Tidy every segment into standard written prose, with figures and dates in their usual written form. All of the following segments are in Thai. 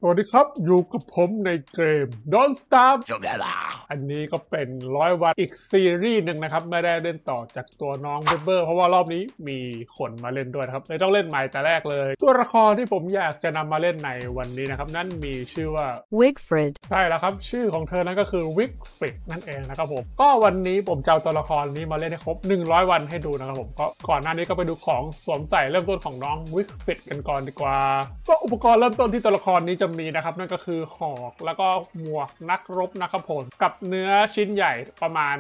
สวัสดีครับอยู่กับผมในเกม Don't Starve Together อันนี้ก็เป็น100 วันอีกซีรีส์หนึ่งนะครับไม่ได้เล่นต่อจากตัวน้องเบเบอร์เพราะว่ารอบนี้มีคนมาเล่นด้วยครับเลยต้องเล่นใหม่แต่แรกเลยตัวละครที่ผมอยากจะนำมาเล่นในวันนี้นะครับนั่นมีชื่อว่า Wigfrid ใช่แล้วครับชื่อของเธอนั้นก็คือ Wigfrid นั่นเองนะครับผมก็วันนี้ผมจะเอาตัวละครนี้มาเล่นให้ครบ100 วันให้ดูนะครับผมก็ก่อนหน้านี้ก็ไปดูของสวมใส่เริ่มต้นของน้อง Wigfrid กันก่อนดีกว่าก็อุปกรณ์เริ่มต้นที่ตัวละครนี้จะมีนะครับนั่นก็คือหอกแล้วก็หมวกนักรบนะครับผมกับเนื้อชิ้นใหญ่ประมาณ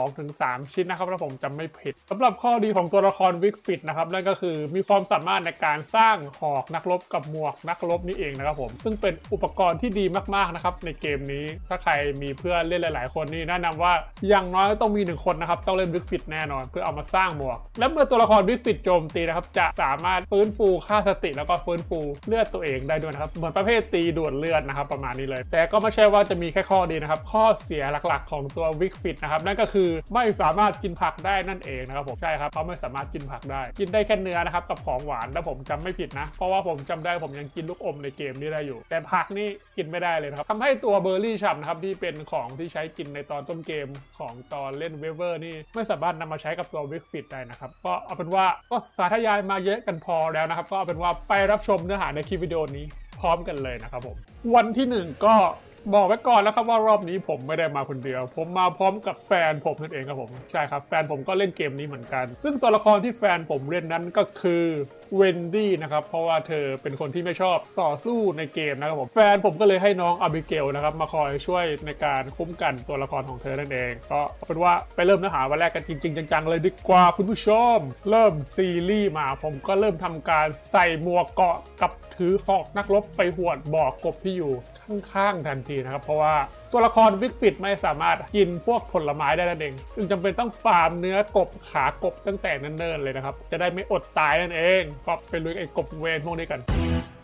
2-3 ชิ้นนะครับถ้าผมจำไม่ผิดสำหรับข้อดีของตัวละคร Wigfrid นะครับนั่นก็คือมีความสามารถในการสร้างหอกนักรบกับหมวกนักรบนี่เองนะครับผมซึ่งเป็นอุปกรณ์ที่ดีมากๆนะครับในเกมนี้ถ้าใครมีเพื่อนเล่นหลายๆคนนี่แนะนำว่าอย่างน้อยต้องมี1 คนนะครับต้องเล่น Wigfrid แน่นอนเพื่อเอามาสร้างหมวกและเมื่อตัวละคร Wigfrid โจมตีนะครับจะสามารถฟื้นฟูค่าสติแล้วก็ฟื้นฟูเลือดตัวเองได้ด้วยนะครับเหมือนประเภทตีดูดเลือดนะครับประมาณนี้เลยแต่ก็ไม่ใช่ว่าจะมีแค่ข้อดีนะครับข้อเสียหลักๆของตัว Wigfrid นะครับนั่นก็คือไม่สามารถกินผักได้นั่นเองนะครับผมใช่ครับเขาไม่สามารถกินผักได้กินได้แค่เนื้อนะครับกับของหวานถ้าผมจำไม่ผิดนะเพราะว่าผมจำได้ผมยังกินลูกอมในเกมนี้ได้อยู่แต่ผักนี่กินไม่ได้เลยครับทำให้ตัวเบอร์รี่ฉ่ำนะครับที่เป็นของที่ใช้กินในตอนต้นเกมของตอนเล่นเวเวอร์นี่ไม่สามารถนำมาใช้กับตัว Wigfrid ได้นะครับก็เอาเป็นว่าก็สาธยายมาเยอะกันพอแล้วนะครับก็เอาเป็นว่าไปรับชมเนื้อหาในคลิปวิดีโอนี้พร้อมกันเลยนะครับผมวันที่1ก็บอกไว้ก่อนแล้วครับว่ารอบนี้ผมไม่ได้มาคนเดียวผมมาพร้อมกับแฟนผมนั่นเองครับผมใช่ครับแฟนผมก็เล่นเกมนี้เหมือนกันซึ่งตัวละครที่แฟนผมเล่นนั้นก็คือเวนดี้นะครับเพราะว่าเธอเป็นคนที่ไม่ชอบต่อสู้ในเกมนะครับผมแฟนผมก็เลยให้น้องอาบิเกลนะครับมาคอยช่วยในการคุ้มกันตัวละครของเธอนั่นเองก็เป็นว่าไปเริ่มเนื้อหาวันแรกกันจริงๆจังๆเลยดีกว่าคุณผู้ชมเริ่มซีรีส์มาผมก็เริ่มทำการใส่หมวกเกราะกับถือหอกนักรบไปหวดบ่อกบที่อยู่ข้างๆทันทีนะครับเพราะว่าตัวละคร Wigfrid ไม่สามารถกินพวกผลไม้ได้นั่นเองจึงจำเป็นต้องฟาร์มเนื้อกบขากบตั้งแต่เนิ่นๆเลยนะครับจะได้ไม่อดตายนั่นเองก็ไปลุยไอ้กบเวรพวกนี้กัน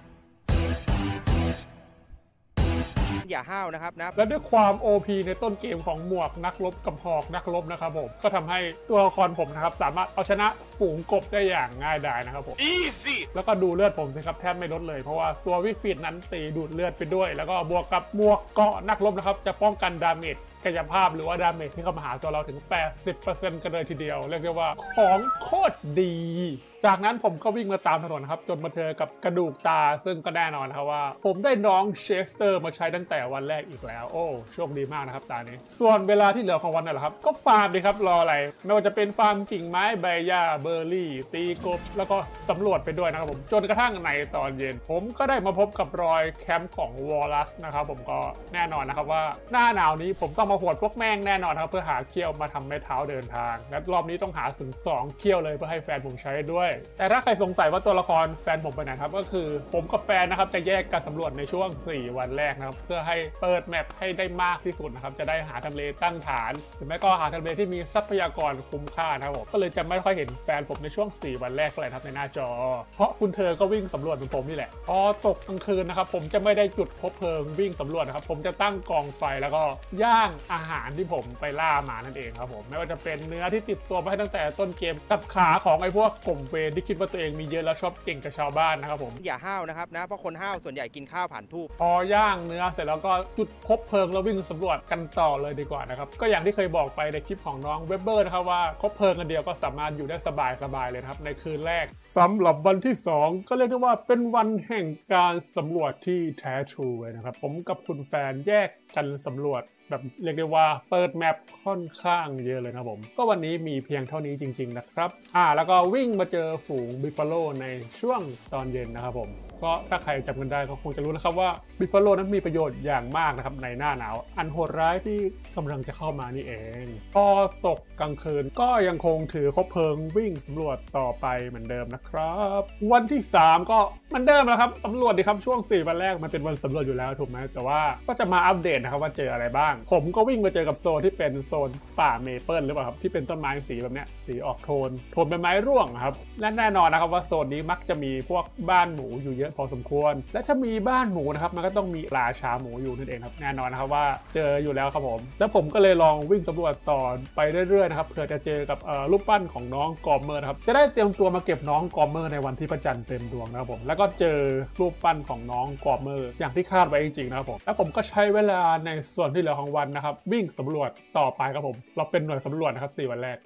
อย่าห้าวนะครับนะและด้วยความ OP ในต้นเกมของหมวกนักรบกับหอกนักรบนะครับผมก็ทำให้ตัวละครผมนะครับสามารถเอาชนะฝูงกบได้อย่างง่ายดายนะครับผม Easy แล้วก็ดูเลือดผมสิครับแทบไม่ลดเลยเพราะว่าตัว Wigfrid นั้นตีดูดเลือดไปด้วยแล้วก็บวกกับหมวกเกราะนักรบนะครับจะป้องกันดาเมจกายภาพหรือว่าดาเมจที่เข้ามาหาตัวเราถึง 80% กันเลยทีเดียวเรียกได้ว่าของโคตรดีจากนั้นผมก็วิ่งมาตามถนนครับจนมาเจอกับกระดูกตาซึ่งก็แน่นอนครับว่าผมได้น้องเชสเตอร์มาใช้ตั้งแต่วันแรกอีกแล้วโอ้โชคดีมากนะครับตานี้ส่วนเวลาที่เหลือของวันนั่นแหละครับก็ฟาร์มดีครับรออะไรไม่ว่าจะเป็นฟาร์มกิ่งไม้ใบหญ้าเบอร์รี่ตีกบแล้วก็สำรวจไปด้วยนะครับผมจนกระทั่งในตอนเย็นผมก็ได้มาพบกับรอยแคมป์ของวอลลัสนะครับผมก็แน่นอนนะครับว่าหน้าหนาวนี้ผมต้องมาหวดพวกแม่งแน่นอนครับเพื่อหาเขี้ยวมาทำไม้เท้าเดินทางและรอบนี้ต้องหาถึง2 เขี้ยวเลยเพื่อให้แฟนผมใช้ด้วยแต่ถ้าใครสงสัยว่าตัวละครแฟนผมไปไหนครับก็คือผมกับแฟนนะครับจะแยกการสำรวจในช่วง4 วันแรกนะครับเพื่อให้เปิดแมปให้ได้มากที่สุดนะครับจะได้หาทำเลตั้งฐานหรือไม่ก็หาทำเลที่มีทรัพยากรคุ้มค่านะครับผมก็เลยจะไม่ค่อยเห็นแฟนผมในช่วง4 วันแรกเลยครับในหน้าจอเพราะคุณเธอก็วิ่งสำรวจเหมือนผมนี่แหละพอตกกลางคืนนะครับผมจะไม่ได้จุดคบเพลิงวิ่งสำรวจนะครับผมจะตั้งกองไฟแล้วก็ย่างอาหารที่ผมไปล่ามานั่นเองครับผมไม่ว่าจะเป็นเนื้อที่ติดตัวมาให้ตั้งแต่ต้นเกมกับขาของไอ้พวกกลุ่มเวรที่คิดว่าตัวเองมีเยอะแล้วชอบเก่งกับชาวบ้านนะครับผมอย่าห้าวนะครับนะเพราะคนห้าวส่วนใหญ่กินข้าวผ่านทูบพอย่างเนื้อเสร็จแล้วก็จุดคบเพลิงแล้ววิ่งสำรวจกันต่อเลยดีกว่านะครับก็อย่างที่เคยบอกไปในคลิปของน้องเวเบอร์นะครับว่าคบเพลิงกันเดียวก็สามารถอยู่ได้สบายๆเลยครับในคืนแรกสำหรับวันที่2ก็เรียกได้ว่าเป็นวันแห่งการสำรวจที่แท้ทรูเลยนะครับผมกับคุณแฟนแยกกันสำรวจแบบเรียกได้ว่าเปิดแมปค่อนข้างเยอะเลยนะผมก็วันนี้มีเพียงเท่านี้จริงๆนะครับแล้วก็วิ่งมาเจอฝูงบิฟฟาโลในช่วงตอนเย็นนะครับผมก็ถ้าใครจำกันได้ก็คงจะรู้นะครับว่าบิฟฟาโลนั้นมีประโยชน์อย่างมากนะครับในหน้าหนาวอันโหดร้ายที่กำลังจะเข้ามานี่เองพอตกกลางคืนก็ยังคงถือคบเพลิงวิ่งสำรวจต่อไปเหมือนเดิมนะครับวันที่3ก็เหมือนเดิมนะครับสำรวจดีครับช่วง4 วันแรกมันเป็นวันสำรวจอยู่แล้วถูกไหมแต่ว่าก็จะมาอัปเดตนะครับว่าเจออะไรบ้างผมก็วิ่งมาเจอกับโซนที่เป็นโซนป่าเมเปิลหรือเปล่าครับที่เป็นต้นไม้สีแบบเนี้ยสีออกโทนใบไม้ร่วงครับและแน่นอนนะครับว่าโซนนี้มักจะมีพวกบ้านหมูอยู่เยอะอะพอสมควรและถ้ามีบ้านหมูนะครับมันก็ต้องมีราชาหมูอยู่นั่นเองครับแน่นอนนะครับว่าเจออยู่แล้วครับผมแล้วผมก็เลยลองวิ่งสำรวจต่อไปเรื่อยๆนะครับเผื่อจะเจอกับรูปปั้นของน้องกอมเมอร์นะครับจะได้เตรียมตัวมาเก็บน้องกอมเมอร์ในวันที่พระจันทร์เต็มดวงนะครับผมแล้วก็เจอรูปปั้นของน้องกอมเมอร์อย่างที่คาดไว้จริงๆนะครับผมแล้วผมก็ใช้เวลาในส่วนที่เหลือของวันนะครับวิ่งสำรวจต่อไปครับผมเราเป็นหน่วยสำรวจนะครับ4 วันแรก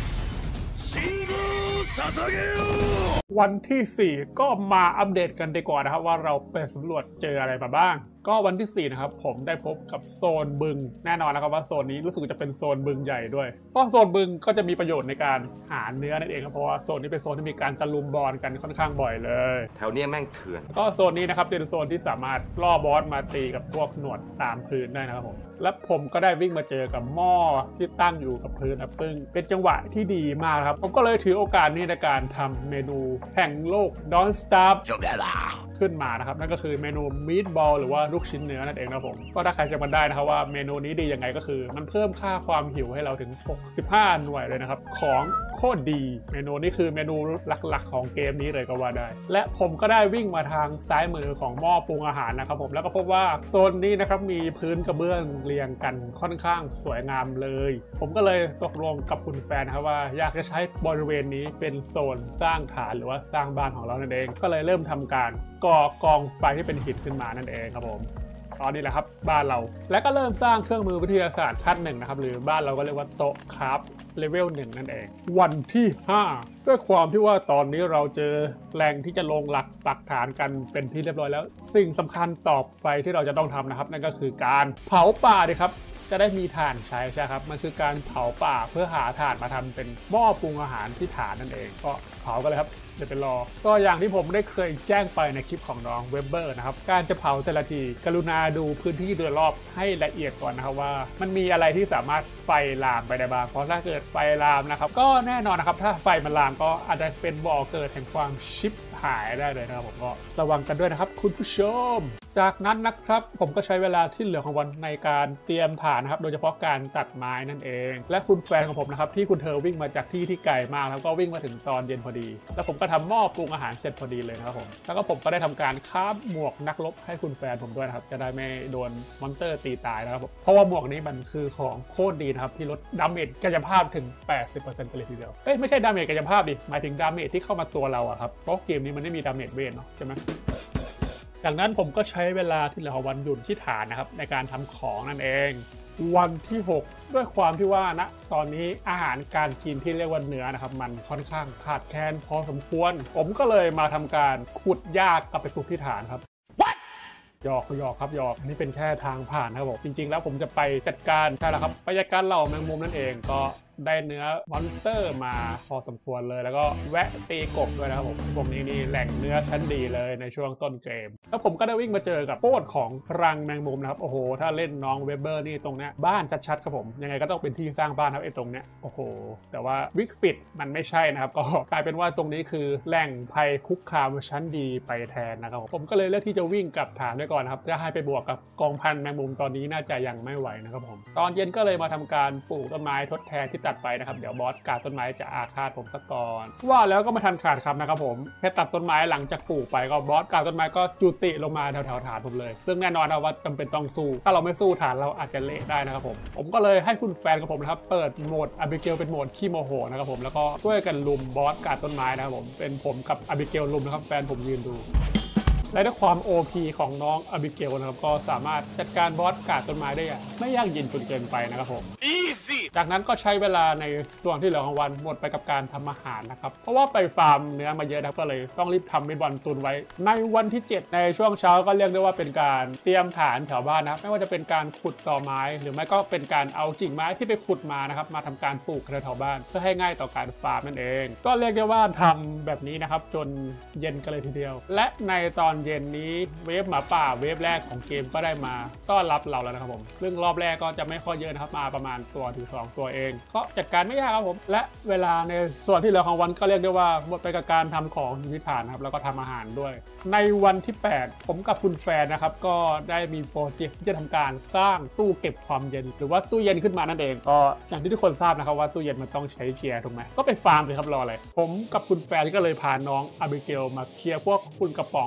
วันที่4ก็มาอัปเดตกันดีกว่านะครับว่าเราไปสำรวจเจออะไรมาบ้างก็วันที่4นะครับผมได้พบกับโซนบึงแน่นอนนะครับว่าโซนนี้รู้สึกจะเป็นโซนบึงใหญ่ด้วยเพราะโซนบึงก็จะมีประโยชน์ในการหาเนื้อนั่นเองครับเพราะว่าโซนนี้เป็นโซนที่มีการตะลุมบอลกันค่อนข้างบ่อยเลยแถวนี้แม่งเถื่อนก็โซนนี้นะครับเป็นโซนที่สามารถล่อบอสมาตีกับพวกหนวดตามพื้นได้นะครับผมและผมก็ได้วิ่งมาเจอกับหม้อที่ตั้งอยู่กับพื้นครับซึ่งเป็นจังหวะที่ดีมากครับผมก็เลยถือโอกาสนี้ในการทำเมนูแห่งโลก Don't Starve ขึ้นมานะครับนั่นก็คือเมนูมีทบอลหรือว่าลูกชิ้นเนื้อนั่นเองนะผมก็ถ้าใครจำมันได้นะครับว่าเมนูนี้ดียังไงก็คือมันเพิ่มค่าความหิวให้เราถึง65 หน่วยเลยนะครับของโคตรดีเมนูนี้คือเมนูหลักๆของเกมนี้เลยก็ว่าได้และผมก็ได้วิ่งมาทางซ้ายมือของหม้อปรุงอาหารนะครับผมแล้วก็พบว่าโซนนี้นะครับมีพื้นกระเบื้องเรียงกันค่อนข้างสวยงามเลยผมก็เลยตกลงกับคุณแฟนนะครับว่าอยากจะใช้บริเวณนี้เป็นโซนสร้างฐานหรือว่าสร้างบ้านของเรานั่นเองก็เลยเริ่มทำการก่อกองไฟที่เป็นหินขึ้นมานั่นเองครับผมตอนนี้แหละครับบ้านเราและก็เริ่มสร้างเครื่องมือวิทยาศาสตร์ขั้น1นะครับหรือบ้านเราก็เรียกว่าโต๊ะคราฟเลเวล1นั่นเองวันที่5ด้วยความที่ว่าตอนนี้เราเจอแหล่งที่จะลงหลักปักฐานกันเป็นที่เรียบร้อยแล้วสิ่งสำคัญต่อไปที่เราจะต้องทำนะครับนั่นก็คือการเผาป่าดิครับจะได้มีถ่านใช้ใช่ครับมันคือการเผาป่าเพื่อหาถ่านมาทำเป็นหม้อปรุงอาหารที่ฐานนั่นเองก็เผากันเลยครับเดี๋ยวไปรอก็อย่างที่ผมได้เคยแจ้งไปในคลิปของน้องเวบเบอร์นะครับการจะเผาแต่ละทีกรุณาดูพื้นที่โดยรอบให้ละเอียดก่อนนะครับว่ามันมีอะไรที่สามารถไฟลามไปได้บ้างเพราะถ้าเกิดไฟลามนะครับก็แน่นอนนะครับถ้าไฟมันลามก็อาจจะเป็นบ่อเกิดแห่งความชิบหายได้เลยนะครับผมก็ระวังกันด้วยนะครับคุณผู้ชมจากนั้นนะครับผมก็ใช้เวลาที่เหลือของวันในการเตรียมฐานนะครับโดยเฉพาะการตัดไม้นั่นเองและคุณแฟนของผมนะครับที่คุณเธอวิ่งมาจากที่ไกลมากแล้วก็วิ่งมาถึงตอนเย็นพอดีแล้วผมก็ทำหม้อปรุงอาหารเสร็จพอดีเลยนะครับผมแล้วก็ผมก็ได้ทำการคราฟหมวกนักรบให้คุณแฟนผมด้วยนะครับจะได้ไม่โดนมอนสเตอร์ตีตายนะครับเพราะว่าหมวกนี้มันคือของโคตรดีนะครับที่ลดดาเมจกายภาพถึง 80% ไปเลยทีเดียวไม่ใช่ดาเมจกายภาพดิหมายถึงดาเมจที่เข้ามาตัวเราอะครับเพราะเกมนี้มันไม่มีดาเมจเวทเนาะใช่ไหมจากนั้นผมก็ใช้เวลาที่เหลือของวันหยุดที่ฐานนะครับในการทำของนั่นเองวันที่6ด้วยความที่ว่านะตอนนี้อาหารการกินที่เรียกว่าเนื้อนะครับมันค่อนข้างขาดแคลนพอสมควรผมก็เลยมาทำการขุดหญ้ากลับไปปลูกที่ฐานครับหยอกครับหยอกนี่เป็นแค่ทางผ่านครับผมจริงๆแล้วผมจะไปจัดการใช่แล้วครับไปจัดการเหล่าแมงมุมนั่นเองก็ได้เนื้อมอนสเตอร์มาพอสมควรเลยแล้วก็แวะตีกบด้วยนะครับผมพวกนี้นี่แหล่งเนื้อชั้นดีเลยในช่วงต้นเกมแล้วผมก็ได้วิ่งมาเจอกับโคตรของรังแมงมุมนะครับโอ้โหถ้าเล่นน้องเวเบอร์นี่ตรงเนี้ยบ้านชัดๆครับผมยังไงก็ต้องเป็นที่สร้างบ้านครับไอ้ตรงเนี้ยโอ้โหแต่ว่าวิกฟิตมันไม่ใช่นะครับก็กลายเป็นว่าตรงนี้คือแหล่งภัยคุกคามชั้นดีไปแทนนะครับผมก็เลยเลือกที่จะวิ่งกลับฐานด้วยก่อนครับจะให้ไปบวกกับกองพันแมงมุมตอนนี้น่าจะยังไม่ไหวนะครับผมตอนเย็นก็เลยมาทำการปลูกต้นไม้ทดแทนที่ตัดไปนะครับเดี๋ยวบอสกัดต้นไม้จะอาฆาตผมสักก่อนว่าแล้วก็มาทันขาดคำนะครับผมแค่ตัดต้นไม้หลังจากปลูกไปก็บอสกัดต้นไม้ก็จุติลงมาแถวฐานผมเลยซึ่งแน่นอนนะว่าจำเป็นต้องสู้ถ้าเราไม่สู้ฐานเราอาจจะเละได้นะครับผมก็เลยให้คุณแฟนของผมนะครับเปิดโหมดอาบิเกลเป็นโหมดขี้โมโหนะครับผมแล้วก็ช่วยกันลุมบอสกัดต้นไม้นะครับผมเป็นผมกับอาบิเกลลุมนะครับแฟนผมยืนดูและด้วยความ OP ของน้องอบิเกลนะครับก็สามารถจัดการบอสกัดต้นไม้ได้อย่างไม่ยากเย็นจนเกินไปนะครับผม Easy จากนั้นก็ใช้เวลาในส่วนที่เหลือของวันหมดไปกับการทำอาหารนะครับเพราะว่าไปฟาร์มเนื้อมาเยอะนะก็เลยต้องรีบทำมิดบอลตุนไว้ในวันที่7ในช่วงเช้าก็เรียกได้ว่าเป็นการเตรียมฐานแถวบ้านนะครับไม่ว่าจะเป็นการขุดต่อไม้หรือไม่ก็เป็นการเอากิ่งไม้ที่ไปขุดมานะครับมาทำการปลูกแถวบ้านเพื่อให้ง่ายต่อการฟาร์มนั่นเองก็เรียกได้ว่าทำแบบนี้นะครับจนเย็นกันเลยทีเดียวและในตอนเย็นนี้เวฟหมาป่าเวฟแรกของเกมก็ได้มาต้อนรับเราแล้วนะครับผมซึ่งรอบแรกก็จะไม่ค่อยเยอะนะครับมาประมาณตัวถึง2ตัวเองก็จัดการไม่ยากครับผมและเวลาในส่วนที่เหลือของวันก็เรียกได้ว่าหมดไปกับการทำของวิถานครับแล้วก็ทำอาหารด้วยในวันที่8ผมกับคุณแฟนนะครับก็ได้มีโปรเจกต์ที่จะทำการสร้างตู้เก็บความเย็นหรือว่าตู้เย็นขึ้นมานั่นเองก็อย่างที่ทุกคนทราบนะครับว่าตู้เย็นมันต้องใช้เกียร์ถูกไหมก็ไปฟาร์มเลยครับรออะไรผมกับคุณแฟนก็เลยพาน้องอาบิเกลมาเคลียร์พวกฝุ่นกระป๋องแถว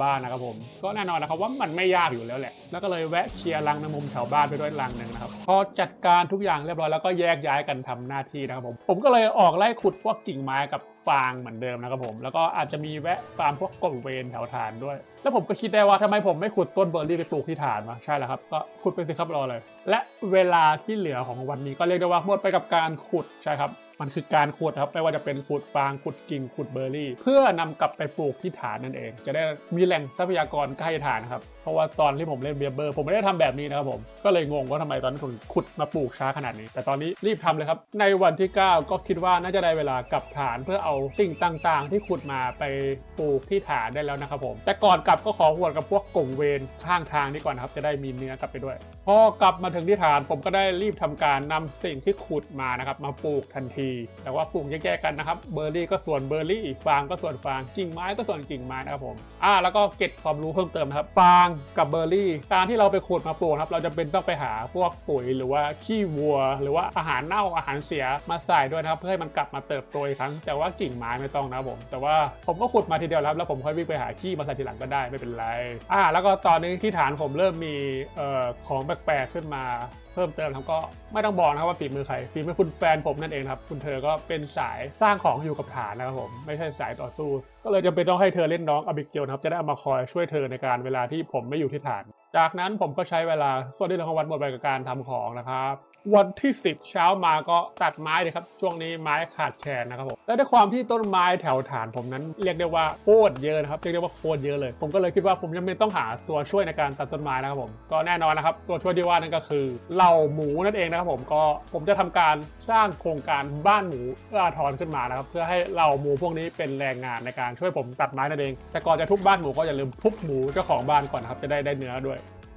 บ้านนะครับผมก็แน่นอนนะครับว่ามันไม่ยากอยู่แล้วแหละแล้วก็เลยแวะเคลียร์รังแมงมุมแถวบ้านไปด้วยรังหนึ่งนะครับพอจัดการทุกอย่างเรียบร้อยแล้วก็แยกย้ายกันทำหน้าที่นะครับผมก็เลยออกไล่ขุดพวกกิ่งไม้กับฟางเหมือนเดิมนะครับผมแล้วก็อาจจะมีแวะฟาร์มพวกกบเวนแถวฐานด้วยแล้วผมก็คิดได้ว่าทำไมผมไม่ขุดต้นเบอร์รี่ไปปลูกที่ฐานวะใช่แล้วครับก็ขุดไปสิครับรอเลยและเวลาที่เหลือของวันนี้ก็เรียกได้ว่าหมดไปกับการขุดใช่ครับมันคือการขุดครับไม่ว่าจะเป็นขุดฟางขุดกิ่งขุดเบอร์รี่เพื่อนำกลับไปปลูกที่ฐานนั่นเองจะได้มีแหล่งทรัพยากรใกล้ฐานครับเพราะว่าตอนที่ผมเล่นเบียเบอร์ผมไม่ได้ทำแบบนี้นะครับผมก็เลยงงว่าทำไมตอนนั้นผมขุดมาปลูกช้าขนาดนี้แต่ตอนนี้รีบทำเลยครับในวันที่ 9ก็คิดว่าน่าจะได้เวลากลับฐานเพื่อเอาสิ่งต่างๆที่ขุดมาไปปลูกที่ฐานได้แล้วนะครับผมแต่ก่อนกลับก็ขอหวดกับพวกกงเวรข้างทางนี่ก่อนนะครับจะได้มีเนื้อกลับไปด้วยพอกลับมาถึงที่ฐานผมก็ได้รีบทำการนำสิ่งที่ขุดมานะครับมาปลูกทันทีแต่ว่าปลูกแยกๆกันนะครับเบอร์รี่ก็ส่วนเบอร์รี่ฟางก็ส่วนฟางกิ่งไม้ก็ส่วนกิ่งไม้นะครับผมแล้วก็เก็บความรู้เพิ่มเติมนะครับฟางกับเบอร์รี่การที่เราไปขุดมาปลูกครับเราจะเป็นต้องไปหาพวกปุ๋ยหรือว่าขี้วัวหรือว่าอาหารเน่าอาหารเสียมาใส่ด้วยนะครับเพื่อให้มันกลับมาเติบโตอีกครั้งแต่ว่ากิ่งไม้ไม่ต้องนะครับผมแต่ว่าผมก็ขุดมาทีเดียวแล้วผมค่อยวิ่งไปหาขี้มาใส่ทีหลังก็ได้ไม่เป็นไรแล้วก็ตอนนี้ที่ฐานผมเริ่มมีของแปลกๆขึ้นมาเพิ่มเติมครับก็ไม่ต้องบอกนะครับว่าฝีมือใครฝีมือคุณแฟนผมนั่นเองครับคุณเธอก็เป็นสายสร้างของอยู่กับฐานนะครับผมไม่ใช่สายต่อสู้ก็เลยจำเป็นต้องให้เธอเล่นน้องอบิเกลนะครับจะได้เอามาคอยช่วยเธอในการเวลาที่ผมไม่อยู่ที่ฐานจากนั้นผมก็ใช้เวลาส่วนที่เหลือของวันหมดไปกับการทำของนะครับวันที่10เช้ามาก็ตัดไม้เลยครับช่วงนี้ไม้ขาดแคลนนะครับผมและด้วยความที่ต้นไม้แถวฐานผมนั้นเรียกได้ว่าโคตรเยอะนะครับเรียกได้ว่าโคตรเยอะเลยผมก็เลยคิดว่าผมยังไม่ต้องหาตัวช่วยในการตัดต้นไม้นะครับผมก็แน่นอนนะครับตัวช่วยที่ว่านั่นก็คือเหล่าหมูนั่นเองนะครับผมจะทำการสร้างโครงการบ้านหมูเอื้ออาทรขึ้นมานะครับเพื่อให้เหล่าหมูพวกนี้เป็นแรงงานในการช่วยผมตัดไม้นั่นเองแต่ก่อนจะทุบบ้านหมูก็อย่าลืมทุบหมูเจ้าของบ้านก่อนครับจะได้เนื้อด้วย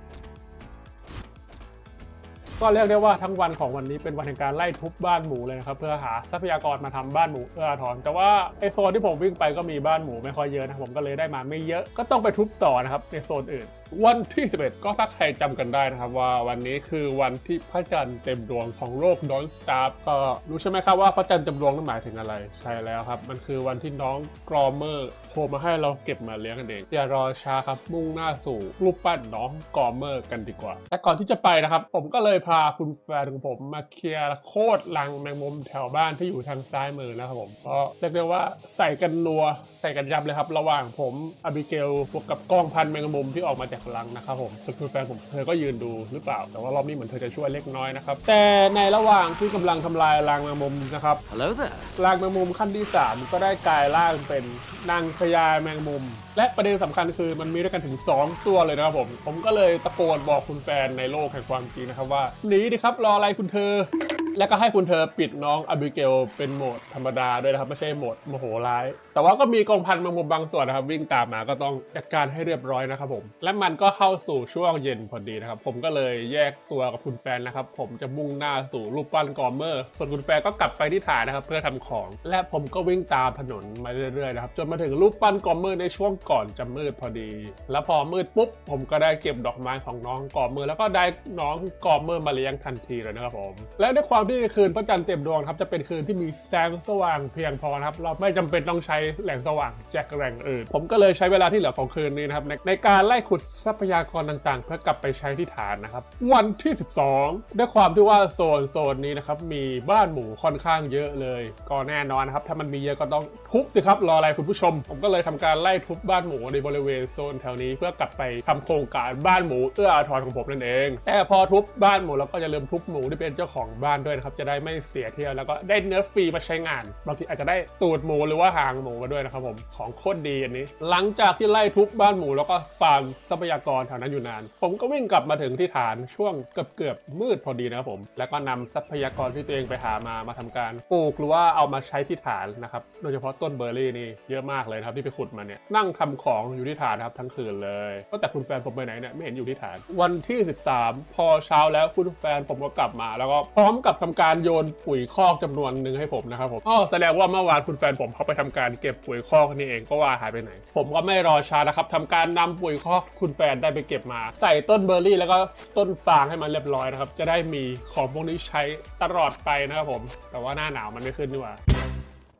ก็เรียกได้ว่าทั้งวันของวันนี้เป็นวันแห่งการไล่ทุบบ้านหมูเลยนะครับเพื่อหาทรัพยากรมาทำบ้านหมูเอื้ออาทรแต่ว่าไอโซนที่ผมวิ่งไปก็มีบ้านหมูไม่ค่อยเยอะนะผมก็เลยได้มาไม่เยอะก็ต้องไปทุบต่อนะครับในโซนอื่นวันที่11ก็ถ้าใครจำกันได้นะครับว่าวันนี้คือวันที่พระจันทร์เต็มดวงของโลก Don't Starve ก็รู้ใช่ไหมครับว่าพระจันทร์เต็มดวงนั้นหมายถึงอะไรใช่แล้วครับมันคือวันที่น้องกรอเมอร์โทรมาให้เราเก็บมาเลี้ยงกันเองอย่ารอช้าครับมุ่งหน้าสู่รูปปั้นน้องกรอเมอร์กันดีกว่าแต่ก่อนที่จะไปนะครับผมก็เลยพาคุณแฟนของผมมาเคลียร์โคตรรังแมงมุมแถวบ้านที่อยู่ทางซ้ายมือนะครับผมก็เรียกได้ว่าใส่กันนัวใส่กันยับเลยครับระหว่างผมอบิเกลบวกกับกองพันแมงมุมที่ออกมาจากรังนะครับผมส่วนคุณแฟนผมเธอก็ยืนดูหรือเปล่าแต่ว่ารอบนี้เหมือนเธอจะช่วยเล็กน้อยนะครับแต่ในระหว่างที่กำลังทำลายรังแมงมุมนะครับ Hello there รังแมงมุมขั้นที่3ก็ได้กลายร่างเป็นนางพญาแมงมุมและประเด็นสำคัญคือมันมีด้วยกันถึง2ตัวเลยนะครับผมก็เลยตะโกนบอกคุณแฟนในโลกแห่งความจริงนะครับว่าหนีดิครับรออะไรคุณเธอและก็ให้คุณเธอปิดน้องอบิเกลเป็นโหมดธรรมดาด้วยนะครับไม่ใช่โหมดโมโหร้ายแต่ว่าก็มีกองพันแมงมุมบางส่วนนะครับวิ่งตามมาก็ต้องจัดการให้เรียบร้อยนะครับผมและมันก็เข้าสู่ช่วงเย็นพอดีนะครับผมก็เลยแยกตัวกับคุณแฟนนะครับผมจะมุ่งหน้าสู่รูปปั้นกอมเมอร์ส่วนคุณแฟนก็กลับไปที่ฐานนะครับเพื่อทำของและผมก็วิ่งตามถนนมาเรื่อยๆนะครับจนมาถึงรูปปั้นกอมเมอร์ในช่วงก่อนจะมืดพอดีแล้วพอมืดปุ๊บผมก็ได้เก็บดอกไม้ของน้องกอมเมอร์แล้วก็ได้น้องกอมเมอร์มาเลี้ยงทันทีเลยนะครับผมและด้วยความที่ในคืนพระจันทร์เต็มดวงครับจะเป็นคืนที่มีแสงสว่างเพียงพอนะครับเราไม่จำเป็นต้องใช้แหล่งสว่างจากแหล่งอื่นผมก็เลยใช้เวลาที่เหลือของคืนนี้นะครับในการไล่ขุดทรัพยากรต่างๆเพื่อกลับไปใช้ที่ฐานนะครับวันที่12ด้วยความที่ว่าโซนนี้นะครับมีบ้านหมูค่อนข้างเยอะเลยก็แน่นอนนะครับถ้ามันมีเยอะก็ต้องทุบสิครับรออะไรคุณผู้ชมผมก็เลยทำการไล่ทุบบ้านหมูในบริเวณโซนแถวนี้เพื่อกลับไปทำโครงการบ้านหมูเอื้ออาทรของผมนั่นเองแต่พอทุบบ้านหมูแล้วก็อย่าลืมทุบหมูที่เป็นเจ้าของบ้านด้วยนะครับจะได้ไม่เสียเที่ยวแล้วก็ได้เนื้อฟรีมาใช้งานบางทีอาจจะได้ตูดหมูหรือว่าหางหมูมาด้วยนะครับผมของโคตรดีอันนี้หลังจากที่ไล่ทุบบ้านหมูแล้วก็ฟาร์มทรัพยากรแถวนั้นอยู่นานผมก็วิ่งกลับมาถึงที่ฐานช่วงเกือบมืดพอดีนะครับผมแล้วก็นำทรัพยากรที่ตัวเองไปหามาทำการปลูกหรือว่าเอามาใช้ที่ฐานนะครับโดยเฉพาะต้นเบอร์รี่นี่เยอะมากเลยครับที่ไปขุดมาเนี่ยนั่งทำของอยู่ที่ฐานครับทั้งคืนเลยก็แต่คุณแฟนผมไปไหนเนี่ยไม่เห็นอยู่ที่ฐานวันที่13พอเช้าแล้วคุณแฟนผมก็กลับมาแล้วก็พร้อมกับทำการโยนปุ๋ยคอกจำนวนหนึ่งให้ผมนะครับผมแสดงว่าเมื่อวานคุณแฟนผมเขาไปทำการเก็บปุ๋ยคอกนี่เองก็ว่าหายไปไหนผมก็ไม่รอช้านะครับทำการนำปุ๋ยคอกคุณแฟนได้ไปเก็บมาใส่ต้นเบอร์รี่แล้วก็ต้นฟางให้มันเรียบร้อยนะครับจะได้มีของพวกนี้ใช้ตลอดไปนะครับผมแต่ว่าหน้าหนาวมันไม่ขึ้นนี่หว่า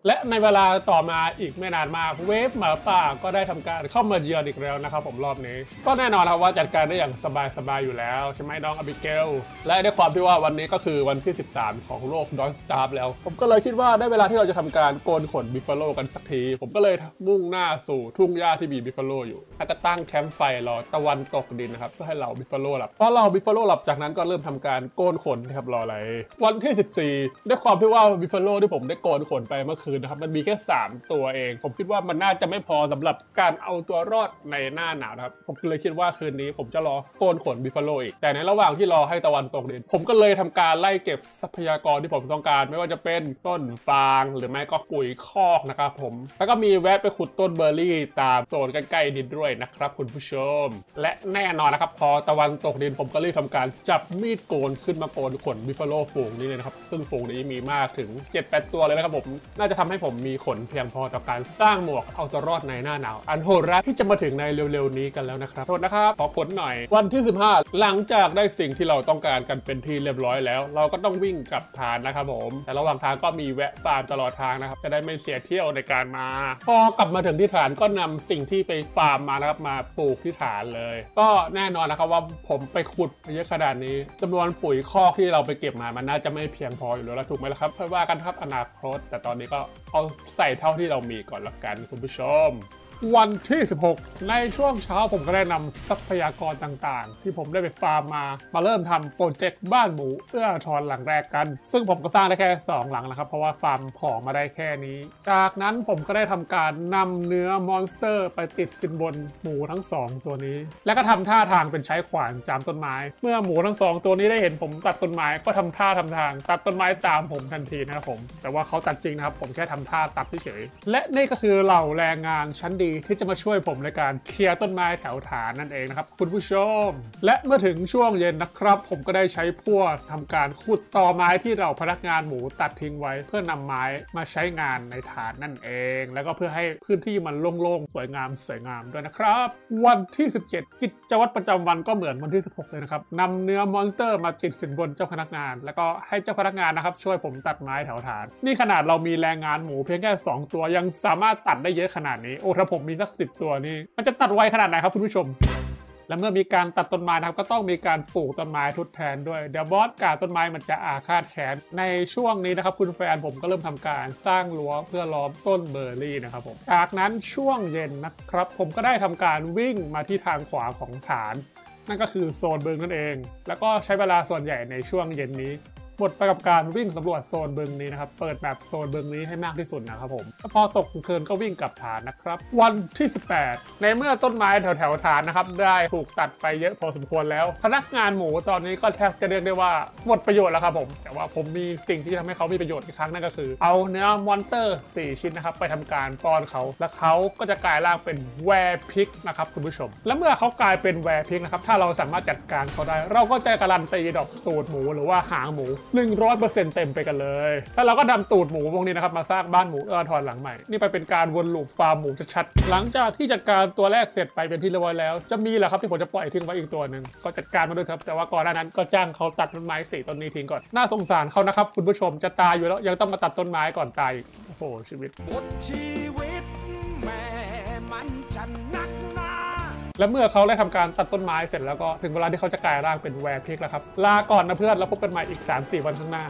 และในเวลาต่อมาอีกไม่นานมากเวฟหมาป่าก็ได้ทำการเข้ามาเยือนอีกแล้วนะครับผมรอบนี้ก็แน่นอนครับว่าจัดการได้อย่างสบายอยู่แล้วใช่ไหมน้องอบิเกลและด้วยความที่ว่าวันนี้ก็คือวันที่13ของโลกดอนสตาร์แล้วผมก็เลยคิดว่าได้เวลาที่เราจะทำการโกนขนบิฟฟาโลกันสักทีผมก็เลยมุ่งหน้าสู่ทุ่งหญ้าที่มีบิฟฟาโลอยู่แล้วก็ตั้งแคมป์ไฟรอตะวันตกดินนะครับเพื่อให้เราบิฟฟาโลหลับพอเราบิฟฟาโลหลับจากนั้นก็เริ่มทำการโกนขนนะครับรออะไรวันที่14ด้วยความที่ว่าบิฟฟาโลที่ผมได้โกนขนไปเมื่อคืนนะครับมันมีแค่3ตัวเองผมคิดว่ามันน่าจะไม่พอสำหรับการเอาตัวรอดในหน้าหนาวนะครับผมเลยคิดว่าคืนนี้ผมจะรอโกนขนบิฟฟาโลอีกแต่ในระหว่างที่รอให้ตะวันตกดินผมก็เลยทำการไล่เก็บทรัพยากรที่ผมต้องการไม่ว่าจะเป็นต้นฟางหรือไม่ก็ปุ๋ยคอกนะครับผมแล้วก็มีแวะไปขุดต้นเบอร์รี่ตามโซนใกล้ๆดินด้วยนะครับคุณผู้ชมและแน่นอนนะครับพอตะวันตกดินผมก็รีบทำการจับมีดโกนขึ้นมาโกนขนบิฟฟาโลฝูงนี้เลยนะครับซึ่งฝูงนี้มีมากถึง 7-8 ตัวเลยนะครับผมน่าจะทำให้ผมมีขนเพียงพอต่อการสร้างหมวกเอาตัวรอดในหน้าหนาวอันโหดร้ายที่จะมาถึงในเร็วๆนี้กันแล้วนะครับโทษนะครับขอขนหน่อยวันที่15หลังจากได้สิ่งที่เราต้องการกันเป็นที่เรียบร้อยแล้วเราก็ต้องวิ่งกลับฐานนะครับผมแต่ระหว่างทางก็มีแวะฟาร์มตลอดทางนะครับจะได้ไม่เสียเที่ยวในการมาพอกลับมาถึงที่ฐานก็นำสิ่งที่ไปฟาร์มมานะครับมาปลูกที่ฐานเลยก็แน่นอนนะครับว่าผมไปขุดเยอะขนาดนี้จำนวนปุ๋ยคอกที่เราไปเก็บมามันน่าจะไม่เพียงพออยู่แล้วถูกไหมล่ะครับเพื่อว่ากันครับอนาคตแต่ตอนนี้ก็เอาใส่เท่าที่เรามีก่อนละกันคุณผู้ชมวันที่16ในช่วงเช้าผมก็ได้นำทรัพยากรต่างๆที่ผมได้ไปฟาร์มมาเริ่มทำโปรเจกต์บ้านหมูเอื้ออาทรหลังแรกกันซึ่งผมก็สร้างได้แค่2หลังนะครับเพราะว่าฟาร์มของมาได้แค่นี้จากนั้นผมก็ได้ทำการนำเนื้อมอนสเตอร์ไปติดสินบนหมูทั้ง2ตัวนี้แล้วก็ทำท่าทางเป็นใช้ขวานจามต้นไม้เมื่อหมูทั้ง2ตัวนี้ได้เห็นผมตัดต้นไม้ก็ทำท่าทางตัดต้นไม้ตามผมทันทีนะครับผมแต่ว่าเขาตัดจริงนะครับผมแค่ทำท่าตัดเฉยๆและนี่ก็คือเหล่าแรงงานชั้นดีที่จะมาช่วยผมในการเคลียร์ต้นไม้แถวฐานนั่นเองนะครับคุณผู้ชมและเมื่อถึงช่วงเย็นนะครับผมก็ได้ใช้พวกทำการขุดตอไม้ที่เราพนักงานหมูตัดทิ้งไว้เพื่อนำไม้มาใช้งานในฐานนั่นเองแล้วก็เพื่อให้พื้นที่มันโล่งๆสวยงามด้วยนะครับวันที่17กิจวัตรประจำวันก็เหมือนวันที่16เลยนะครับนำเนื้อมอนสเตอร์มาติดสินบนเจ้าพนักงานแล้วก็ให้เจ้าพนักงานนะครับช่วยผมตัดไม้แถวฐานนี่ขนาดเรามีแรงงานหมูเพียงแค่2ตัวยังสามารถตัดได้เยอะขนาดนี้โอ้ถ้าผมมีสัก10ตัวนี่มันจะตัดไวขนาดไหนครับคุณผู้ชมและเมื่อมีการตัดต้นไม้นะครับก็ต้องมีการปลูกต้นไม้ทดแทนด้วยเดี๋ยวบอสกาต้นไม้มันจะอาฆาตแค้นในช่วงนี้นะครับคุณแฟนผมก็เริ่มทำการสร้างรั้วเพื่อล้อมต้นเบอร์รี่นะครับผมจากนั้นช่วงเย็นนะครับผมก็ได้ทำการวิ่งมาที่ทางขวาของฐานนั่นก็คือโซนบึงนั่นเองแล้วก็ใช้เวลาส่วนใหญ่ในช่วงเย็นนี้หมดไปกับการวิ่งสำรวจโซนบึงนี้นะครับเปิดแบบโซนบึงนี้ให้มากที่สุดนะครับผมพอตกกลางคืนก็วิ่งกลับฐานนะครับวันที่18ในเมื่อต้นไม้แถวฐานนะครับได้ถูกตัดไปเยอะพอสมควรแล้วพนักงานหมูตอนนี้ก็แทบจะเรียกได้ว่าหมดประโยชน์แล้วครับผมแต่ว่าผมมีสิ่งที่ทำให้เขามีประโยชน์อีกครั้งนั่นก็คือเอาเนื้อมอนเตอร์4ชิ้นนะครับไปทำการป้อนเขาแล้วเขาก็จะกลายร่างเป็นแวร์พิกนะครับคุณผู้ชมและเมื่อเขากลายเป็นแวร์พิกนะครับถ้าเราสามารถจัดการเขาได้เราก็จะการันตีดอกตูดหมูหรือว่าหางหมู100% เต็มไปกันเลยถ้าเราก็ดำตูดหมูพวกนี้นะครับมาสร้างบ้านหมูเอื้ออาทรหลังใหม่นี่ไปเป็นการวนลูปฟาร์มหมูชัดๆหลังจากที่จัดการตัวแรกเสร็จไปเป็นที่เรียบร้อยแล้วจะมีแหละครับที่ผมจะปล่อยทิ้งไว้อีกตัวหนึ่งก็จัดการมาด้วยครับแต่ว่าก่อนหน้านั้นก็จ้างเขาตัดต้นไม้4ต้นนี้ทิ้งก่อนน่าสงสารเขานะครับคุณผู้ชมจะตายอยู่แล้วยังต้องมาตัดต้นไม้ก่อนตายโอ้โหชีวิตแม่มันจะนักหนาและเมื่อเขาได้ทำการตัดต้นไม้เสร็จแล้วก็ถึงเวลาที่เขาจะกลายร่างเป็นแวร์พิกแล้วครับลาก่อนนะเพื่อนแล้วพบกันใหม่อีก 3-4 วันข้างหน้า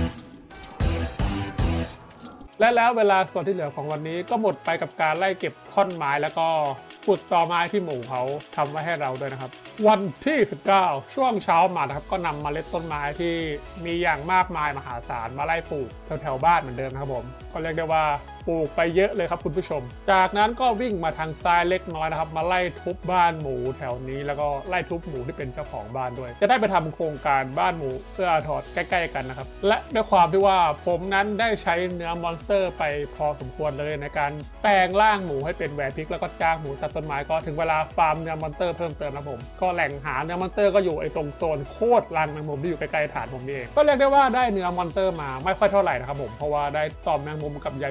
และแล้วเวลาส่วนที่เหลือของวันนี้ก็หมดไปกับการไล่เก็บท่อนไม้แล้วก็ขุดตอไม้ที่หมูเขาทำไว้ให้เราด้วยนะครับวันที่19ช่วงเช้ามานะครับก็นำเมล็ดต้นไม้ที่มีอย่างมากมายมหาศาลมาไล่ปลูกแถวๆบ้านเหมือนเดิมนะครับผมก็เรียกได้ว่าปลูกไปเยอะเลยครับคุณผู้ชมจากนั้นก็วิ่งมาทางซ้ายเล็กน้อยนะครับมาไล่ทุบบ้านหมูแถวนี้แล้วก็ไล่ทุบหมูที่เป็นเจ้าของบ้านด้วยจะได้ไปทำโครงการบ้านหมูเอื้ออาทรใกล้ๆกันนะครับและด้วยความที่ว่าผมนั้นได้ใช้เนื้อมอนสเตอร์ไปพอสมควรเลยในการแปลงร่างหมูให้เป็นแวร์พิกแล้วก็จ้างหมูตัดต้นไม้ก็ถึงเวลาฟาร์มเนื้อมอนสเตอร์เพิ่มเติมนะผมก็แหล่งหาเนื้อมอนสเตอร์ก็อยู่ไอ้ตรงโซนโคตรรังแมงมุมที่อยู่ใกล้ๆฐานผมนี่เองก็เรียกได้ว่าได้เนื้อมอนสเตอร์มาไม่ค่อยเท่าไหร่นะครับผมเพราะว่าได้ตอมแมงมุมกับใยแมงมุมมา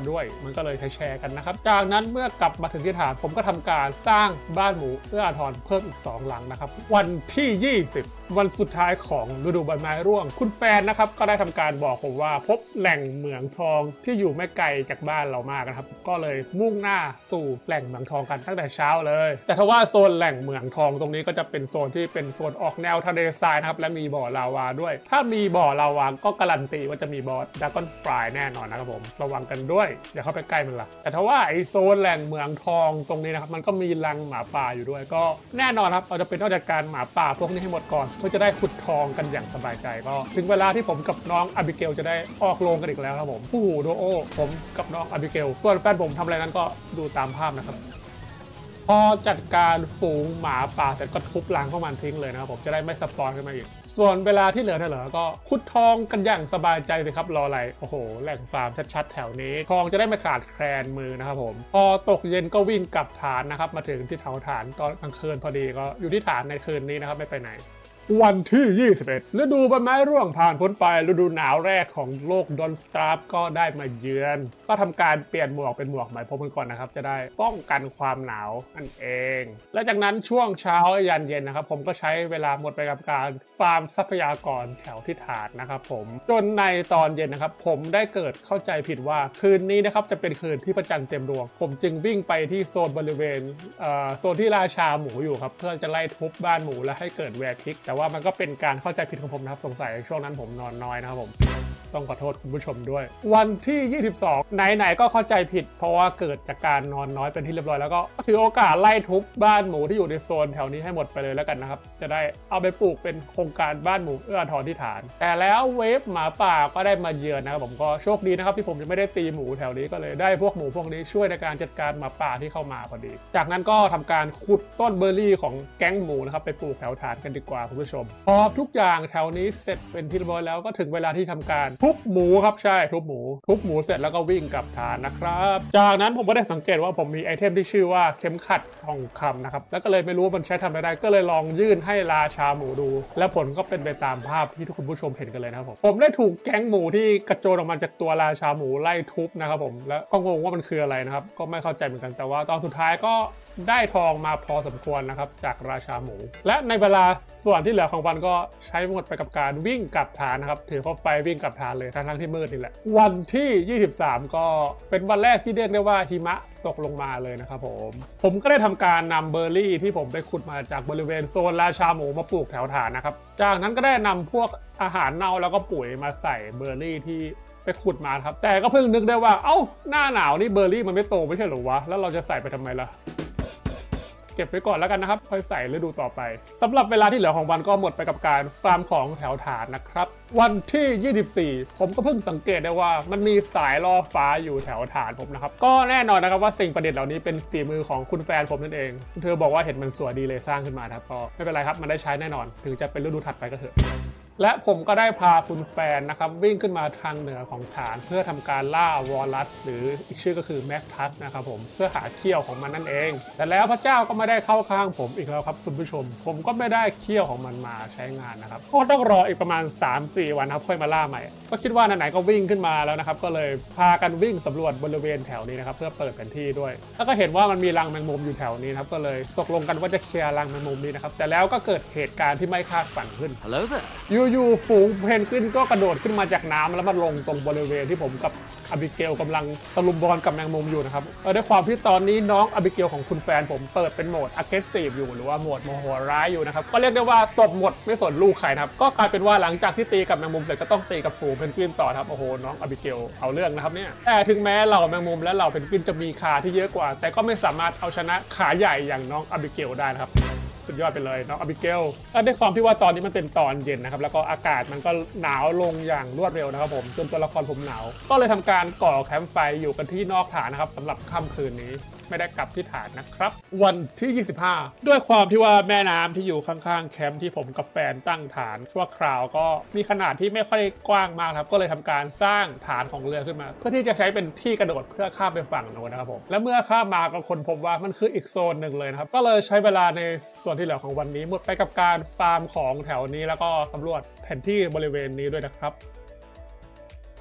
กันด้วยมันก็เลยแชร์กันนะครับจากนั้นเมื่อกลับมาถึงที่ฐานผมก็ทำการสร้างบ้านหมูเอื้ออาทรเพิ่มอีก2หลังนะครับวันที่20วันสุดท้ายของฤดูใบไม้ร่วงคุณแฟนนะครับก็ได้ทำการบอกผมว่าพบแหล่งเหมืองทองที่อยู่ไม่ไกลจากบ้านเรามากนะครับก็เลยมุ่งหน้าสู่แหล่งเหมืองทองกันตั้งแต่เช้าเลยแต่ถ้าว่าโซนแหล่งเหมืองทองตรงนี้ก็จะเป็นโซนที่เป็นโซนออกแนวทะเลทรายนะครับและมีบ่อลาวาด้วยถ้ามีบ่อลาวาก็การันตีว่าจะมีบ่อดราก้อนฟลายแน่นอนนะครับผมระวังกันด้วยอย่าเข้าไปใกล้มันละแต่ถ้าว่าไอโซนแหล่งเหมืองทองตรงนี้นะครับมันก็มีรังหมาป่าอยู่ด้วยก็แน่นอนครับเราจะเป็นต้องจัดการหมาป่าพวกนี้ให้หมดก่อนเพื่อจะได้ขุดทองกันอย่างสบายใจก็ถึงเวลาที่ผมกับน้องอบิเกลจะได้ออกโรงกันอีกแล้วครับผมผู้หูโดโอผมกับน้องอบิเกลส่วนแฟนผมทำอะไรนั้นก็ดูตามภาพนะครับพอจัดการฝูงหมาป่าเสร็จก็ทุบรังพวกมันทิ้งเลยนะครับผมจะได้ไม่สปอนขึ้นมาอีกส่วนเวลาที่เหลือก็ขุดทองกันอย่างสบายใจเลยครับรออะไรโอ้โหแหล่งฟาร์มชัดๆแถวนี้ทองจะได้ไม่ขาดแคลนมือนะครับผมพอตกเย็นก็วิ่งกลับฐานนะครับมาถึงที่แถวฐานตอนกลางคืนพอดีก็อยู่ที่ฐานในคืนนี้นะครับไม่ไปไหนวันที่21ฤดูใบไม้ร่วงผ่านพ้นไปฤดูหนาวแรกของโลกดอนสตาร์ฟก็ได้มาเยือนก็ทำการเปลี่ยนหมวกเป็นหมวกไหมพรมกันก่อนนะครับจะได้ป้องกันความหนาวนั่นเองและจากนั้นช่วงเช้ายันเย็นนะครับผมก็ใช้เวลาหมดไปกับการฟาร์มทรัพยากรแถวที่ฐานนะครับผมจนในตอนเย็นนะครับผมได้เกิดเข้าใจผิดว่าคืนนี้นะครับจะเป็นคืนที่พระจันทร์เต็มดวงผมจึงวิ่งไปที่โซนบริเวณโซนที่ราชาหมูอยู่ครับเพื่อจะไล่ทุบบ้านหมูและให้เกิดแวร์พิกแต่ว่ามันก็เป็นการเข้าใจผิดของผมนะครับสงสัยช่วงนั้นผมนอนน้อยนะครับผมต้องขอโทษคุณผู้ชมด้วยวันที่22ไหนๆก็เข้าใจผิดเพราะว่าเกิดจากการนอนน้อยเป็นที่เรียบร้อยแล้วก็ถือโอกาสไล่ทุบบ้านหมูที่อยู่ในโซนแถวนี้ให้หมดไปเลยแล้วกันนะครับจะได้เอาไปปลูกเป็นโครงการบ้านหมูเอื้ออาทรที่ฐานแต่แล้วเวฟหมาป่าก็ได้มาเยือนนะครับผมก็โชคดีนะครับที่ผมจะไม่ได้ตีหมูแถวนี้ก็เลยได้พวกหมูพวกนี้ช่วยในการจัดการหมาป่าที่เข้ามาพอดีจากนั้นก็ทำการขุดต้นเบอร์รี่ของแก๊งหมูนะครับไปปลูกแถวฐานกันดีกว่าคุณผู้ชมพอทุกอย่างแถวนี้เสร็จเป็นที่เรียบร้อยแล้วก็ถึงเวลาที่ทำการทุบหมูครับใช่ทุบหมูเสร็จแล้วก็วิ่งกลับฐานนะครับจากนั้นผมก็ได้สังเกตว่าผมมีไอเทมที่ชื่อว่าเข็มขัดทองคำนะครับแล้วก็เลยไม่รู้ว่ามันใช้ทำอะไรได้ก็เลยลองยื่นให้ราชาหมูดูและผลก็เป็นไปตามภาพที่ทุกคุณผู้ชมเห็นกันเลยนะครับผมได้ถูกแก๊งหมูที่กระโจนออกมาจากตัวราชาหมูไล่ทุบนะครับผมแล้วก็งงว่ามันคืออะไรนะครับก็ไม่เข้าใจเหมือนกันแต่ว่าตอนสุดท้ายก็ได้ทองมาพอสมควรนะครับจากราชาหมูและในเวลาส่วนที่เหลือของวันก็ใช้หมดไปกับการวิ่งกลับฐานนะครับถือเข้าไปวิ่งกลับฐานเลยทั้งที่มืดนี่แหละวันที่23ก็เป็นวันแรกที่เรียกได้ว่าหิมะตกลงมาเลยนะครับผมก็ได้ทำการนำเบอร์รี่ที่ผมไปขุดมาจากบริเวณโซนราชาหมูมาปลูกแถวฐานนะครับจากนั้นก็ได้นำพวกอาหารเน่าแล้วก็ปุ๋ยมาใส่เบอร์รี่ที่ไปขุดมาครับแต่ก็เพิ่งนึกได้ว่าเอ้าหน้าหนาวนี่เบอร์รี่มันไม่โตไม่ใช่หรอวะแล้วเราจะใส่ไปทำไมล่ะเก็บไปก่อนแล้วกันนะครับค่อยใส่ฤดูต่อไปสำหรับเวลาที่เหลือของวันก็หมดไปกับการฟาร์มของแถวฐานนะครับวันที่24ผมก็เพิ่งสังเกตได้ว่ามันมีสายล่อฟ้าอยู่แถวฐานผมนะครับก็แน่นอนนะครับว่าสิ่งประดิษฐ์เหล่านี้เป็นฝีมือของคุณแฟนผมนั่นเองเธอบอกว่าเห็นมันสวยดีเลยสร้างขึ้นมาครับก็ไม่เป็นไรครับมันได้ใช้แน่นอนถึงจะเป็นฤดูถัดไปก็เถอะและผมก็ได้พาคุณแฟนนะครับวิ่งขึ้นมาทางเหนือของฐานเพื่อทำการล่าวอลลัสหรืออีกชื่อก็คือแม็กทัสนะครับผมเพื่อหาเขี้ยวของมันนั่นเองแต่แล้วพระเจ้าก็ไม่ได้เข้าข้างผมอีกแล้วครับคุณผู้ชมผมก็ไม่ได้เขี้ยวของมันมาใช้งานนะครับก็ต้องรออีกประมาณ 3-4 วันครับค่อยมาล่าใหม่ก็คิดว่าไหนๆก็วิ่งขึ้นมาแล้วนะครับก็เลยพากันวิ่งสำรวจบริเวณแถวนี้นะครับเพื่อเปิดแผนที่ด้วยแล้วก็เห็นว่ามันมีรังแมงมุมอยู่แถวนี้ครับก็เลยตกลงกันว่าจะเคลียร์รังแมงมุมนี้นะครับแต่แล้วก็เกิดเหตุการณ์ที่ไม่คาดฝันขึ้น Hello there. อยู่ฝูงเพนกวินก็กระโดดขึ้นมาจากน้ำแล้วมาลงตรงบริเวณที่ผมกับอบิเกลกำลังตะลุมบอลกับแมงมุมอยู่นะครับด้วยความที่ตอนนี้น้องอบิเกลของคุณแฟนผมเปิดเป็นโหมด aggressive อยู่หรือว่าโหมดโมโหร้ายอยู่นะครับก็เรียกได้ว่าตบหมดไม่สนลูกใครนะครับก็กลายเป็นว่าหลังจากที่ตีกับแมงมุมเสร็จก็ต้องตีกับฝูงเพนกวินต่อครับโอ้โหน้องอบิเกลเอาเรื่องนะครับเนี่ยแต่ถึงแม้เหล่าแมงมุมและเหล่าเพนกวินจะมีขาที่เยอะกว่าแต่ก็ไม่สามารถเอาชนะขาใหญ่อย่างน้องอบิเกลได้นะครับสุดยอดไปเลยน้องอบิเกลด้วยความที่ว่าตอนนี้มันเป็นตอนเย็นนะครับแล้วก็อากาศมันก็หนาวลงอย่างรวดเร็วนะครับผมจนตัวละครผมหนาวก็เลยทำการก่อแคมป์ไฟอยู่กันที่นอกฐานนะครับสำหรับค่ำคืนนี้ไม่ได้กลับที่ฐานนะครับวันที่25ด้วยความที่ว่าแม่น้ำที่อยู่ข้างๆแคมป์ที่ผมกับแฟนตั้งฐานชั่วคราวก็มีขนาดที่ไม่ค่อยกว้างมากครับก็เลยทำการสร้างฐานของเรือขึ้นมาเพื่อที่จะใช้เป็นที่กระโดดเพื่อข้ามไปฝั่งโน้นนะครับผมและเมื่อข้ามมาก็ค้นพบว่ามันคืออีกโซนหนึ่งเลยนะครับก็เลยใช้เวลาในส่วนที่เหลือของวันนี้หมดไปกับการฟาร์มของแถวนี้แล้วก็สำรวจแผนที่บริเวณนี้ด้วยนะครับ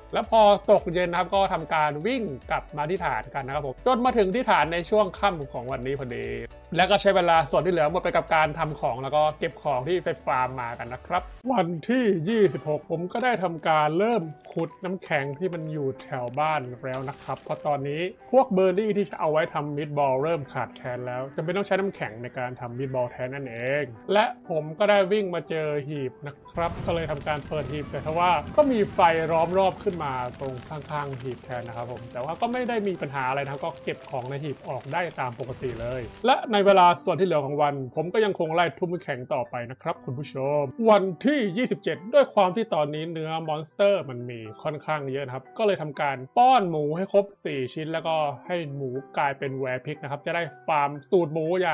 แล้วพอตกเย็นนะครับก็ทำการวิ่งกลับมาที่ฐานกันนะครับผมจนมาถึงที่ฐานในช่วงค่ำของวันนี้พอดีแล้วก็ใช้เวลาส่วนที่เหลือหมดไปกับการทำของแล้วก็เก็บของที่ไปฟาร์มมากันนะครับวันที่ 26 ผมก็ได้ทำการเริ่มขุดน้ำแข็งที่มันอยู่แถวบ้านแล้วนะครับเพราะตอนนี้พวกเบอร์รี่ที่เอาไว้ทำมิตบอลเริ่มขาดแคลนแล้วจำเป็นต้องใช้น้ำแข็งในการทำมิตบอลแทนนั่นเองและผมก็ได้วิ่งมาเจอหีบนะครับก็เลยทำการเปิดหีบแต่ทว่าก็มีไฟล้อมรอบขึ้นมาตรงข้างๆหีบแทนนะครับผมแต่ว่าก็ไม่ได้มีปัญหาอะไรนะก็เก็บของในหีบออกได้ตามปกติเลยและในเวลาส่วนที่เหลือของวันผมก็ยังคงไล่ทุบน้ำแข็งต่อไปนะครับคุณผู้ชมวันที่ 27 ด้วยความที่ตอนนี้เนื้อมอนสเตอร์มันมีค่อนข้างเยอะนะครับก็เลยทำการป้อนหมูให้ครบ4ชิ้นแล้วก็ให้หมูกลายเป็นแวร์พิกนะครับจะได้ฟาร์มตูดหมูอย่าง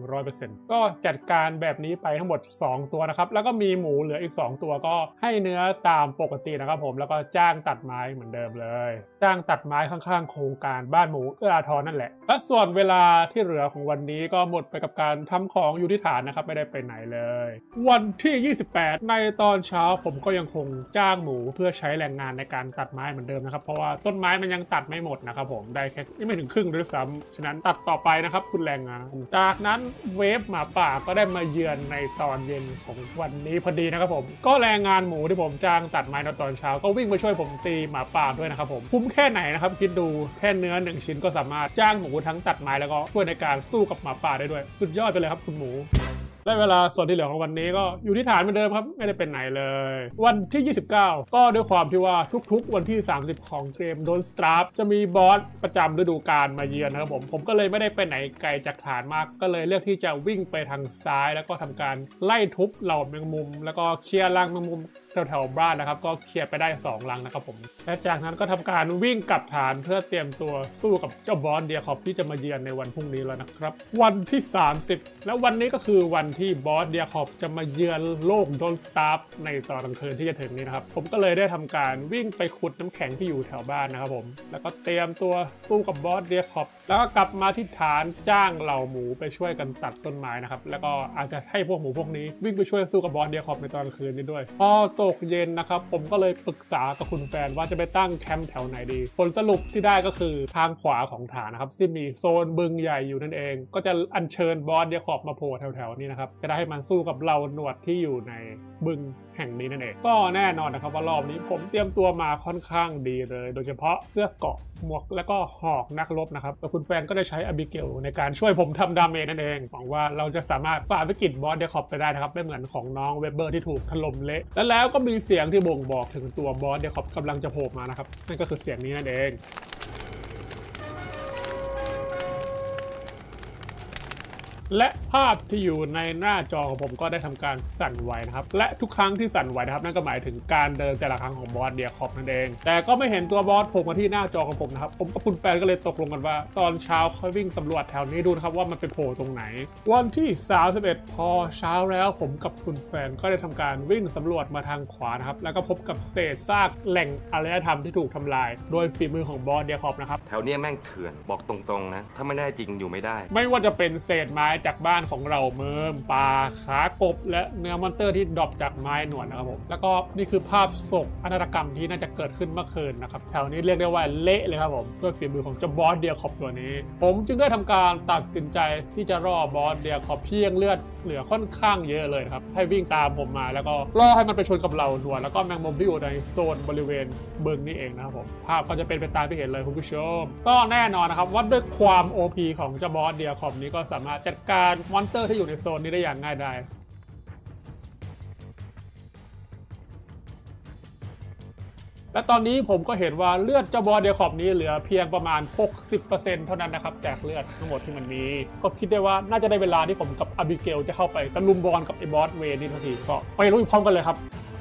100% ก็จัดการแบบนี้ไปทั้งหมด2ตัวนะครับแล้วก็มีหมูเหลืออีก2ตัวก็ให้เนื้อตามปกตินะครับผมแล้วก็จ้างตัดไม้เหมือนเดิมเลยจ้างตัดไม้ข้างๆโครงการบ้านหมูเอื้ออาทรนั่นแหละและส่วนเวลาที่เหลือของวันนี้ก็หมดไปกับการทำของอยู่ที่ฐานนะครับไม่ได้ไปไหนเลยวันที่ 28 ในตอนเช้าผมก็ยังคงจ้างหมูเพื่อใช้แรงงานในการตัดไม้เหมือนเดิมนะครับเพราะว่าต้นไม้มันยังตัดไม่หมดนะครับผมได้แค่ไม่ถึงครึ่งด้วยซ้ำฉะนั้นตัดต่อไปนะครับคุณแรงงานจากนั้นเวฟหมาป่าก็ได้มาเยือนในตอนเย็นของวันนี้พอดีนะครับผมก็แรงงานหมูที่ผมจ้างตัดไม้ในตอนเช้าก็วิ่งมาช่วยผมตีหมาป่าด้วยนะครับผมคุ้มแค่ไหนนะครับคิดดูแค่เนื้อ1ชิ้นก็สามารถจ้างหมูทั้งตัดไม้แล้วก็ช่วยในการสู้กับหมาป่าได้ด้วยสุดยอดไปเลยครับคุณหมูและเวลาส่วนที่เหลือของวันนี้ก็อยู่ที่ฐานเหมือนเดิมครับไม่ได้เป็นไหนเลยวันที่ 29 ก็ด้วยความที่ว่าทุกๆวันที่ 30 ของเกม Don't Starve จะมีบอสประจำฤดูกาลมาเยือนนะครับผมก็เลยไม่ได้ไปไหนไกลจากฐานมากก็เลยเลือกที่จะวิ่งไปทางซ้ายแล้วก็ทำการไล่ทุบเหล่าแมงมุมแล้วก็เคลียร์รังแมงมุมแถวๆบ้านนะครับก็เคลียร์ไปได้2รังนะครับผมและจากนั้นก็ทำการวิ่งกลับฐานเพื่อเตรียมตัวสู้กับเจ้าบอสเดียคอบที่จะมาเยือนในวันพรุ่งนี้แล้วนะครับวันที่ 30 และวันนี้ก็คือวันที่บอสเดียคอบจะมาเยือนโลก Don't Starve ในตอนกลางคืนที่จะถึงนี้นะครับผมก็เลยได้ทำการวิ่งไปขุดน้ำแข็งที่อยู่แถวบ้านนะครับผมแล้วก็เตรียมตัวสู้กับบอสเดียคอบแล้วก็กลับมาที่ฐานจ้างเหล่าหมูไปช่วยกันตัดต้นไม้นะครับแล้วก็อาจจะให้พวกหมูพวกนี้วิ่งไปช่วยสู้กับบอสเดียคอบในตอนกลางคืนนี้ด้วยพอตกเย็นนะครับผมก็เลยปรึกษากับคุณแฟนว่าจะไปตั้งแคมป์แถวไหนดีผลสรุปที่ได้ก็คือทางขวาของฐานนะครับซึ่งมีโซนบึงใหญ่อยู่นั่นเองก็จะอัญเชิญบอสเดียคอบมาโผล่แถวๆนี้นะครับจะได้ให้มันสู้กับเราหนวดที่อยู่ในบึงแห่งนี้นั่นเองก็แน่นอนนะครับว่ารอบนี้ผมเตรียมตัวมาค่อนข้างดีเลยโดยเฉพาะเสื้อเกราะหมวกและก็หอกนักรบนะครับแต่คุณแฟนก็ได้ใช้อบิเกลในการช่วยผมทำดาเมจนั่นเองหวังว่าเราจะสามารถฝ่าวิกฤตบอสเดียคอบไปได้นะครับไม่เหมือนของน้องเวเบอร์ที่ถูกถล่มเละแล้วก็มีเสียงที่บ่งบอกถึงตัวบอสเดียคอบกำลังจะโผล่มานะครับนั่นก็คือเสียงนี้นั่นเองและภาพที่อยู่ในหน้าจอของผมก็ได้ทำการสั่นไหวนะครับและทุกครั้งที่สั่นไหวนะครับนั่นก็หมายถึงการเดินแต่ละครั้งของบอสเดียคอบนั่นเองแต่ก็ไม่เห็นตัวบอสโผล่มาที่หน้าจอของผมนะครับผมกับคุณแฟนก็เลยตกลงกันว่าตอนเช้าค่อยวิ่งสำรวจแถวนี้ดูนะครับว่ามันเป็นโผล่ตรงไหนวันที่31พอเช้าแล้วผมกับคุณแฟนก็ได้ทำการวิ่งสำรวจมาทางขวานะครับแล้วก็พบกับเศษซากแหล่งอารยธรรมที่ถูกทำลายโดยฝีมือของบอสเดียคอบนะครับแถวนี้แม่งเถื่อนบอกตรงๆนะถ้าไม่ได้จริงอยู่ไม่ได้ไม่ว่าจะเป็นเศษไม้จากบ้านของเราเมิมปลาขากบและเนื้อมอนเตอร์ที่ดรอปจากไม้หนวดนะครับผมแล้วก็นี่คือภาพศพอนาถกรรมที่น่าจะเกิดขึ้นเมื่อคืนนะครับแถวนี้เรียกได้ว่าเละเลยครับผมเพื่อฝีมือของเจ้าบอสเดียคอบตัวนี้ผมจึงได้ทำการตัดสินใจที่จะรอบอสเดียคอบเพียงเลือดเหลือค่อนข้างเยอะเลยครับให้วิ่งตามผมมาแล้วก็ล่อให้มันไปชนกับเราหนวดแล้วก็แมงมุมที่อยู่ในโซนบริเวณบึงนี่เองนะครับผมภาพก็จะเป็นไปตามที่เห็นเลยคุณผู้ชมก็แน่นอนนะครับว่าด้วยความ OP ของเจ้าบอสเดียคอบนี้ก็สามารถจัดการมอนสเตอร์ที่อยู่ในโซนนี้ได้อย่างง่ายดายและตอนนี้ผมก็เห็นว่าเลือดเจ้าบอสเดียคอบนี้เหลือเพียงประมาณ 60% เท่านั้นนะครับจากเลือดทั้งหมดที่มันมีก็คิดได้ว่าน่าจะได้เวลาที่ผมกับอบิเกลจะเข้าไปตะลุมบอลกับไอ้บอสเวนี่ทันทีก็ไปลุยพร้อมกันเลยครับ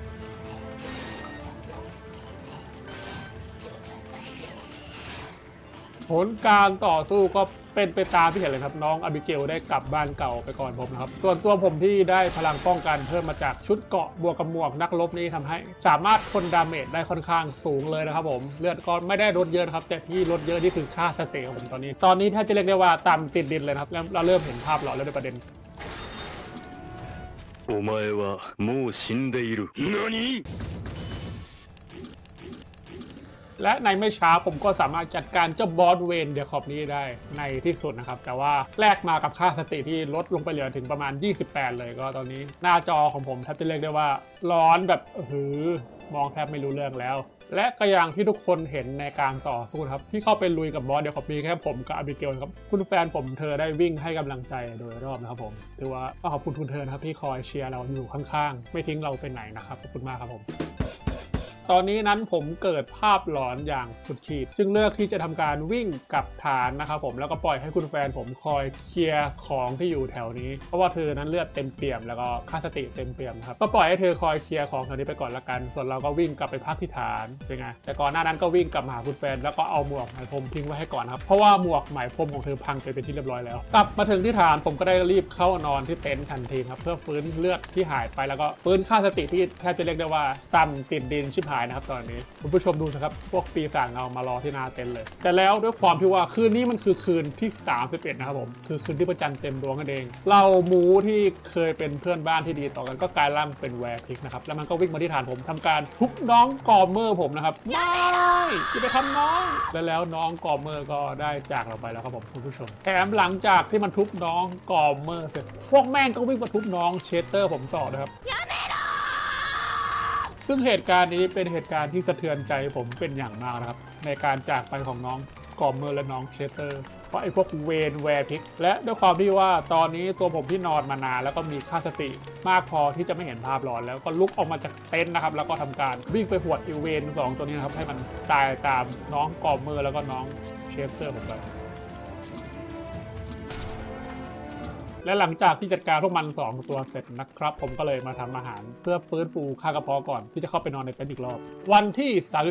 ผลการต่อสู้ก็เป็นไปตามที่เห็นเลยครับน้องอบิเกลได้กลับบ้านเก่าไปก่อนผมนะครับส่วนตัวผมที่ได้พลังป้องกันเพิ่มมาจากชุดเกราะบวกกับหมวกนักรบนี้ทำให้สามารถทนดาเมจได้ค่อนข้างสูงเลยนะครับผมเลือดก็ไม่ได้ลดเยอะครับแต่ที่ลดเยอะนี่คือค่าสเตย์ของผมตอนนี้ถ้าจะเรียกได้ว่าตามติดดินเลยครับแล้วเราเริ่มเห็นภาพหล่อแล้วในประเด็นお前はもう死んでいる何และในไม่ช้าผมก็สามารถจัดการเจ้าบอสเวนเดียคอบนี้ได้ในที่สุดนะครับแต่ว่าแลกมากับค่าสติที่ลดลงไปเหลือถึงประมาณ28เลยก็ตอนนี้หน้าจอของผมแทบจะเรียกได้ว่าร้อนแบบมองแทบไม่รู้เรื่องแล้วและก็อย่างที่ทุกคนเห็นในการต่อสู้ครับที่เข้าไปลุยกับบอสเดียวครับมีแค่ผมกับอาบิเกลครับคุณแฟนผมเธอได้วิ่งให้กำลังใจโดยรอบนะครับผมถือว่าขอบคุณคุณเธอนะครับที่คอยเชียร์เราอยู่ข้างๆไม่ทิ้งเราไปไหนนะครับขอบคุณมากครับผมตอนนี้นั้นผมเกิดภาพหลอนอย่างสุดขีดจึงเลือกที่จะทำการวิ่งกลับฐานนะครับผมแล้วก็ปล่อยให้คุณแฟนผมคอยเคลียร์ของที่อยู่แถวนี้เพราะว่าเธอนั้นเลือดเต็มเปี่ยมแล้วก็ค่าสติเต็มเปี่ยมครับก็ปล่อยให้เธอคอยเคลียร์ของแถวนี้ไปก่อนละกันส่วนเราก็วิ่งกลับไปพักที่ฐานเป็นไงแต่ก่อนหน้านั้นก็วิ่งกลับมาหาคุณแฟนแล้วก็เอาหมวกไหมพรมทิ้งไว้ให้ก่อนครับเพราะว่าหมวกไหมพรมของเธอพังไปเป็นที่เรียบร้อยแล้วกลับมาถึงที่ฐานผมก็ได้รีบเข้านอนที่เต็นท์ทันทีครับเพื่อฟื้นเลือดที่หายไปแล้วก็ฟื้นค่าสติที่แทบจะเรียกได้ว่าต่ำติดดินชิบหายนะครับตอนนี้คุณผู้ชมดูสิครับพวกปีศาจเงามารอที่หน้าเต็นท์เลยแต่แล้วด้วยความที่ว่าคืนนี้มันคือคืนที่31นะครับผมคือคืนที่พระจันทร์เต็มดวงนั่นเองเราหมูที่เคยเป็นเพื่อนบ้านที่ดีต่อกันก็กลายร่างเป็นแวร์พิกนะครับแล้วมันก็วิ่งมาที่ฐานผมทำการทุบน้องกอมเมอร์ผมนะครับไม่อย่าไปทำน้องแล้วน้องกอมเมอร์ก็ได้จากเราไปแล้วครับผมคุณผู้ชมแถมหลังจากที่มันทุบน้องกอมเมอร์เสร็จพวกแม่งก็วิ่งมาทุบน้องเชสเตอร์ผมต่อนะครับซึ่งเหตุการณ์นี้เป็นเหตุการณ์ที่สะเทือนใจผมเป็นอย่างมากนะครับในการจากไปของน้องกอมเมอร์และน้องเชสเตอร์เพราะไอ้พวกเวนแวร์พิกและด้วยความที่ว่าตอนนี้ตัวผมที่นอนมานานแล้วก็มีค่าสติมากพอที่จะไม่เห็นภาพหลอนแล้วก็ลุกออกมาจากเต็นท์นะครับแล้วก็ทำการวิ่งไปหวดอีเวน2ตัวนี้นะครับให้มันตายตามน้องกอมเมอร์แล้วก็น้องเชสเตอร์ผมไปและหลังจากที่จัดการพวกมัน2ตัวเสร็จนะครับผมก็เลยมาทำอาหารเพื่อฟื้นฟูค่ากระเพาะก่อนที่จะเข้าไปนอนในเต็นท์อีกรอบวันที่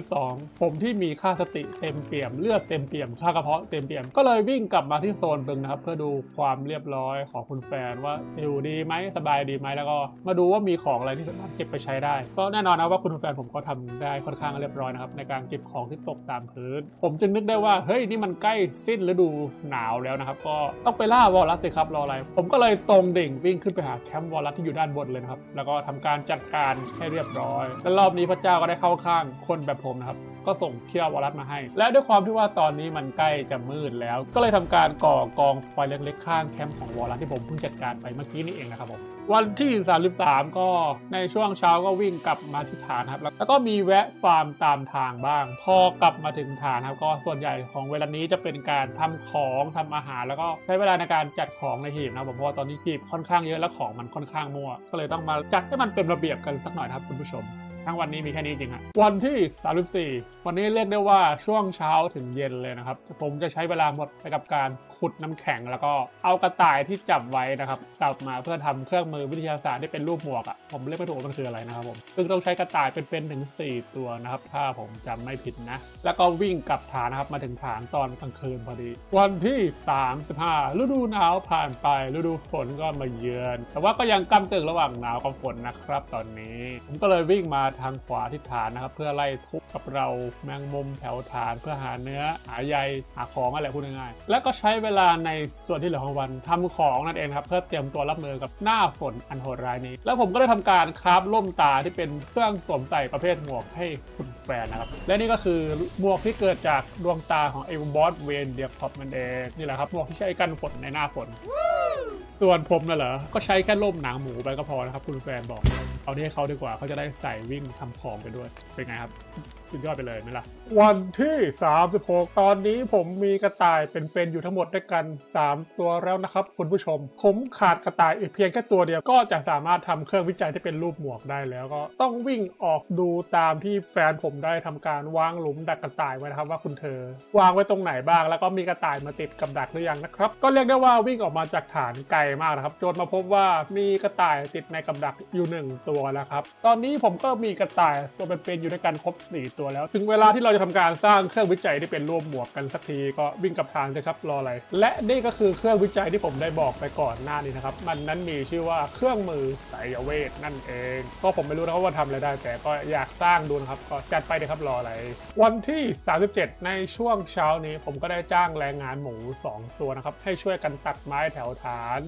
32ผมที่มีค่าสติเต็มเปี่ยมเลือดเต็มเปี่ยมค่ากระเพาะเต็มเปี่ยมก็เลยวิ่งกลับมาที่โซนบึงนะครับเพื่อดูความเรียบร้อยของคุณแฟนว่าอยู่ดีไหมสบายดีไหมแล้วก็มาดูว่ามีของอะไรที่สามารถเก็บไปใช้ได้ก็แน่นอนนะว่าคุณแฟนผมก็ทำได้ค่อนข้างเรียบร้อยนะครับในการเก็บของที่ตกตามพื้นผมจึงนึกได้ว่าเฮ้ยนี่มันใกล้สิ้นฤดูหนาวแล้วนะครับก็ต้องไปล่าวอลลัสสิครับรออะไรผมก็เลยตรงดิ่งวิ่งขึ้นไปหาแคมป์วอลลัสที่อยู่ด้านบนเลยนะครับแล้วก็ทำการจัดการให้เรียบร้อยและรอบนี้พระเจ้าก็ได้เข้าข้างคนแบบผมนะครับก็ส่งเคี่ยววอลลัสมาให้และด้วยความที่ว่าตอนนี้มันใกล้จะมืดแล้วก็เลยทำการก่อกองไฟเล็กๆข้างแคมป์ของวอลลัสที่ผมเพิ่งจัดการไปเมื่อกี้นี่เองนะครับผมวันที่33ก็ในช่วงเช้าก็วิ่งกลับมาที่ฐานครับแล้วก็มีแวะฟาร์มตามทางบ้างพอกลับมาถึงฐานครับก็ส่วนใหญ่ของเวลานี้จะเป็นการทำของทำอาหารแล้วก็ใช้เวลาในการจัดของในหีบนะครับผมเพราะว่าตอนนี้หีบค่อนข้างเยอะและของมันค่อนข้างมั่วก็เลยต้องมาจัดให้มันเป็นระเบียบกันสักหน่อยครับคุณผู้ชมทั้งวันนี้มีแค่นี้จริงฮะวันที่34วันนี้เรียกได้ว่าช่วงเช้าถึงเย็นเลยนะครับผมจะใช้เวลาหมดไปกับการขุดน้ำแข็งแล้วก็เอากระต่ายที่จับไว้นะครับกลับมาเพื่อทำเครื่องมือวิทยาศาสตร์ที่เป็นรูปหมวกอ่ะผมเรียกไม่ถูกมันคืออะไรนะครับผมซึ่งต้องใช้กระต่ายเป็นถึง4ตัวนะครับถ้าผมจำไม่ผิดนะแล้วก็วิ่งกลับฐานนะครับมาถึงฐานตอนกลางคืนพอดีวันที่35ฤดูหนาวผ่านไปฤดูฝนก็มาเยือนแต่ว่าก็ยังก้ำกึ่งระหว่างหนาวกับฝนนะครับตอนนี้ผมก็เลยวิ่งมาทางขวาที่ฐานนะครับเพื่อไล่ทุบกับเราแมงมุมแถวฐานเพื่อหาเนื้อหาใยหาของอะไรพูดง่ายๆแล้วก็ใช้เวลาในส่วนที่เหลือของวันทำของนั่นเองครับเพื่อเตรียมตัวรับมือกับหน้าฝนอันโหดร้ายนี้แล้วผมก็ได้ทำการคราฟล่มตาที่เป็นเครื่องสวมใส่ประเภทหมวกให้คุณแฟนนะครับและนี่ก็คือหมวกที่เกิดจากดวงตาของไอ้บอสเวนเดียคอปมันเองนี่แหละครับหมวกที่ใช้กันฝนในหน้าฝนส่วนผมน่ะเหรอก็ใช้แค่ล่มหนังหมูไปก็พอนะครับคุณแฟนบอกเอาที่ให้เขาดีกว่าเขาจะได้ใส่วิ่งทำของไปด้วยเป็นไงครับสุดยอดไปเลยไหมล่ะวันที่36ตอนนี้ผมมีกระต่ายเป็นอยู่ทั้งหมดด้วยกัน3ตัวแล้วนะครับคุณผู้ชมผมขาดกระต่ายอีกเพียงแค่ตัวเดียวก็จะสามารถทำเครื่องวิจัยที่เป็นรูปหมวกได้แล้วก็ต้องวิ่งออกดูตามที่แฟนผมได้ทำการวางหลุมดักกระต่ายไว้นะครับว่าคุณเธอวางไว้ตรงไหนบ้างแล้วก็มีกระต่ายมาติดกับดักหรือยังนะครับก็เรียกได้ว่าวิ่งออกมาจากฐานไกลมากนะครับจนมาพบว่ามีกระต่ายติดในกับดักอยู่1ตัวแล้วครับตอนนี้ผมก็มีกระต่ายตัวเป็นอยู่ด้วยกันครบ4ตัวแล้วถึงเวลาที่เราจะทำการสร้างเครื่องวิจัยที่เป็นรูปหมวกกันสักทีก็วิ่งกับฐานเลยครับรออะไรและนี่ก็คือเครื่องวิจัยที่ผมได้บอกไปก่อนหน้านี้นะครับมันนั้นมีชื่อว่าเครื่องมือไสยเวทนั่นเองก็ผมไม่รู้นะครับว่าทำอะไรได้แต่ก็อยากสร้างดูนะครับก็จัดไปเลยครับรออะไรวันที่37ในช่วงเช้านี้ผมก็ได้จ้างแรงงานหมู2ตัวนะครับให้ช่วยกันตัดไม้แถวฐาน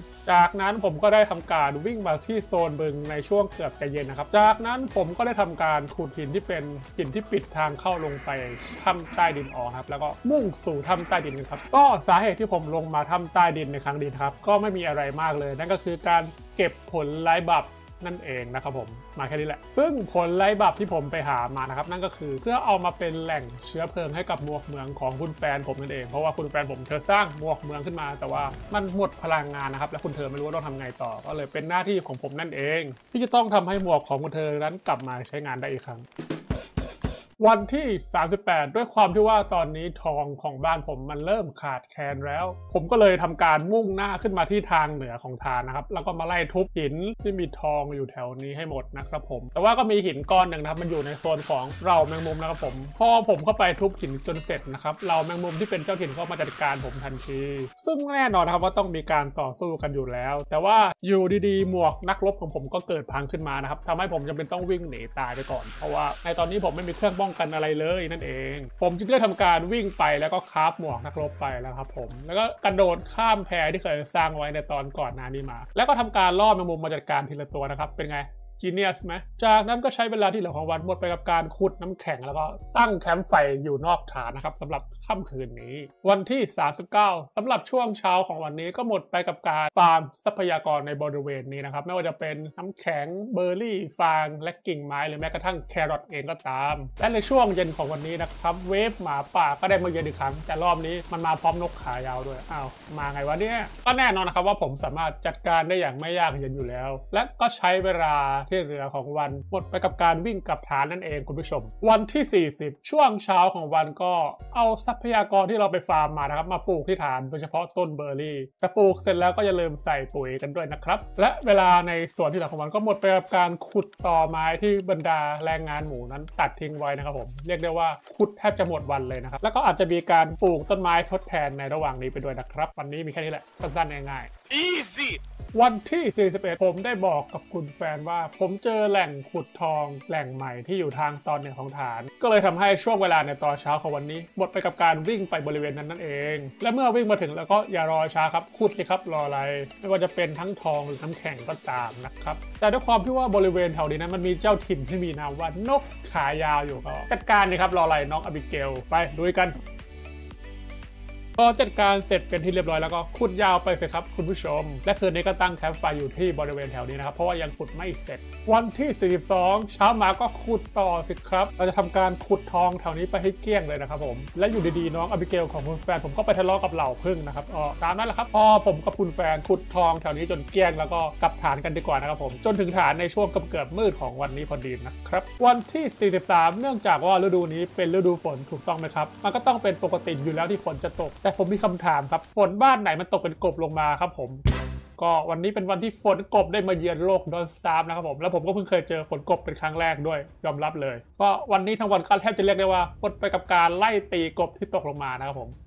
จากนั้นผมก็ได้ทำการวิ่งมาที่โซนบึงในช่วงเกือบจะเย็นนะครับจากนั้นผมก็ได้ทำการขุดหินที่เป็นหินที่ปิดทางเข้าลงไปถ้ำใต้ดินออกครับแล้วก็มุ่งสู่ถ้ำใต้ดินครับก็สาเหตุที่ผมลงมาถ้ำใต้ดินในครั้งนี้ครับก็ไม่มีอะไรมากเลยนั่นก็คือการเก็บผลไร้บับนั่นเองนะครับผมมาแค่นี้แหละซึ่งผลไร้บับที่ผมไปหามานะครับนั่นก็คือเพื่อเอามาเป็นแหล่งเชื้อเพลิงให้กับหมวกเมืองของคุณแฟนผมนั่นเองเพราะว่าคุณแฟนผมเธอสร้างหมวกเมืองขึ้นมาแต่ว่ามันหมดพลังงานนะครับและคุณเธอไม่รู้ว่าต้องทำไงต่อก็เลยเป็นหน้าที่ของผมนั่นเองที่จะต้องทำให้หมวกของคุณเธอนั้นกลับมาใช้งานได้อีกครั้งวันที่ 38 ด้วยความที่ว่าตอนนี้ทองของบ้านผมมันเริ่มขาดแคลนแล้วผมก็เลยทำการมุ่งหน้าขึ้นมาที่ทางเหนือของฐานนะครับแล้วก็มาไล่ทุบหินที่มีทองอยู่แถวนี้ให้หมดนะครับผมแต่ว่าก็มีหินก้อนหนึ่งนะครับมันอยู่ในโซนของเหล่าแมงมุมนะครับผมพอผมเข้าไปทุบหินจนเสร็จนะครับเหล่าแมงมุมที่เป็นเจ้าถิ่นก็มาจัดการผมทันทีซึ่งแน่นอนนะครับว่าต้องมีการต่อสู้กันอยู่แล้วแต่ว่าอยู่ดีๆหมวกนักรบของผมก็เกิดพังขึ้นมานะครับทำให้ผมจำเป็นต้องวิ่งหนีตายไปก่อนเพราะว่าในตอนนี้ผมไม่มีเครื่องป้องกันอะไรเลยนั่นเองผมจึงได้ทำการวิ่งไปแล้วก็คราฟหมวกนักรบไปแล้วครับผมแล้วก็กระโดดข้ามแพที่เคยสร้างไว้ในตอนก่อนหน้านี้มาแล้วก็ทำการล่อแมงมุมมาจัดการทีละตัวนะครับเป็นไงจีเนียสไหมจากนั้นก็ใช้เวลาที่เหลือของวันหมดไปกับการขุดน้ำแข็งแล้วก็ตั้งแคมป์ไฟอยู่นอกฐานนะครับสำหรับค่ำคืนนี้วันที่ 39 สำหรับช่วงเช้าของวันนี้ก็หมดไปกับการฟาร์มทรัพยากรในบริเวณนี้นะครับไม่ว่าจะเป็นน้ำแข็งเบอร์รี่ฟางและกิ่งไม้หรือแม้กระทั่งแครอทเองก็ตามและในช่วงเย็นของวันนี้นะครับเวฟหมาป่าก็ได้มาเยือนอีกครั้งแต่รอบนี้มันมาพร้อมนกขายาวด้วยอ้าวมาไงวะเนี่ยก็แน่นอนนะครับว่าผมสามารถจัดการได้อย่างไม่ยากเย็นอยู่แล้วและก็ใช้เวลาที่เหลือของวันหมดไปกับการวิ่งกลับฐานนั่นเองคุณผู้ชมวันที่ 40 ช่วงเช้าของวันก็เอาทรัพยากรที่เราไปฟาร์มมานะครับมาปลูกที่ฐานโดยเฉพาะต้นเบอร์รี่แต่ปลูกเสร็จแล้วก็อย่าลืมใส่ปุ๋ยกันด้วยนะครับและเวลาในส่วนที่เหลือของวันก็หมดไปกับการขุดตอไม้ที่บรรดาแรงงานหมู่นั้นตัดทิ้งไว้นะครับผมเรียกได้ว่าขุดแทบจะหมดวันเลยนะครับแล้วก็อาจจะมีการปลูกต้นไม้ทดแทนในระหว่างนี้ไปด้วยนะครับวันนี้มีแค่นี้แหละสั้นๆง่ายๆ Easyวันที่ 41 ผมได้บอกกับคุณแฟนว่าผมเจอแหล่งขุดทองแหล่งใหม่ที่อยู่ทางตอนเหนือของฐานก็เลยทำให้ช่วงเวลาในตอนเช้าของวันนี้หมดไปกับการวิ่งไปบริเวณนั้นนั่นเองและเมื่อวิ่งมาถึงแล้วก็อย่ารอช้าครับขุดสิครับรออะไรไม่ว่าจะเป็นทั้งทองหรือน้ำแข็งก็ตามนะครับแต่ด้วยความที่ว่าบริเวณแถวนี้นั้นมันมีเจ้าถิ่นที่มีนามว่านกขายาวอยู่ก็จัดการเลยครับรออะไรน้องอบิเกลไปดูกันพอจัดการเสร็จเป็นที่เรียบร้อยแล้วก็ขุดยาวไปสิครับคุณผู้ชมและคืนนี้ก็ตั้งแคมป์ไฟอยู่ที่บริเวณแถวนี้นะครับเพราะว่ายังขุดไม่เสร็จวันที่ 42 เช้ามาก็ขุดต่อสิครับเราจะทำการขุดทองแถวนี้ไปให้เกลี้ยงเลยนะครับผมและอยู่ดีๆน้องอบิเกลของคุณแฟนผมก็ไปทะเลาะกับเหล่าพึ่งนะครับตามนั้นแหละครับพอผมกับคุณแฟนขุดทองแถวนี้จนเกลี้ยงแล้วก็กลับฐานกันดีกว่านะครับผมจนถึงฐานในช่วงเกือบมืดของวันนี้พอดีนะครับวันที่ 43 เนื่องจากว่าฤดูนี้เป็นฤดูฝนถูกต้องไหมครับมันก็ต้องเป็นปกติอยู่แล้วที่ฝนจะตกแต่ผมมีคำถามครับฝนบ้านไหนมันตกเป็นกบลงมาครับผมก็วันนี้เป็นวันที่ฝนกบได้มาเยือนโลกดอนสตาร์นะครับผมแล้วผมก็เพิ่งเคยเจอฝนกบเป็นครั้งแรกด้วยยอมรับเลยก็วันนี้ทั้งวันก็แทบจะเรียกได้ว่าหมดไปกับการไล่ตีกบที่ตกลงมานะครับผม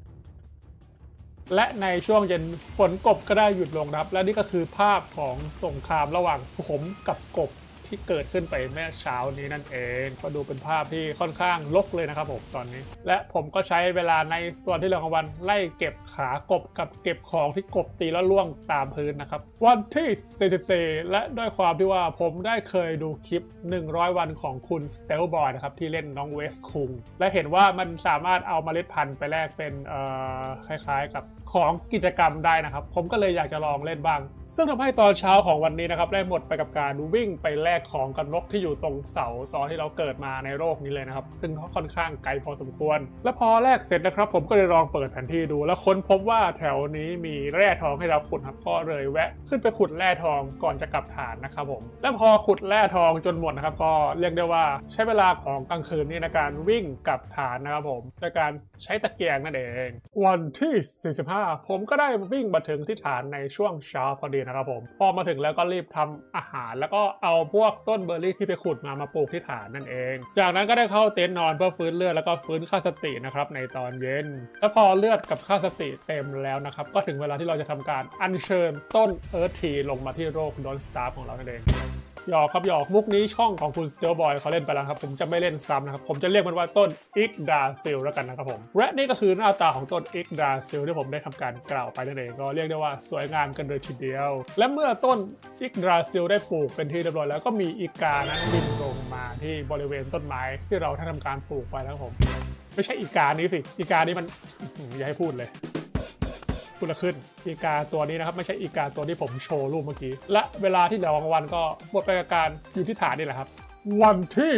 และในช่วงเย็นฝนกบก็ได้หยุดลงนะครับและนี่ก็คือภาพของสงครามระหว่างผมกับกบที่เกิดขึ้นไปเมื่อเช้านี้นั่นเองก็ดูเป็นภาพที่ค่อนข้างรกเลยนะครับผมตอนนี้และผมก็ใช้เวลาในส่วนที่เหลือของวันไล่เก็บขากบกับเก็บของที่กบตีแล้วล่วงตามพื้นนะครับวันที่ 44 และด้วยความที่ว่าผมได้เคยดูคลิป100 วันของคุณสเตลบอยนะครับที่เล่นน้องเวสคุงและเห็นว่ามันสามารถเอาเมล็ดพันธุ์ไปแลกเป็นคล้ายๆกับของกิจกรรมได้นะครับผมก็เลยอยากจะลองเล่นบ้างซึ่งทำให้ตอนเช้าของวันนี้นะครับได้หมดไปกับการวิ่งไปแลกของกับนกที่อยู่ตรงเสาตอนที่เราเกิดมาในโลกนี้เลยนะครับซึ่งค่อนข้างไกลพอสมควรและพอแลกเสร็จนะครับผมก็เลยลองเปิดแผนที่ดูแล้วค้นพบว่าแถวนี้มีแร่ทองให้เราขุดครับก็เลยแวะขึ้นไปขุดแร่ทองก่อนจะกลับฐานนะครับผมและพอขุดแร่ทองจนหมดนะครับก็เรียกได้ว่าใช้เวลาของกลางคืนนี้ในการวิ่งกลับฐานนะครับผมโดยการใช้ตะเกียงนั่นเองวันที่ 45 ผมก็ได้วิ่งมาถึงที่ฐานในช่วงเช้าพอดีนะครับผมพอมาถึงแล้วก็รีบทำอาหารแล้วก็เอาพวกต้นเบอร์รี่ที่ไปขุดมาปลูกที่ฐานนั่นเองจากนั้นก็ได้เข้าเต็นท์นอนเพื่อฟื้นเลือดแล้วก็ฟื้นค่าสตินะครับในตอนเย็นและพอเลือดกับค่าสติเต็มแล้วนะครับก็ถึงเวลาที่เราจะทำการอัญเชิญต้นเอิร์ธทีลงมาที่โลกดอนสตาร์ของเรานั่นเองหยอกครับหยอกมุกนี้ช่องของคุณสเตลบอยเขาเล่นไปแล้วครับผมจะไม่เล่นซ้ำนะครับผมจะเรียกมันว่าต้นอิกดาซิลแล้วกันนะครับผมและนี่ก็คือหน้าตาของต้นอิกดาซิลที่ผมได้ทำการกล่าวไปนั่นเองก็เรียกได้ว่าสวยงามกันเลยทีเดียวและเมื่อต้นอิกดาซิลได้ปลูกเป็นที่เรียบร้อยแล้วก็มีอีกานั้นบินลงมาที่บริเวณต้นไม้ที่เราทำการปลูกไปแล้วผมไม่ใช่อีกานี้สิอีกานี้มันอย่าให้พูดเลยพูดละขึ้นอีกาตัวนี้นะครับไม่ใช่อีกาตัวที่ผมโชว์รูปเมื่อกี้และเวลาที่เหลือของวันก็หมดไปกับการอยู่ที่ฐานนี่แหละครับวันที่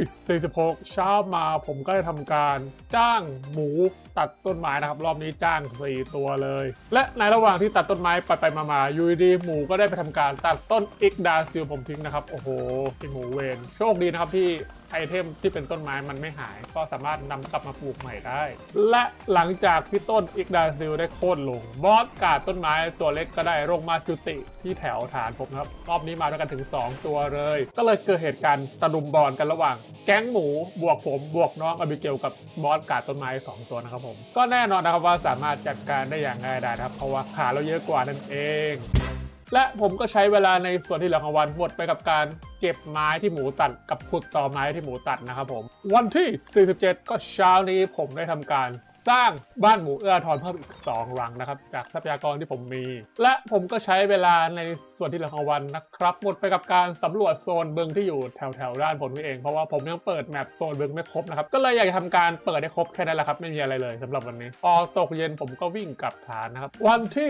46 เช้ามาผมก็ได้ทำการจ้างหมูตัดต้นไม้นะครับรอบนี้จ้าง4ตัวเลยและในระหว่างที่ตัดต้นไม้ไปมาอยู่ดีหมูก็ได้ไปทำการตัดต้นอิกดาซิลผมทิ้งนะครับโอ้โหเป็นหมูเวนโชคดีนะครับที่ไอเทมที่เป็นต้นไม้มันไม่หายก็สามารถนำกลับมาปลูกใหม่ได้และหลังจากที่ต้นอิกดาซิลได้โค่นลงบอสกาดต้นไม้ตัวเล็กก็ได้ลงมาจุติที่แถวฐานผมครับรอบนี้มาด้วยกันถึง2ตัวเลยก็เลยเกิดเหตุการณ์ตะลุมบอลกันระหว่างแก๊งหมูบวกผมบวกน้องอบิเกลกับบอสกาดต้นไม้2ตัวนะครับผมก็แน่นอนนะครับว่าสามารถจัดการได้อย่างง่ายดายนะครับเพราะว่าขาเราเยอะกว่านั่นเองและผมก็ใช้เวลาในส่วนที่เหลือของวันหมดไปกับการเก็บไม้ที่หมูตัดกับขุดต่อไม้ที่หมูตัดนะครับผมวันที่ 47 ก็เช้านี้ผมได้ทำการสร้างบ้านหมูเอื้ออาทรเพิ่มอีก2 รังนะครับจากทรัพยากรที่ผมมีและผมก็ใช้เวลาในส่วนที่เหลือของวันนะครับหมดไปกับการสำรวจโซนบึงที่อยู่แถวด้านบนนี่เองเพราะว่าผมยังเปิดแมปโซนบึงไม่ครบนะครับก็เลยอยากจะทำการเปิดให้ครบแค่นั้นแหละครับไม่มีอะไรเลยสำหรับวันนี้พอตกเย็นผมก็วิ่งกลับฐานนะครับวันที่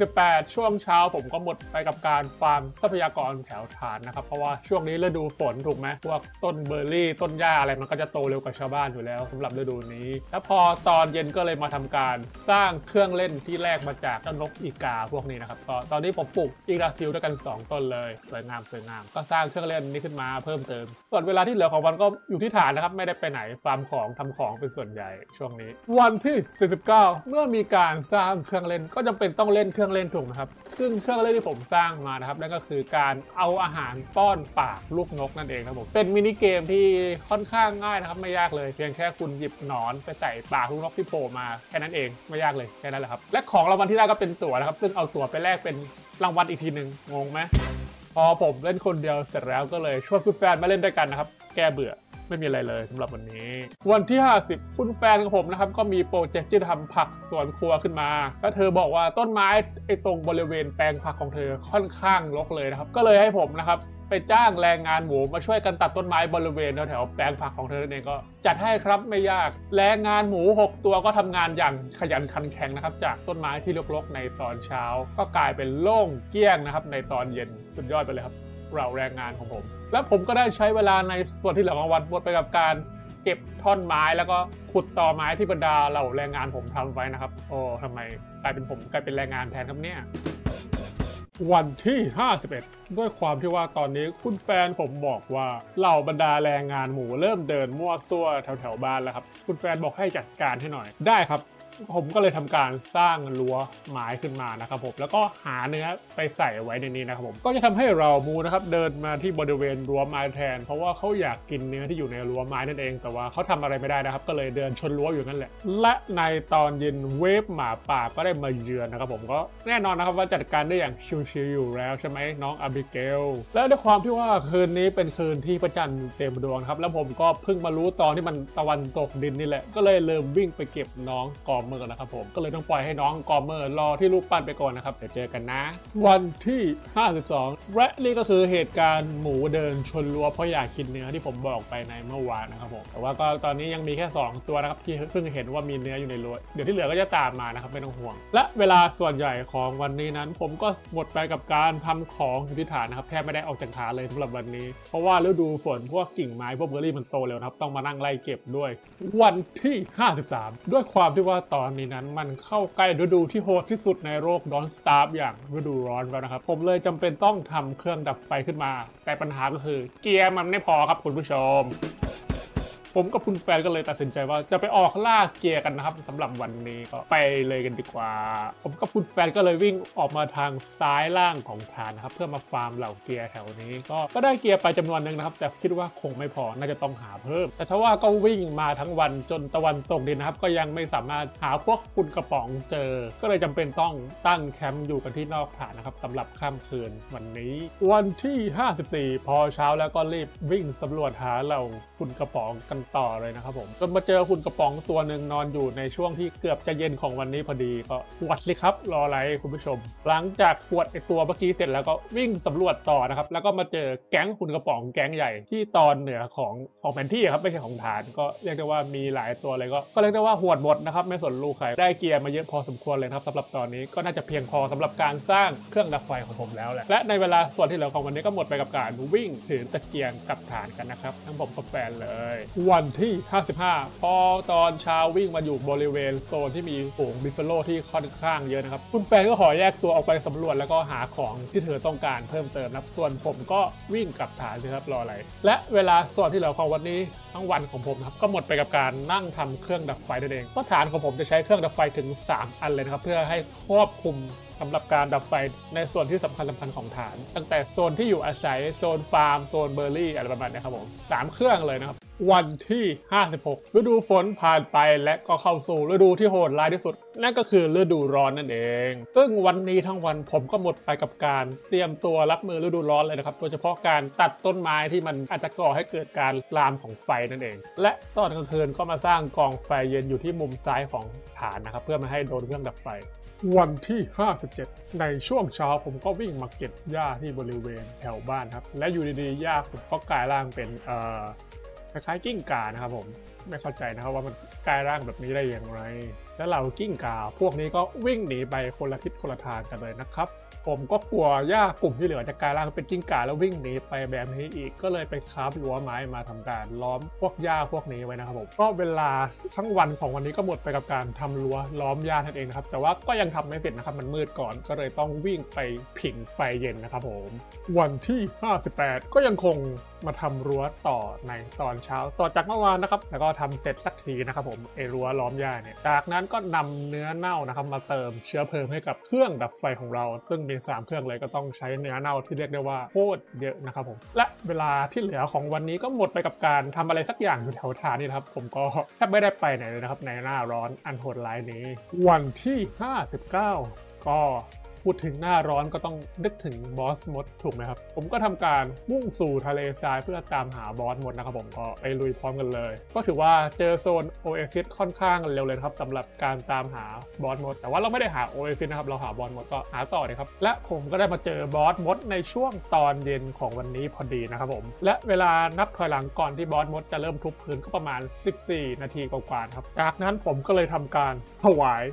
48 ช่วงเช้าผมก็หมดไปกับการฟาร์มทรัพยากรแถวฐานนะครับเพราะว่าช่วงนี้ฤดูฝนถูกไหมพวกต้นเบอร์รี่ต้นหญ้าอะไรมันก็จะโตเร็วกว่าชาวบ้านอยู่แล้วสำหรับฤดูนี้แล้วพอตอนเย็นก็เลยมาทำการสร้างเครื่องเล่นที่แรกมาจากเจ้านกอีกาพวกนี้นะครับก็ตอนนี้ผมปลูกอีกาซิลด้วยกัน2 ต้นเลยสวยงามก็สร้างเครื่องเล่นนี้ขึ้นมาเพิ่มเติมส่วนเวลาที่เหลือของวันก็อยู่ที่ฐานนะครับไม่ได้ไปไหนฟาร์มของทำของเป็นส่วนใหญ่ช่วงนี้วันที่ 49 เมื่อมีการสร้างเครื่องเล่นก็จำเป็นต้องเล่นเครื่องเล่นถูกนะครับซึ่งเครื่องเล่นที่ผมสร้างมานะครับนั่นก็คือการเอาอาหารป้อนปากลูกนกนั่นเองครับผมเป็นมินิเกมที่ค่อนข้างง่ายนะครับไม่ยากเลยเพียงแค่คุณหยิบหนอนไปใส่ปากลูกนกที่โผล่มาแค่นั้นเองไม่ยากเลยแค่นั้นแหละครับและของรางวัลที่ได้ก็เป็นตั๋วนะครับซึ่งเอาตั๋วไปแลกเป็นรางวัลอีกทีหนึ่งงงไหมพอผมเล่นคนเดียวเสร็จแล้วก็เลยชวนคุณแฟนมาเล่นด้วยกันนะครับแก้เบื่อไม่มีอะไรเลยสำหรับวันนี้วันที่ 50 คุณแฟนของผมนะครับก็มีโปรเจกต์ที่ทำผักสวนครัวขึ้นมาแล้วเธอบอกว่าต้นไม้ตรงบริเวณแปลงผักของเธอค่อนข้างรกเลยนะครับก็เลยให้ผมนะครับไปจ้างแรงงานหมูมาช่วยกันตัดต้นไม้บริเวณแถวๆแปลงผักของเธอนั่นเองก็จัดให้ครับไม่ยากแรงงานหมู6 ตัวก็ทำงานอย่างขยันขันแข็งนะครับจากต้นไม้ที่รกๆในตอนเช้าก็กลายเป็นโล่งเกลี้ยงนะครับในตอนเย็นสุดยอดไปเลยครับเราแรงงานของผมและผมก็ได้ใช้เวลาในส่วนที่เหลือของวันหมดไปกับการเก็บท่อนไม้แล้วก็ขุดต่อไม้ที่บรรดาเหล่าแรงงานผมทำไว้นะครับโอ้ทำไมกลายเป็นผมกลายเป็นแรงงานแทนครับเนี่ยวันที่ 51 ด้วยความที่ว่าตอนนี้คุณแฟนผมบอกว่าเหล่าบรรดาแรงงานหมูเริ่มเดินมั่วซั่วแถวบ้านแล้วครับคุณแฟนบอกให้จัดการให้หน่อยได้ครับผมก็เลยทำการสร้างรั้วไม้ขึ้นมานะครับผมแล้วก็หาเนื้อไปใส่ไว้ในนี้นะครับผมก็จะทำให้เราหมูนะครับเดินมาที่บริเวณรั้วไม้แทนเพราะว่าเขาอยากกินเนื้อที่อยู่ในรั้วไม้นั่นเองแต่ว่าเขาทำอะไรไม่ได้นะครับก็เลยเดินชนรั้วอยู่นั่นแหละและในตอนเย็นเวฟหมาป่าก็ได้มาเยือนนะครับผมก็แน่นอนนะครับว่าจัดการได้อย่างชิลๆอยู่แล้วใช่ไหมน้องอาบิเกลและด้วยความที่ว่าคืนนี้เป็นคืนที่พระจันทร์เต็มดวงครับแล้วผมก็เพิ่งมารู้ตอนที่มันตะวันตกดินนี่แหละก็เลยเริ่มวิ่งไปเก็บน้องกอมเมอร์นะครับผมก็เลยต้องปล่อยให้น้องกอมเมอร์รอที่รูปปั้นไปก่อนนะครับเดี๋ยวเจอกันนะวันที่ 52 และนี่ก็คือเหตุการณ์หมูเดินชนรั้วเพราะอยากกินเนื้อที่ผมบอกไปในเมื่อวานนะครับผมแต่ว่าก็ตอนนี้ยังมีแค่2 ตัวนะครับที่เพิ่งเห็นว่ามีเนื้ออยู่ในรั้วเดี๋ยวที่เหลือก็จะตามมานะครับไม่ต้องห่วงและเวลาส่วนใหญ่ของวันนี้นั้นผมก็หมดไปกับการทำของอยู่ที่ฐานนะครับแทบไม่ได้ออกจากฐานเลยสำหรับวันนี้เพราะว่าฤดูฝนพวกกิ่งไม้พวกเบอร์รี่มันโตเร็วนะครับต้องมานั่งไล่เก็บด้วยวันที่ 53 ด้วยความที่ว่าตอนนี้นั้นมันเข้าใกล้ฤดูที่โหดที่สุดในโลกดอนสตาร์ฟอย่างฤดูร้อนแล้วนะครับผมเลยจำเป็นต้องทำเครื่องดับไฟขึ้นมาแต่ปัญหาก็คือเกียร์มันไม่พอครับคุณผู้ชมผมกับคุณแฟนก็เลยตัดสินใจว่าจะไปออกล่าเกียร์กันนะครับสำหรับวันนี้ก็ไปเลยกันดีกว่าผมกับคุณแฟนก็เลยวิ่งออกมาทางซ้ายล่างของฐานนะครับเพื่อมาฟาร์มเหล่าเกียร์แถวนี้ก็ได้เกียร์ไปจำนวนหนึ่งนะครับแต่คิดว่าคงไม่พอน่าจะต้องหาเพิ่มแต่ถ้าว่าก็วิ่งมาทั้งวันจนตะวันตกดินนะครับก็ยังไม่สามารถหาพวกคุณกระป๋องเจอก็เลยจำเป็นต้องตั้งแคมป์อยู่กันที่นอกฐานนะครับสำหรับค่ำคืนวันนี้วันที่54พอเช้าแล้วก็รีบวิ่งสำรวจหาเหล่าคุณกระป๋องกันต่อเลยนะครับผมจนมาเจอคุณกระป๋องตัวหนึ่งนอนอยู่ในช่วงที่เกือบจะเย็นของวันนี้พอดีก็หวดสิครับรออะไรคุณผู้ชมหลังจากขวดไอตัวเมื่อกี้เสร็จแล้วก็วิ่งสำรวจต่อนะครับแล้วก็มาเจอแก๊งคุณกระป๋องแก๊งใหญ่ที่ตอนเหนือของแผนที่ครับไม่ใช่ของฐานก็เรียกได้ว่ามีหลายตัวเลยก็เรียกได้ว่าหวดหมดนะครับไม่สนลูกใครได้เกียร์มาเยอะพอสมควรเลยครับสำหรับตอนนี้ก็น่าจะเพียงพอสำหรับการสร้างเครื่องดับไฟของผมแล้วแหละและในเวลาส่วนที่เหลือของวันนี้ก็หมดไปกับการวิ่งถือตะเกียงกับฐานกันนะครับทั้งผมกับแฟนเลยวันที่55พอตอนเช้าวิ่งมาอยู่บริเวณโซนที่มีฝูงบิฟเฟโลที่ค่อนข้างเยอะนะครับคุณแฟนก็ขอแยกตัวออกไปสำรวจแล้วก็หาของที่เธอต้องการเพิ่มเติมนะส่วนผมก็วิ่งกลับฐานนะครับรออะไรและเวลาส่วนที่เหลือของวันนี้ทั้งวันของผมนะครับก็หมดไปกับการนั่งทำเครื่องดับไฟนั่นเองเพราะฐานของผมจะใช้เครื่องดับไฟถึง3อันเลยนะครับเพื่อให้ครอบคลุมสำหรับการดับไฟในส่วนที่สำคัญของฐานตั้งแต่โซนที่อยู่อาศัยโซนฟาร์มโซนเบอร์รี่อะไรประมาณนี้ครับผม3เครื่องเลยนะครับวันที่56ฤดูฝนผ่านไปและก็เข้าสู่ฤดูที่โหดร้ายที่สุดนั่นก็คือฤดูร้อนนั่นเองซึ่งวันนี้ทั้งวันผมก็หมดไปกับการเตรียมตัวรับมือฤดูร้อนเลยนะครับโดยเฉพาะการตัดต้นไม้ที่มันอาจจะก่อให้เกิดการลามของไฟนั่นเองและตอนกลางคืนก็มาสร้างกองไฟเย็นอยู่ที่มุมซ้ายของฐานนะครับเพื่อไม่ให้โดนเครื่องดับไฟวันที่57ในช่วงเช้าผมก็วิ่งมาเก็บหญ้าที่บริเวณแถวบ้านครับและอยู่ดีๆหญ้าผมก็กลายร่างเป็นคล้ายๆกิ้งก่านะครับผมไม่เข้าใจนะครับว่ามันกลายร่างแบบนี้ได้อย่างไรแล้วเหล่ากิ้งก่าพวกนี้ก็วิ่งหนีไปคนละทิศคนละทางกันเลยนะครับผมก็กลัวหญ้ากลุ่มที่เหลือจะกลายร่างเป็นกิ้งก่าแล้ววิ่งหนีไปแบบนี้อีกก็เลยไปคราฟรั้วไม้มาทำการล้อมพวกหญ้าพวกนี้ไว้นะครับผมก็เวลาทั้งวันของวันนี้ก็หมดไปกับการทำรั้วล้อมหญ้านั่นเองนะครับแต่ว่าก็ยังทำไม่เสร็จนะครับมันมืดก่อนก็เลยต้องวิ่งไปผิงไฟเย็นนะครับผมวันที่58ก็ยังคงมาทำรั้วต่อในตอนเช้าต่อจากเมื่อวานนะครับแล้วก็ทำเสร็จสักทีนะครับผมไอรั้วล้อมหญ้าเนี่ยจากนั้นก็นำเนื้อเน่านะครับมาเติมเชื้อเพลิงให้กับเครื่องดับไฟของเราซึ่งมี3เครื่องเลยก็ต้องใช้เนื้อเน่าที่เรียกได้ว่าโคตรเยอะนะครับผมและเวลาที่เหลือของวันนี้ก็หมดไปกับการทำอะไรสักอย่างอยู่แถวฐานนี่นะครับผมก็แทบไม่ได้ไปไหนเลยนะครับในหน้าร้อนอันโหดร้ายนี้วันที่59ก็พูดถึงหน้าร้อนก็ต้องนึกถึงบอสมดถูกไหมครับผมก็ทำการมุ่งสู่ทะเลทรายเพื่อตามหาบอสมดนะครับผมก็ไปลุยพร้อมกันเลยก็ถือว่าเจอโซนโอเอซิสค่อนข้างเร็วเลยครับสำหรับการตามหาบอสมดแต่ว่าเราไม่ได้หาโอเอซิสนะครับเราหาบอสมดก็หาต่อเลยครับและผมก็ได้มาเจอบอสมดในช่วงตอนเย็นของวันนี้พอดีนะครับผมและเวลานับถอยหลังก่อนที่บอสมดจะเริ่มทุบพื้นก็ประมาณ14นาทีกว่าๆครับจากนั้นผมก็เลยทำการถวาย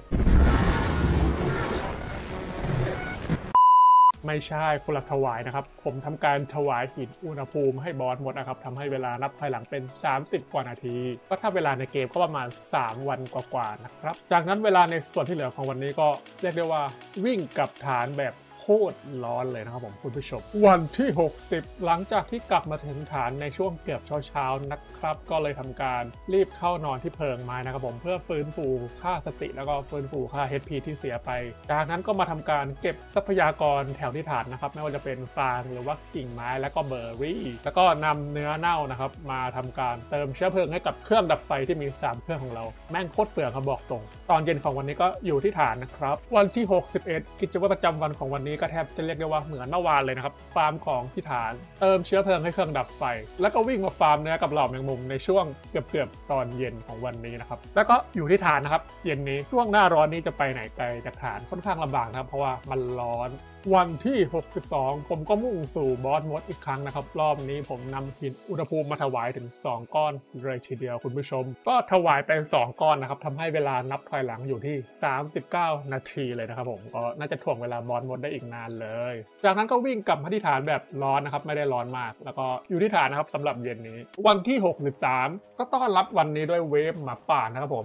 ไม่ใช่คนละถวายนะครับผมทำการถวายหินอุณหภูมิให้บอสหมดนะครับทำให้เวลานับถอยหลังเป็น30กว่านาทีก็ถ้าเวลาในเกมก็ประมาณ3วันกว่าๆนะครับจากนั้นเวลาในส่วนที่เหลือของวันนี้ก็เรียกได้ว่าวิ่งกับฐานแบบโคตรร้อนเลยนะครับผมคุณผู้ชมวันที่60หลังจากที่กลับมาถึงฐานในช่วงเกือบเช้าๆนะครับก็เลยทำการรีบเข้านอนที่เพิงไม้นะครับผมเพื่อฟื้นฟูค่าสติแล้วก็ฟื้นฟูค่า HP ที่เสียไปจากนั้นก็มาทำการเก็บทรัพยากรแถวที่ฐานนะครับไม่ว่าจะเป็นฟางหรือว่ากิ่งไม้แล้วก็เบอร์รี่แล้วก็นำเนื้อเน่านะครับมาทำการเติมเชื้อเพลิงให้กับเครื่องดับไฟที่มี3เครื่องของเราแม่งโคตรเปลืองครับบอกตรงตอนเย็นของวันนี้ก็อยู่ที่ฐานนะครับวันที่61กิจวัตรประจำวันของวันนี้ก็แทบจะเรียกได้ว่าเหมือนเมื่อวานเลยนะครับฟาร์มของที่ฐานเติมเชื้อเพลิงให้เครื่องดับไฟแล้วก็วิ่งมาฟาร์มเนื้อกับเหล่าแมงมุมในช่วงเกือบตอนเย็นของวันนี้นะครับแล้วก็อยู่ที่ฐานนะครับเย็นนี้ช่วงหน้าร้อนนี้จะไปไหนไกลจากฐานค่อนข้างลำบากนะครับเพราะว่ามันร้อนวันที่62ผมก็มุ่งสู่บอสมดอีกครั้งนะครับรอบนี้ผมนำหินอุณหภูมิมาถวายถึง2ก้อนเลยทีเดียวคุณผู้ชมก็ถวายไป2ก้อนนะครับทำให้เวลานับถอยหลังอยู่ที่39นาทีเลยนะครับผมก็น่าจะถ่วงเวลาบอสมดได้อีกนานเลยจากนั้นก็วิ่งกลับมาที่ฐานแบบร้อนนะครับไม่ได้ร้อนมากแล้วก็อยู่ที่ฐานนะครับสำหรับเย็นนี้วันที่63ก็ต้อนรับวันนี้ด้วยเวฟหมาป่านะครับผม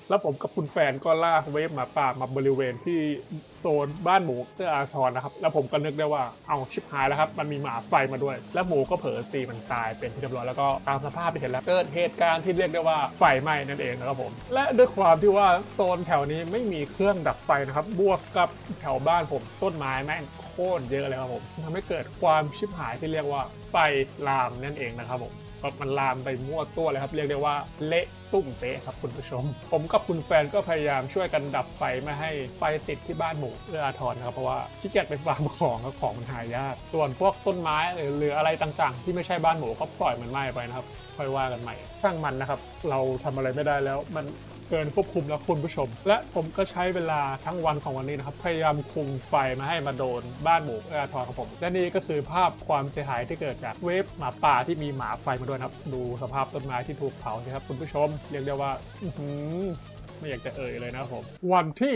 แล้วผมกับคุณแฟนก็ลากเวฟหมาป่ามาบริเวณที่โซนบ้านหมูเอื้ออาทรนะครับแล้วผมก็นึกได้ว่าเอาชิบหายแล้วครับมันมีหมาไฟมาด้วยแล้วหมูก็เผลอตีมันตายเป็นที่เรียบร้อยแล้วก็ตามสภาพที่เห็นแล้วเกิดเหตุการณ์ที่เรียกได้ว่าไฟไหม้นั่นเองนะครับผมและด้วยความที่ว่าโซนแถวนี้ไม่มีเครื่องดับไฟนะครับบวกกับแถวบ้านผมต้นไม้แม่งโคตรเยอะเลยครับผมทำให้เกิดความชิบหายที่เรียกว่าไฟลามนั่นเองนะครับผมมันลามไปมั่วตัวเลยครับเรียกได้ว่าเละตุ้มเป๊ะครับคุณผู้ชมผมกับคุณแฟนก็พยายามช่วยกันดับไฟไม่ให้ไฟติดที่บ้านหมูเอื้ออาทรนะครับเพราะว่าขี้เกียจไปฟาร์มของแล้วของมันหายากส่วนพวกต้นไม้หรืออะไรต่างๆที่ไม่ใช่บ้านหมูก็ปล่อยมันไหม้ไปนะครับค่อยว่ากันใหม่ช่างมันนะครับเราทำอะไรไม่ได้แล้วมันเกินควบคุมแล้วคุณผู้ชมและผมก็ใช้เวลาทั้งวันของวันนี้นะครับพยายามคุมไฟมาให้มาโดนบ้านหมูเอื้ออาทรของผมและนี่ก็คือภาพความเสียหายที่เกิดจากเวฟหมาป่าที่มีหมาไฟมาด้วยครับดูสภาพต้นไม้ที่ถูกเผานะครับคุณผู้ชมเรียกได้ว่าไม่อยากจะเอ่ยเลยนะครับผมวันที่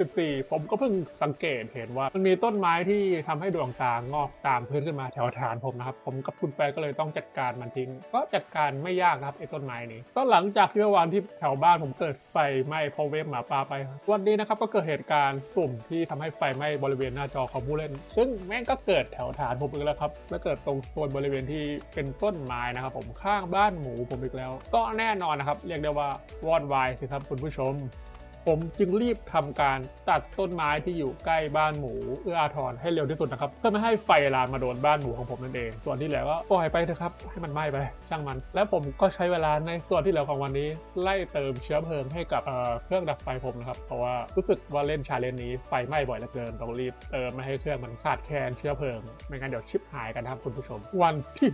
64ผมก็เพิ่งสังเกตเห็นว่ามันมีต้นไม้ที่ทำให้ดวงตางอกตามพื้นขึ้นมาแถวฐานผมนะครับผมกับคุณแฟนก็เลยต้องจัดการมันทิ้งก็จัดการไม่ยากนะครับไอ้ต้นไม้นี้ก็หลังจากที่เมื่อวานที่แถวบ้านผมเกิดไฟไหม้เพราะเวฟหมาป่าไปวันนี้นะครับก็เกิดเหตุการณ์สุ่มที่ทำให้ไฟไหม้บริเวณหน้าจอของผู้เล่นซึ่งแม่งก็เกิดแถวฐานผมอีกแล้วครับและเกิดตรงโซนบริเวณที่เป็นต้นไม้นะครับผมข้างบ้านหมูผมอีกแล้วก็แน่นอนนะครับเรียกได้ว่าวอดวายสิครับคุณผู้ชมผมจึงรีบทำการตัดต้นไม้ที่อยู่ใกล้บ้านหมูเอื้ออาทรให้เร็วที่สุดนะครับเพื่อไม่ให้ไฟลามมาโดนบ้านหมูของผมนั่นเองส่วนที่เหลือก็ปล่อยไปเถอะครับให้มันไหม้ไปช่างมันและผมก็ใช้เวลาในส่วนที่เหลือของวันนี้ไล่เติมเชื้อเพลิงให้กับเครื่องดับไฟผมนะครับเพราะว่ารู้สึกว่าเล่นชาเลนจ์นี้ไฟไหม้บ่อยเหลือเกินต้องรีบเติมไม่ให้เครื่องมันขาดแคลนเชื้อเพลิงไม่งั้นเดี๋ยวชิบหายกันครับคุณผู้ชมวันที่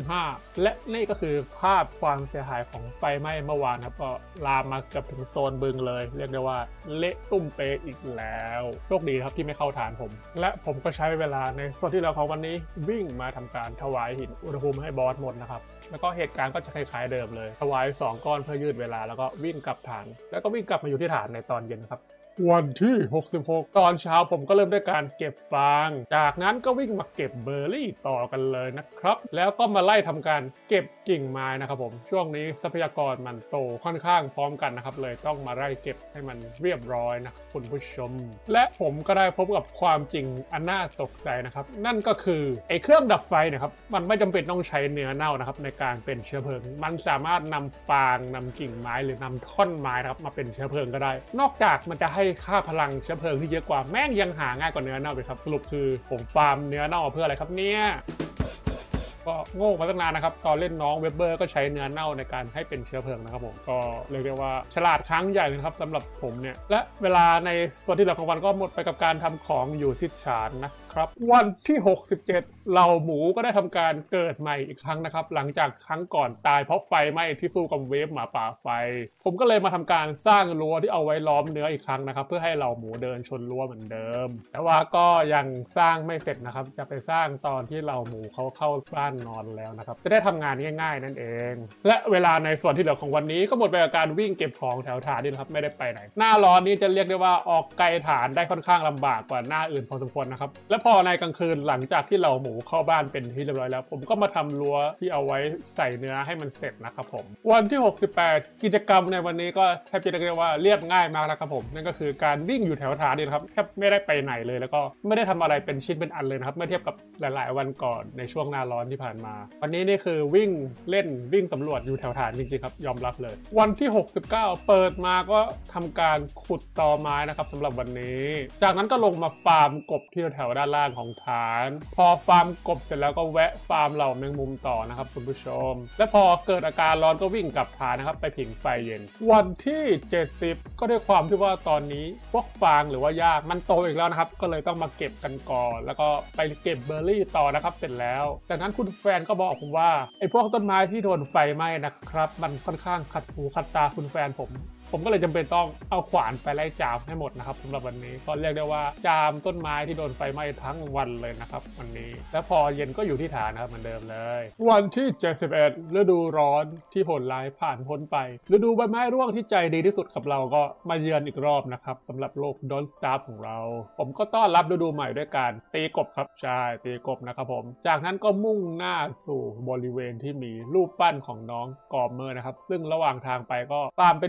65และนี่ก็คือภาพความเสียหายของไฟไหม้เมื่อวานครับก็ลามมาเกือบถึงโซนบึงเลยเรียกได้ว่าเละตุ้มเป๊ะอีกแล้วโชคดีครับที่ไม่เข้าฐานผมและผมก็ใช้เวลาในส่วนที่เราของวันนี้วิ่งมาทำการถวายหินอุณหภูมิให้บอสหมดนะครับแล้วก็เหตุการณ์ก็จะคล้ายๆเดิมเลยถวาย2ก้อนเพื่อยืดเวลาแล้วก็วิ่งกลับฐานแล้วก็วิ่งกลับมาอยู่ที่ฐานในตอนเย็นครับวันที่66ตอนเช้าผมก็เริ่มด้วยการเก็บฟางจากนั้นก็วิ่งมาเก็บเบอร์รี่ต่อกันเลยนะครับแล้วก็มาไล่ทำการเก็บกิ่งไม้นะครับผมช่วงนี้ทรัพยากรมันโตค่อนข้างพร้อมกันนะครับเลยต้องมาไล่เก็บให้มันเรียบร้อยนะคุณผู้ชมและผมก็ได้พบกับความจริงอันน่าตกใจนะครับนั่นก็คือไอ้เครื่องดับไฟเนี่ยครับมันไม่จำเป็นต้องใช้เนื้อเน่านะครับในการเป็นเชื้อเพลิงมันสามารถนำฟางนำกิ่งไม้หรือนำท่อนไม้นะครับมาเป็นเชื้อเพลิงก็ได้นอกจากมันจะให้ค่าพลังเชื้อเพลิงที่เยอะกว่าแม่งยังหาง่ายกว่าเนื้อเน่าไปครับสรุปคือผมฟาร์มเนื้อเน่าเพื่ออะไรครับเนี่ยก็โง่มาตั้งนานนะครับตอนเล่นน้องเวบเบอร์ก็ใช้เนื้อเน่าในการให้เป็นเชื้อเพลิงนะครับผมก็เรียกได้ว่าฉลาดครั้งใหญ่เลยครับสำหรับผมเนี่ยและเวลาในส่วนที่เหลือของวันก็หมดไปกับการทำของอยู่ที่ศาลนะครับวันที่67เหล่าหมูก็ได้ทำการเกิดใหม่อีกครั้งนะครับหลังจากครั้งก่อนตายเพราะไฟไหม้ที่สู้กับเวฟหมาป่าไฟผมก็เลยมาทำการสร้างรั้วที่เอาไว้ล้อมเนื้ออีกครั้งนะครับเพื่อให้เหล่าหมูเดินชนรั้วเหมือนเดิมแต่ว่าก็ยังสร้างไม่เสร็จนะครับจะไปสร้างตอนที่เหล่าหมูเขาเข้าบ้านนอนแล้วนะครับจะได้ทำงานง่ายๆนั่นเองและเวลาในส่วนที่เหลือของวันนี้ก็หมดไปกับการวิ่งเก็บของแถวฐานนี่นะครับไม่ได้ไปไหนหน้าร้อนนี้จะเรียกได้ว่าออกไกลฐานได้ค่อนข้างลำบากกว่าหน้าอื่นพอสมควรนะครับและพอในกลางคืนหลังจากที่เหล่าหมูเข้าบ้านเป็นที่เรียบร้อยแล้วผมก็มาทำรั้วที่เอาไว้ใส่เนื้อให้มันเสร็จนะครับผมวันที่68กิจกรรมในวันนี้ก็แทบจะเรียกว่าเรียบง่ายมากแล้วครับผมนั่นก็คือการวิ่งอยู่แถวฐานนี่นะครับแทบไม่ได้ไปไหนเลยแล้วก็ไม่ได้ทำอะไรเป็นชิ้นเป็นอันเลยนะครับเมื่อเทียบกับหลายๆวันก่อนในช่วงหน้าร้อนที่ผ่านมาวันนี้นี่คือวิ่งเล่นวิ่งสำรวจอยู่แถวฐานจริงๆครับยอมรับเลยวันที่69เปิดมาก็ทำการขุดตอไม้นะครับสำหรับวันนี้จากนั้นก็ลงมาฟาร์มกบที่แถวด้านล่างของฐานพอฟาร์มกบเสร็จแล้วก็แวะฟาร์มเหล่าแมงมุมต่อนะครับคุณผู้ชมและพอเกิดอาการร้อนก็วิ่งกลับฐานนะครับไปผิงไฟเย็นวันที่70ก็ด้วยความที่ว่าตอนนี้พวกฟางหรือว่าหญ้ามันโตอีกแล้วนะครับก็เลยต้องมาเก็บกันก่อนแล้วก็ไปเก็บเบอร์รี่ต่อนะครับเสร็จแล้วจากนั้นคุณแฟนก็บอกผมว่าไอ้พวกต้นไม้ที่โดนไฟไหม้นะครับมันค่อนข้างขัดหูขัดตาคุณแฟนผมก็เลยจำเป็นต้องเอาขวานไปไล่จามให้หมดนะครับสำหรับวันนี้ก็เรียกได้ว่าจามต้นไม้ที่โดนไฟไหม้ทั้งวันเลยนะครับวันนี้แล้วพอเย็นก็อยู่ที่ฐานนะครับเหมือนเดิมเลยวันที่71ฤดูร้อนที่โหดร้ายผ่านพ้นไปฤดูใบไม้ร่วงที่ใจดีที่สุดกับเราก็มาเยือนอีกรอบนะครับสำหรับโลก Don't Starve ของเราผมก็ต้อนรับฤดูใหม่ด้วยการตีกบครับใช่ตีกบนะครับผมจากนั้นก็มุ่งหน้าสู่บริเวณที่มีรูปปั้นของน้องกอมเมอร์นะครับซึ่งระหว่างทางไปก็ตามไปด้วยนะครับ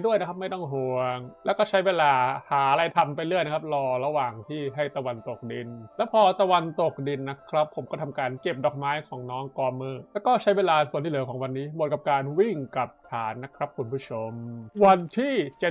ไม่ต้องห่วงแล้วก็ใช้เวลาหาอะไรทำไปเรื่อยนะครับรอระหว่างที่ให้ตะวันตกดินแล้วพอตะวันตกดินนะครับผมก็ทำการเก็บดอกไม้ของน้องกอมเมอร์แล้วก็ใช้เวลาส่วนที่เหลือของวันนี้หมดกับการวิ่งกลับฐานนะครับคุณผู้ชมวันที่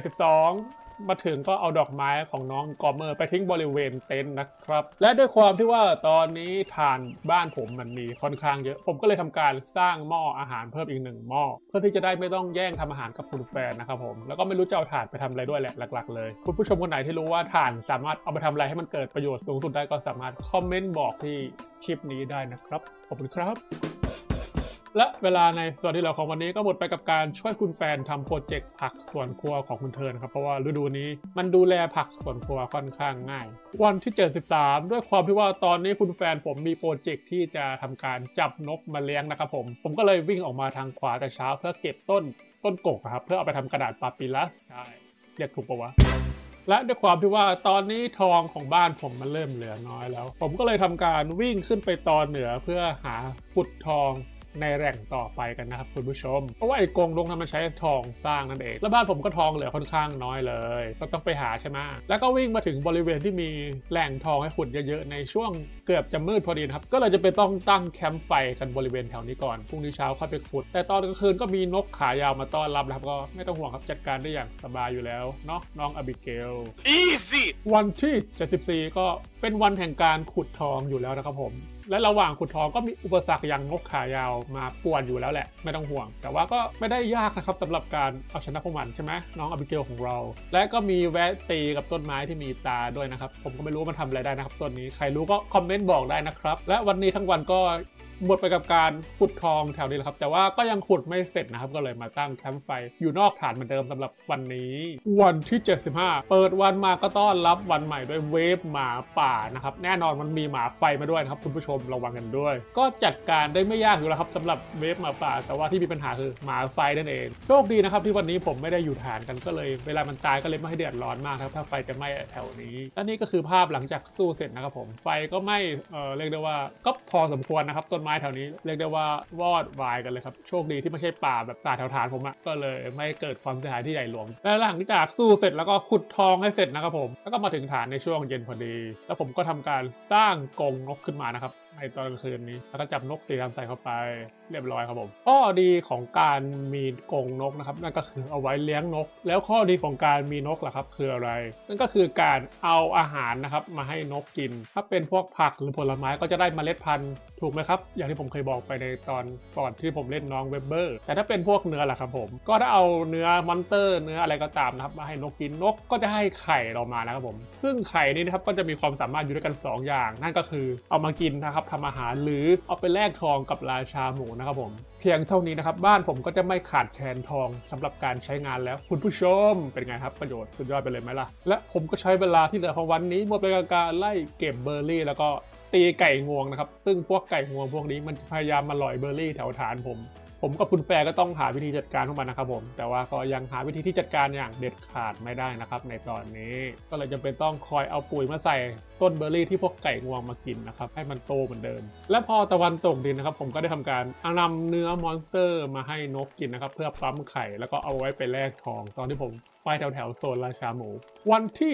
72มาถึงก็เอาดอกไม้ของน้องกอมเมอร์ไปทิ้งบริเวณเต็นท์นะครับและด้วยความที่ว่าตอนนี้ถ่านบ้านผมมันมีค่อนข้างเยอะผมก็เลยทำการสร้างหม้ออาหารเพิ่มอีก1หม้อเพื่อที่จะได้ไม่ต้องแย่งทำอาหารกับคุณแฟนนะครับผมแล้วก็ไม่รู้จะเอาถ่านไปทำอะไรด้วยแหละหลักๆเลยคุณผู้ชมคนไหนที่รู้ว่าถ่านสามารถเอาไปทำอะไรให้มันเกิดประโยชน์สูงสุดได้ก็สามารถคอมเมนต์บอกที่คลิปนี้ได้นะครับขอบคุณครับและเวลาในส่วนที่เหลือของวันนี้ก็หมดไปกับการช่วยคุณแฟนทำโปรเจกต์ผักสวนครัวของคุณเทิร์นครับเพราะว่าฤดูนี้มันดูแลผักสวนครัวค่อนข้างง่ายวันที่ 73ด้วยความที่ว่าตอนนี้คุณแฟนผมมีโปรเจกต์ที่จะทำการจับนกมาเลี้ยงนะครับผมก็เลยวิ่งออกมาทางขวาแต่เช้าเพื่อเก็บต้นกกครับเพื่อเอาไปทำกระดาษปาปิลัสใช่เรียกถูกปะวะและด้วยความที่ว่าตอนนี้ทองของบ้านผมมันเริ่มเหลือน้อยแล้วผมก็เลยทำการวิ่งขึ้นไปตอนเหนือเพื่อหาขุดทองในแหล่งต่อไปกันนะครับคุณผู้ชมเพราะว่าไอ้กรงนกนั้นมันใช้ทองสร้างนั่นเองแล้วบ้านผมก็ทองเหลือค่อนข้างน้อยเลยก็ต้องไปหาใช่ไหมแล้วก็วิ่งมาถึงบริเวณที่มีแหล่งทองให้ขุดเยอะๆในช่วงเกือบจะมืดพอดีนะครับก็เลยจะไปต้องตั้งแคมป์ไฟกันบริเวณแถวนี้ก่อนพรุ่งนี้เช้าค่อยไปขุดแต่ตอนกลางคืนก็มีนกขายาวมาต้อนรับนะครับก็ไม่ต้องห่วงครับจัดการได้อย่างสบายอยู่แล้วเนาะน้องอบิเกล Easy วันที่ 74ก็เป็นวันแห่งการขุดทองอยู่แล้วนะครับผมและระหว่างขุดทองก็มีอุปสรรคอย่างนกขายาวมาป่วนอยู่แล้วแหละไม่ต้องห่วงแต่ว่าก็ไม่ได้ยากนะครับสำหรับการเอาชนะพวกมันใช่ไหมน้องอบิเกลของเราและก็มีแวะตีกับต้นไม้ที่มีตาด้วยนะครับผมก็ไม่รู้ว่ามันทำอะไรได้นะครับต้นนี้ใครรู้ก็คอมเมนต์บอกได้นะครับและวันนี้ทั้งวันก็หมดไปกับการขุดทองแถวนี้แหละครับแต่ว่าก็ยังขุดไม่เสร็จนะครับก็เลยมาตั้งแคมป์ไฟอยู่นอกฐานเหมือนเดิมสำหรับวันนี้วันที่ 75เปิดวันมาก็ต้อนรับวันใหม่ด้วยเวฟหมาป่านะครับแน่นอนมันมีหมาไฟมาด้วยนะครับคุณผู้ชมระวังกันด้วยก็จัดการได้ไม่ยากอยู่แล้วครับสำหรับเวฟหมาป่าแต่ว่าที่มีปัญหาคือหมาไฟนั่นเองโชคดีนะครับที่วันนี้ผมไม่ได้อยู่ฐานกันก็เลยเวลามันตายก็เลยไม่ให้เดือดร้อนมากครับถ้าไฟจะไหม้แถวนี้และนี่ก็คือภาพหลังจากสู้เสร็จนะครับผมไฟก็ไหม้เรียกได้ว่าก็พอสมควรนะครับต้นไม้แถวนี้เรียกได้ว่าวอดวายกันเลยครับโชคดีที่ไม่ใช่ป่าแบบป่าแถวฐานผมอะก็เลยไม่เกิดความเสียหายที่ใหญ่หลวงและหลังจากสู้เสร็จแล้วก็ขุดทองให้เสร็จนะครับผมแล้วก็มาถึงฐานในช่วงเย็นพอดีแล้วผมก็ทำการสร้างกรงนกขึ้นมานะครับในตอนกลางคืนนี้แล้วก็จับนกสีดำใส่เข้าไปเรียบร้อยครับผมข้อดีของการมีกรงนกนะครับนั่นก็คือเอาไว้เลี้ยงนกแล้วข้อดีของการมีนกล่ะครับคืออะไรนั่นก็คือการเอาอาหารนะครับมาให้นกกินถ้าเป็นพวกผักหรือผลไม้ก็จะได้เมล็ดพันธุ์ถูกไหมครับอย่างที่ผมเคยบอกไปในตอนก่อนที่ผมเล่นน้องเวเบอร์แต่ถ้าเป็นพวกเนื้อล่ะครับผมก็ถ้าเอาเนื้อมอนเตอร์เนื้ออะไรก็ตามนะครับมาให้นกกินนกก็จะให้ไข่เรามานะครับผมซึ่งไข่นี้นะครับก็จะมีความสามารถอยู่ด้วยกัน2อย่างนั่นก็คือเอามากินนะครับทำอาหารหรือเอาไปแลกทองกับราชาหมูนะครับผมเพียงเท่านี้นะครับบ้านผมก็จะไม่ขาดแคลนทองสำหรับการใช้งานแล้วคุณผู้ชมเป็นไงครับประโยชน์สุดยอดไปเลยไหมล่ะและผมก็ใช้เวลาที่เหลือของวันนี้หมดไปกับการไล่เก็บเบอร์รี่แล้วก็ตีไก่งวงนะครับซึ่งพวกไก่งวงพวกนี้มันพยายามมาหล่อยเบอร์รี่แถวฐานผมกับคุณแฟร์ก็ต้องหาวิธีจัดการพวกมันนะครับผมแต่ว่าก็ยังหาวิธีที่จัดการอย่างเด็ดขาดไม่ได้นะครับในตอนนี้ก็เลยจำเป็นต้องคอยเอาปุ๋ยมาใส่ต้นเบอร์รี่ที่พวกไก่งวงมากินนะครับให้มันโตเหมือนเดิมและพอตะวันตกดินนะครับผมก็ได้ทำการนำเนื้อมอนสเตอร์มาให้นกกินนะครับเพื่อปั๊มไข่แล้วก็เอาไว้ไปแลกทองตอนที่ผมไปแถวโซนราชาหมูวันที่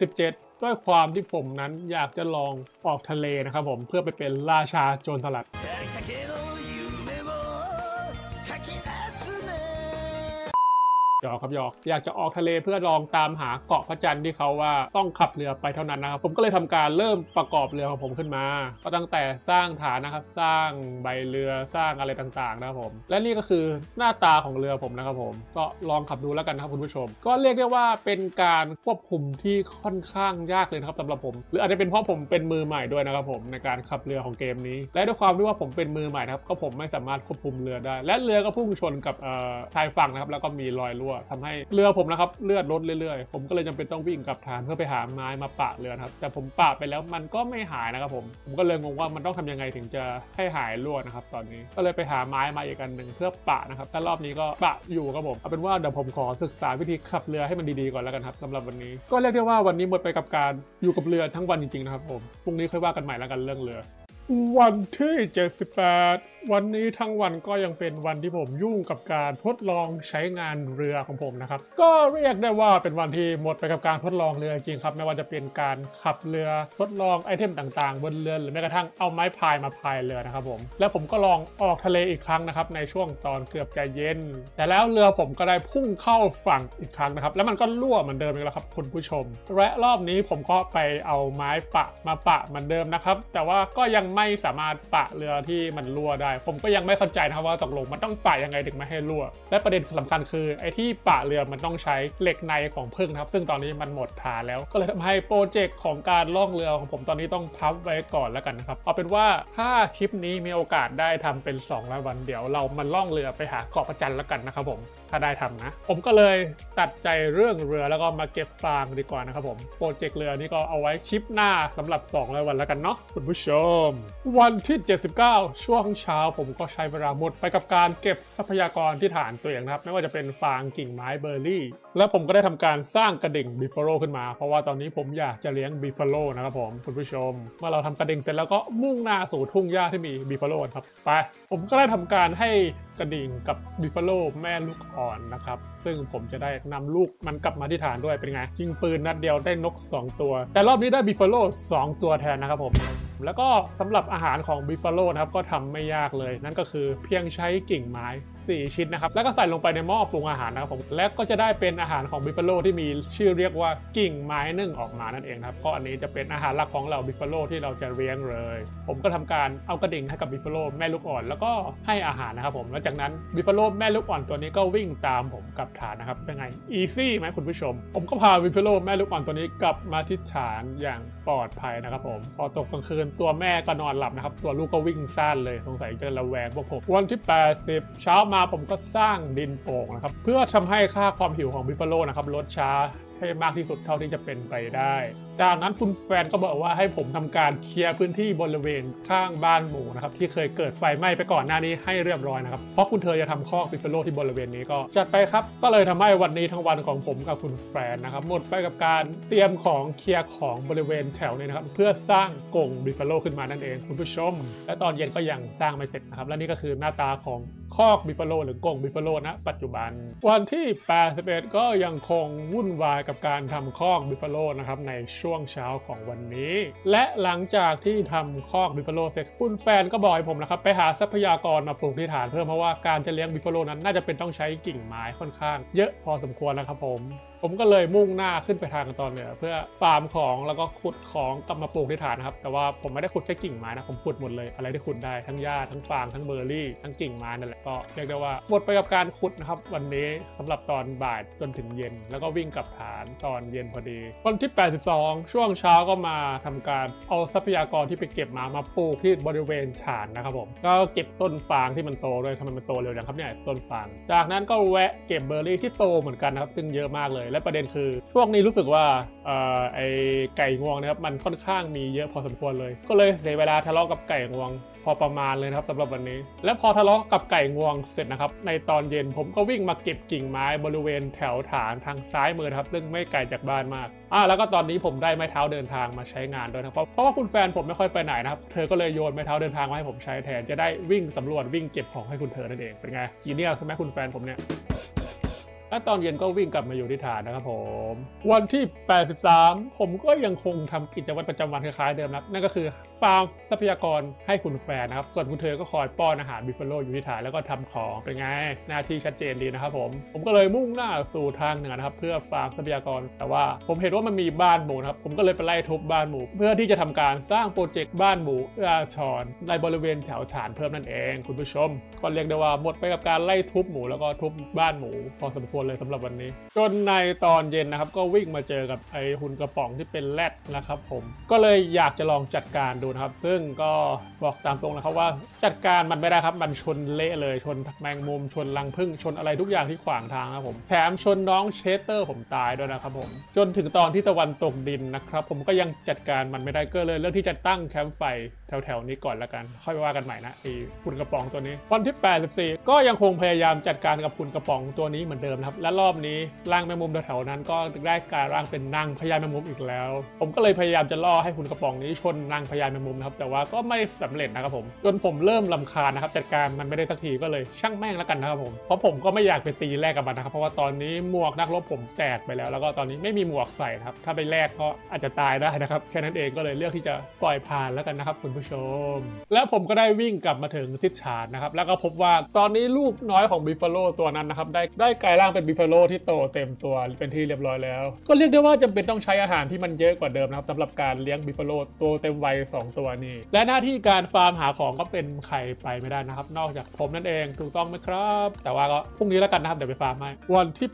77ด้วยความที่ผมนั้นอยากจะลองออกทะเลนะครับผมเพื่อไปเป็นราชาโจรสลัดหยอกครับหยอกอยากจะออกทะเลเพื่อลองตามหาเกาะพระจันทร์ที่เขาว่าต้องขับเรือไปเท่านั้นนะครับผมก็เลยทำการเริ่มประกอบเรือของผมขึ้นมาก็ตั้งแต่สร้างฐานนะครับสร้างใบเรือสร้างอะไรต่างๆนะครับผมและนี่ก็คือหน้าตาของเรือผมนะครับผมก็ลองขับดูแล้วกันนะครับคุณผู้ชมก็เรียกได้ว่าเป็นการควบคุมที่ค่อนข้างยากเลยนะครับสำหรับผมหรืออาจจะเป็นเพราะผมเป็นมือใหม่ด้วยนะครับผมในการขับเรือของเกมนี้และด้วยความที่ว่าผมเป็นมือใหม่นะครับก็ผมไม่สามารถควบคุมเรือได้และเรือก็พุ่งชนกับชายฝั่งนะครับแล้วก็มีรอยรั่วทำให้เรือผมนะครับเลือดลดเรื่อยๆผมก็เลยจำเป็นต้องวิ่งกลับฐานเพื่อไปหาไม้มาปะเรือครับแต่ผมปะไปแล้วมันก็ไม่หายนะครับผมก็เลยงงว่ามันต้องทำยังไงถึงจะให้หายรั่วนะครับตอนนี้ก็เลยไปหาไม้มาอีกอันหนึ่งเพื่อปะนะครับแต่รอบนี้ก็ปะอยู่ครับผมเอาเป็นว่าเดี๋ยวผมขอศึกษาวิธีขับเรือให้มันดีๆก่อนแล้วกันครับสำหรับวันนี้ก็เรียกได้ว่าวันนี้หมดไปกับการอยู่กับเรือทั้งวันจริงๆนะครับผมพรุ่งนี้ค่อยว่ากันใหม่แล้วกันเรื่องเรือวันที่ 78 วันนี้ทั้งวันก็ยังเป็นวันที่ผมยุ่งกับการทดลองใช้งานเรือของผมนะครับก็เรียกได้ว่าเป็นวันที่หมดไปกับการทดลองเรือจริงครับไม่ว่าจะเป็นการขับเรือทดลองไอเทมต่างๆบนเรือหรือแม้กระทั่งเอาไม้พายมาพายเรือนะครับผมและผมก็ลองออกทะเลอีกครั้งนะครับในช่วงตอนเกือบจะเย็นแต่แล้วเรือผมก็ได้พุ่งเข้าฝั่งอีกครั้งนะครับแล้วมันก็รั่วเหมือนเดิมอีกแล้วครับคุณผู้ชมและรอบนี้ผมก็ไปเอาไม้ปะมาปะเหมือนเดิมนะครับแต่ว่าก็ยังไม่สามารถปะเรือที่มันรั่วได้ผมก็ยังไม่เข้าใจนะครับว่าตกลงมันต้องปะยังไงถึงไม่ให้รั่วและประเด็นสำคัญคือไอ้ที่ปะเรือมันต้องใช้เหล็กในของพึ่งนะครับซึ่งตอนนี้มันหมดฐานแล้วก็เลยทำให้โปรเจกต์ของการล่องเรือของผมตอนนี้ต้องพับไว้ก่อนแล้วกันนะครับเอาเป็นว่าถ้าคลิปนี้มีโอกาสได้ทำเป็น200 วันเดี๋ยวเรามาล่องเรือไปหาเกาะพระจันทร์แล้วกันนะครับผมถ้าได้ทำนะผมก็เลยตัดใจเรื่องเรือแล้วก็มาเก็บฟางดีกว่านะครับผมโปรเจกต์เรือนี่ก็เอาไว้คลิปหน้าสำหรับ200 วันแล้วกันเนาะคุณผู้ชมวันที่79ช่วงเช้าผมก็ใช้เวลาหมดไปกับการเก็บทรัพยากรที่ฐานตัวเองนะครับไม่ว่าจะเป็นฟางกิ่งไม้เบอร์รี่และผมก็ได้ทำการสร้างกระดิ่งบิฟฟาโลขึ้นมาเพราะว่าตอนนี้ผมอยากจะเลี้ยงบิฟฟาโลนะครับผมคุณผู้ชมเมื่อเราทำกระดิ่งเสร็จแล้วก็มุ่งหน้าสู่ทุ่งหญ้าที่มีบิฟฟาโลครับไปผมก็ได้ทำการให้กระดิ่งกับบิฟฟาโลแม่ลูกอ่อนนะครับซึ่งผมจะได้นำลูกมันกลับมาที่ฐานด้วยเป็นไงยิงปืนนัดเดียวได้นก2ตัวแต่รอบนี้ได้บิฟฟาโล2ตัวแทนนะครับผมแล้วก็สำหรับอาหารของบิฟฟาโลนะครับก็ทำไม่ยากเลยนั่นก็คือเพียงใช้กิ่งไม้4ชิ้นนะครับแล้วก็ใส่ลงไปในหม้อปรุงอาหารนะครับผมและก็จะได้เป็นอาหารของบิฟฟาโลที่มีชื่อเรียกว่ากิ่งไม้นึ่งออกมานั่นเองครับก็อันนี้จะเป็นอาหารหลักของเราบิฟฟาโลที่เราจะเลี้ยงเลยผมก็ทำการเอากระดิ่งให้กับบิฟฟาโลแม่ลูกอ่อนแล้วก็ให้อาหารนะครับผมแล้วจากนั้นบิฟฟาโลแม่ลูกอ่อนตัวนี้ก็วิ่งตามผมกลับฐานนะครับเป็นไงอีซี่ไหมคุณผู้ชมผมก็พาบิฟฟาโลแม่ลูกอ่อนตัวนี้กลับมาที่ฐานอย่างปลอดภัยนะครับผมพอตกกลางคืนตัวแม่ก็นอนหลับนะครับตัวลูกก็วิ่งซ่านเลยสงสัยจะระแวงพวกผมวันที่80เช้ามาผมก็สร้างดินโป่งนะครับเพื่อทำให้ค่าความหิวของบิฟฟาโลนะครับลดช้าให้มากที่สุดเท่าที่จะเป็นไปได้จากนั้นคุณแฟนก็บอกว่าให้ผมทำการเคลียร์พื้นที่บริเวณข้างบ้านหมูนะครับที่เคยเกิดไฟไหม้ไปก่อนหน้านี้ให้เรียบร้อยนะครับเพราะคุณเธอจะทำคอกบิฟฟาโลที่บริเวณนี้ก็จัดไปครับก็เลยทำให้วันนี้ทั้งวันของผมกับคุณแฟนนะครับหมดไปกับการเตรียมของเคลียร์ของบริเวณแถวนี้นะครับเพื่อสร้างกรงบิฟฟาโลขึ้นมานั่นเองคุณผู้ชมและตอนเย็นก็ยังสร้างไม่เสร็จนะครับและนี่ก็คือหน้าตาของคอกบิฟฟาโลหรือกรงบิฟฟาโลณปัจจุบันวันที่81ก็ยังคงวุ่นวายกับการทำคอกบิฟฟาโลนะครับในช่วงเช้าของวันนี้และหลังจากที่ทำคอกบิฟฟาโลเสร็จคุณแฟนก็บอกให้ผมนะครับไปหาทรัพยากรมาปลูกที่ฐานเพิ่มเพราะว่าการจะเลี้ยงบิฟฟาโลนั้นน่าจะเป็นต้องใช้กิ่งไม้ค่อนข้างเยอะพอสมควรนะครับผมก็เลยมุ่งหน้าขึ้นไปทางตอนเหนือเพื่อฟาร์มของแล้วก็ขุดของกลับมาปลูกที่ฐานนะครับแต่ว่าผมไม่ได้ขุดแค่กิ่งไม้นะผมขุดหมดเลยอะไรที่ขุดได้ทั้งหญ้าทั้งฟางทั้งเบอร์รี่ทั้งกิ่งไม้นั่นแหละก็เรียกได้ว่าหมดไปกับการขุดนะครับวันนี้สำหรับตอนบ่ายจนถึงเย็นแล้วก็วิ่งกลับฐานตอนเย็นพอดีวันที่82ช่วงเช้าก็มาทำการเอาทรัพยากรที่ไปเก็บมาปลูกที่บริเวณฐานนะครับผมก็เก็บต้นฟางที่มันโตด้วยทำไมมันโตเร็วจังครับเนี่ยต้นฟางจากนั้นก็แวะเก็บเบอร์รี่ที่โตเหมือนกันนะครับซึ่งเยอะมากเลยและประเด็นคือช่วงนี้รู้สึกว่าไอไก่งวงนะครับมันค่อนข้างมีเยอะพอสมควรเลยก็เลยเสียเวลาทะเลาะกับไก่งวงพอประมาณเลยนะครับสำหรับวันนี้และพอทะเลาะกับไก่งวงเสร็จนะครับในตอนเย็นผมก็วิ่งมาเก็บกิ่งไม้บริเวณแถวฐานทางซ้ายมือครับซึ่งไม่ไกลจากบ้านมากแล้วก็ตอนนี้ผมได้ไม้เท้าเดินทางมาใช้งานด้วยนะครับเพราะว่าคุณแฟนผมไม่ค่อยไปไหนนะครับเธอก็เลยโยนไม้เท้าเดินทางมาให้ผมใช้แทนจะได้วิ่งสำรวจวิ่งเก็บของให้คุณเธอนั่นเองเป็นไงจีเนียสใช่ไหมคุณแฟนผมเนี่ยและตอนเย็นก็วิ่งกลับมาอยู่ที่ฐานนะครับผมวันที่83ผมก็ยังคงทำกิจวัตรประจำวันคล้ายๆเดิมนะนั่นก็คือฟาร์มทรัพยากรให้คุณแฟนนะครับส่วนคุณเธอก็คอยป้อนอาหารบิฟฟาโลอยู่ที่ฐานแล้วก็ทำของเป็นไงหน้าที่ชัดเจนดีนะครับผมก็เลยมุ่งหน้าสู่ทางเหนือนะครับเพื่อฟาร์มทรัพยากรแต่ว่าผมเห็นว่ามันมีบ้านหมูนะครับผมก็เลยไปไล่ทุบบ้านหมูเพื่อที่จะทำการสร้างโปรเจกต์บ้านหมูเอื้ออาทรในบริเวณแถวฐานเพิ่มนั่นเองคุณผู้ชมก็เรียกได้ว่าหมดไปกับการไล่ทุบหมูแล้วก็ทุบบ้านหมูพอสมควรเลยสำหรับวันนี้จนในตอนเย็นนะครับก็วิ่งมาเจอกับไอหุ่นกระป๋องที่เป็นแรดนะครับผมก็เลยอยากจะลองจัดการดูนะครับซึ่งก็บอกตามตรงนะครับว่าจัดการมันไม่ได้ครับมันชนเละเลยชนแมงมุมชนรังผึ้งชนอะไรทุกอย่างที่ขวางทางครับผมแถมชนน้องเชสเตอร์ผมตายด้วยนะครับผมจนถึงตอนที่ตะวันตกดินนะครับผมก็ยังจัดการมันไม่ได้ก็เลยเลือกที่จะตั้งแคมป์ไฟแถวๆนี้ก่อนละกันค่อยไปว่ากันใหม่นะไอหุ่นกระป๋องตัวนี้วันที่84ก็ยังคงพยายามจัดการกับหุ่นกระป๋องตัวนี้เหมือนเดิมครับและรอบนี้ร่างแมงมุมแถวๆนั้นก็ได้กลายร่างเป็นนางพญาแมงมุมอีกแล้วผมก็เลยพยายามจะล่อให้คุณกระป๋องนี้ชนนางพญาแมงมุมนะครับแต่ว่าก็ไม่สำเร็จนะครับผมจนผมเริ่มรำคาญนะครับจัดการมันไม่ได้สักทีก็เลยช่างแม่งแล้วกันนะครับผมเพราะผมก็ไม่อยากไปตีแลกกับมันนะครับเพราะว่าตอนนี้หมวกนักรบผมแตกไปแล้วก็ตอนนี้ไม่มีหมวกใส่ครับถ้าไปแลกก็อาจจะตายได้นะครับแค่นั้นเองก็เลยเลือกที่จะปล่อยผ่านแล้วกันนะครับคุณผู้ชมและผมก็ได้วิ่งกลับมาถึงทิศฐานนะครับแล้วก็พบว่าตอนนี้ลูกน้อยของบิฟฟาโลตัวนั้นนะครับได้กลายร่างเป็นบิฟฟาโลที่โตเต็มตัวเป็นที่เรียบร้อยแล้วก็เรียกได้ว่าจำเป็นต้องใช้อาหารที่มันเยอะกว่าเดิมนะครับสำหรับการเลี้ยงบิฟฟาโลตัวเต็มวัย2ตัวนี้และหน้าที่การฟาร์มหาของก็เป็นใครไปไม่ได้นะครับนอกจากผมนั่นเองถูกต้องไหมครับแต่ว่าก็พรุ่งนี้แล้วกันนะครับเดี๋ยวไปฟาร์มให้วันที่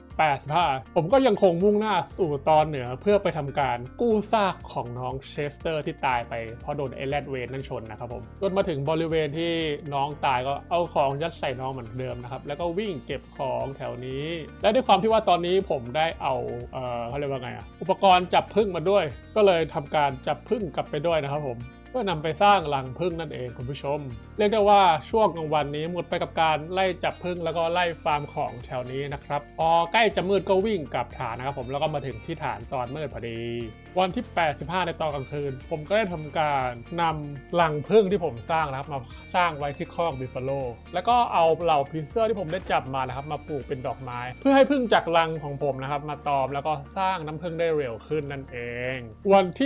85ผมก็ยังคงมุ่งหน้าสู่ตอนเหนือเพื่อไปทำการกู้ซากของน้องเชสเตอร์ที่ตายไปเพราะโดนเอเลดเวนนั่นชนนะครับผมจนมาถึงบริเวณที่น้องตายก็เอาของยัดใส่น้องเหมือนเดิมนะครับแล้วก็วิ่งเก็บของแถวนี้และด้วยความที่ว่าตอนนี้ผมได้เอาเขาเรียกว่าไงอุปกรณ์จับผึ้งมาด้วยก็เลยทำการจับผึ้งกลับไปด้วยนะครับผมเพื่อนำไปสร้างรังผึ้งนั่นเองคุณผู้ชมเรียกได้ว่าช่วงกลางวันนี้หมดไปกับการไล่จับผึ้งแล้วก็ไล่ฟาร์มของแถวนี้นะครับพอใกล้จะมืดก็วิ่งกลับฐานนะครับผมแล้วก็มาถึงที่ฐานตอนมืดพอดีวันที่85ในตอนกลางคืนผมก็ได้ทำการนำรังผึ้งที่ผมสร้างนะครับมาสร้างไว้ที่คอกบิฟฟาโลแล้วก็เอาเหล่าพิเซอร์ที่ผมได้จับมานะครับมาปลูกเป็นดอกไม้เพื่อให้ผึ้งจากรังของผมนะครับมาตอมแล้วก็สร้างน้ำผึ้งได้เร็วขึ้นนั่นเองวันที่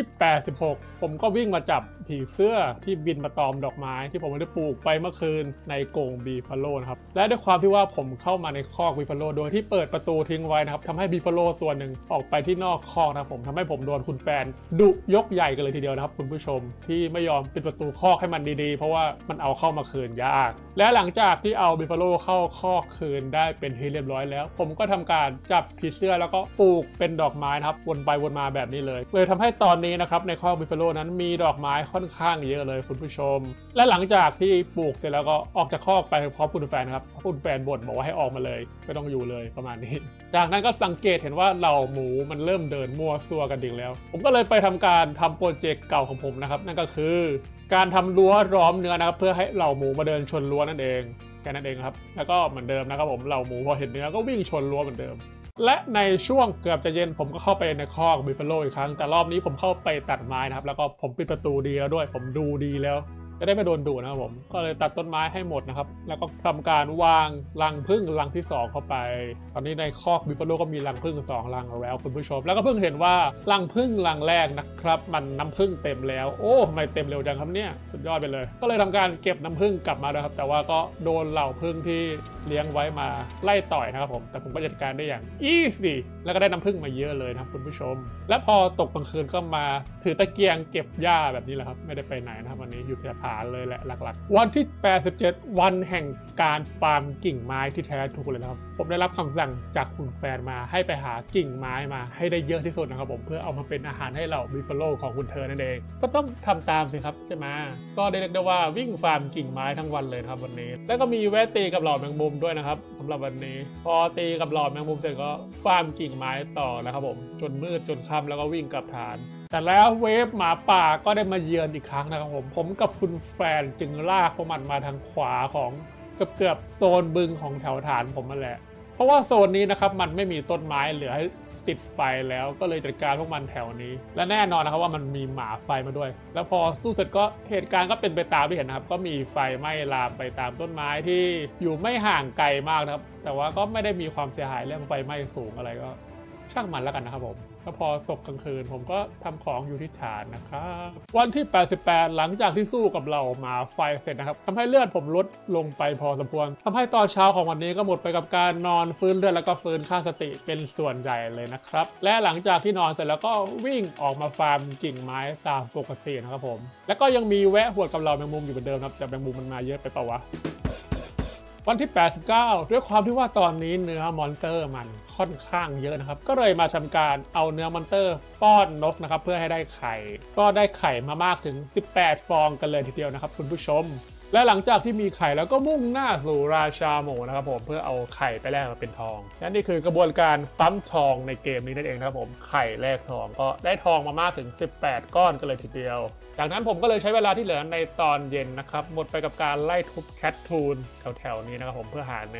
86ผมก็วิ่งมาจับผีเสื้อที่บินมาตอมดอกไม้ที่ผมได้ปลูกไปเมื่อคืนในกรงบีฟาโลนะครับและด้วยความที่ว่าผมเข้ามาในคอกบีฟาโลโดยที่เปิดประตูทิ้งไว้นะครับทำให้บีฟาโลตัวหนึ่งออกไปที่นอกคอกนะครับผมทำให้ผมโดนคุณแฟนดุยกใหญ่กันเลยทีเดียวนะครับคุณผู้ชมที่ไม่ยอมปิดประตูคอกให้มันดีๆเพราะว่ามันเอาเข้ามาคืนยากและหลังจากที่เอาบีฟาโลเข้าคอกคืนได้เป็นที่เรียบร้อยแล้วผมก็ทำการจับผีเสื้อแล้วก็ปลูกเป็นดอกไม้นะครับวนไปวนมาแบบนี้เลยทำให้ตอนนี้นะครับในคอกบีฟาโลนั้นมีดอกไม้ค่อนข้างเยอะเลยคุณผู้ชมและหลังจากที่ปลูกเสร็จแล้วก็ออกจากคอกไปพร้อมคุณแฟนครับคุณแฟนบ่นบอกว่าให้ออกมาเลยไม่ต้องอยู่เลยประมาณนี้จากนั้นก็สังเกตเห็นว่าเหล่าหมูมันเริ่มเดินมั่วซั่วกันดิ่งแล้วผมก็เลยไปทำการทำโปรเจกต์เก่าของผมนะครับนั่นก็คือการทำรั้วล้อมเนื้อนะครับเพื่อให้เหล่าหมูมาเดินชนรั้วนั่นเองแค่นั้นเองครับแล้วก็เหมือนเดิมนะครับผมเหล่าหมูพอเห็นเนื้อก็วิ่งชนรั้วเหมือนเดิมและในช่วงเกือบจะเย็นผมก็เข้าไปในคอกบิฟฟาโลอีกครั้งแต่รอบนี้ผมเข้าไปตัดไม้นะครับแล้วก็ผมปิดประตูดีแล้วด้วยผมดูดีแล้วจะได้ไม่โดนดุนะครับผมก็เลยตัดต้นไม้ให้หมดนะครับแล้วก็ทำการวางรังผึ้งรังที่2เข้าไปตอนนี้ในคอกบิฟฟาโลก็มีรังผึ้ง2รังแล้วคุณผู้ชมแล้วก็เพิ่งเห็นว่ารังผึ้งรังแรกนะครับมันน้ำผึ้งเต็มแล้วโอ้ทำไมเต็มเร็วจังครับเนี่ยสุดยอดไปเลยก็เลยทำการเก็บน้ำผึ้งกลับมาแล้วครับแต่ว่าก็โดนเหล่าผึ้งที่เลี้ยงไว้มาไล่ต่อยนะครับผมแต่ผมก็จัดการได้อย่างอีซี่แล้วก็ได้น้ำผึ้งมาเยอะเลยนะครับคุณผู้ชมและพอตกกลางคืนก็มาถือตะเกียงเก็บหญ้าแบบนี้แหละครับไม่ได้ไปไหนนะครับวันนี้อยู่ที่ฐานเลยแหละหลักๆวันที่87วันแห่งการฟาร์มกิ่งไม้ที่แท้ถูกเลยนะครับผมได้รับคำสั่งจากคุณแฟนมาให้ไปหากิ่งไม้มาให้ได้เยอะที่สุดนะครับผมเพื่อเอามาเป็นอาหารให้เหล่าบิฟฟาโลของคุณเธอนั่นเองก็ต้องทำตามสิครับใช่ไหมก็ได้เรียกได้ว่าวิ่งฟาร์มกิ่งไม้ทั้งวันเลยครับวันนี้แล้วก็มีแวะตีกับเหล่าแมงมุมด้วยนะครับสำหรับวันนี้พอตีกับเหล่าแมงมุมเสร็จก็ฟาร์มกิ่งไม้ต่อนะครับผมจนมืดจนค่ำแล้วก็วิ่งกลับฐานแต่แล้วเวฟหมาป่าก็ได้มาเยือนอีกครั้งนะครับผมกับคุณแฟนจึงลากพวกมันมาทางขวาของเกือบโซนบึงของแถวฐานผมนั่นแหละเพราะว่าโซนนี้นะครับมันไม่มีต้นไม้เหลือให้ติดไฟแล้วก็เลยจัดการพวกมันแถวนี้และแน่นอนนะครับว่ามันมีหมาไฟมาด้วยแล้วพอสู้เสร็จก็เหตุการณ์ก็เป็นไปตามที่เห็นนะครับก็มีไฟไหม้ลามไปตามต้นไม้ที่อยู่ไม่ห่างไกลมากนะครับแต่ว่าก็ไม่ได้มีความเสียหายเรื่องไฟไหม้สูงอะไรก็ช่างมันแล้วกันนะครับผมแล้วพอตกกลางคืนผมก็ทำของอยู่ที่ฐานนะครับวันที่88หลังจากที่สู้กับเราหมาไฟเสร็จนะครับทำให้เลือดผมลดลงไปพอสมควรทำให้ตอนเช้าของวันนี้ก็หมดไปกับการนอนฟื้นเลือดแล้วก็ฟื้นค่าสติเป็นส่วนใหญ่เลยนะครับและหลังจากที่นอนเสร็จแล้วก็วิ่งออกมาฟาร์มกิ่งไม้ตามปกตินะครับผมแล้วก็ยังมีแวะหวดกับเราแมงมุมอยู่เหมือนเดิมครับแต่แมงมุมมันมาเยอะไปเปล่าวะวันที่89ด้วยความที่ว่าตอนนี้เนื้อมอนสเตอร์มันค่อนข้างเยอะนะครับก็เลยมาทำการเอาเนื้อมอนสเตอร์ป้อนนกนะครับเพื่อให้ได้ไข่ก็ได้ไข่มามากถึง18ฟองกันเลยทีเดียวนะครับคุณผู้ชมและหลังจากที่มีไข่แล้วก็มุ่งหน้าสู่ราชาหมูนะครับผมเพื่อเอาไข่ไปแลกมาเป็นทองและนี่คือกระบวนการปั๊มทองในเกมนี้นั่นเองนะครับผมไข่แลกทองก็ได้ทองมามากถึง18ก้อนกันเลยทีเดียวจากนั้นผมก็เลยใช้เวลาที่เหลือในตอนเย็นนะครับหมดไปกับการไล่ทุบแคททูนแถวๆนี้นะครับผมเพื่อหาเนื้อ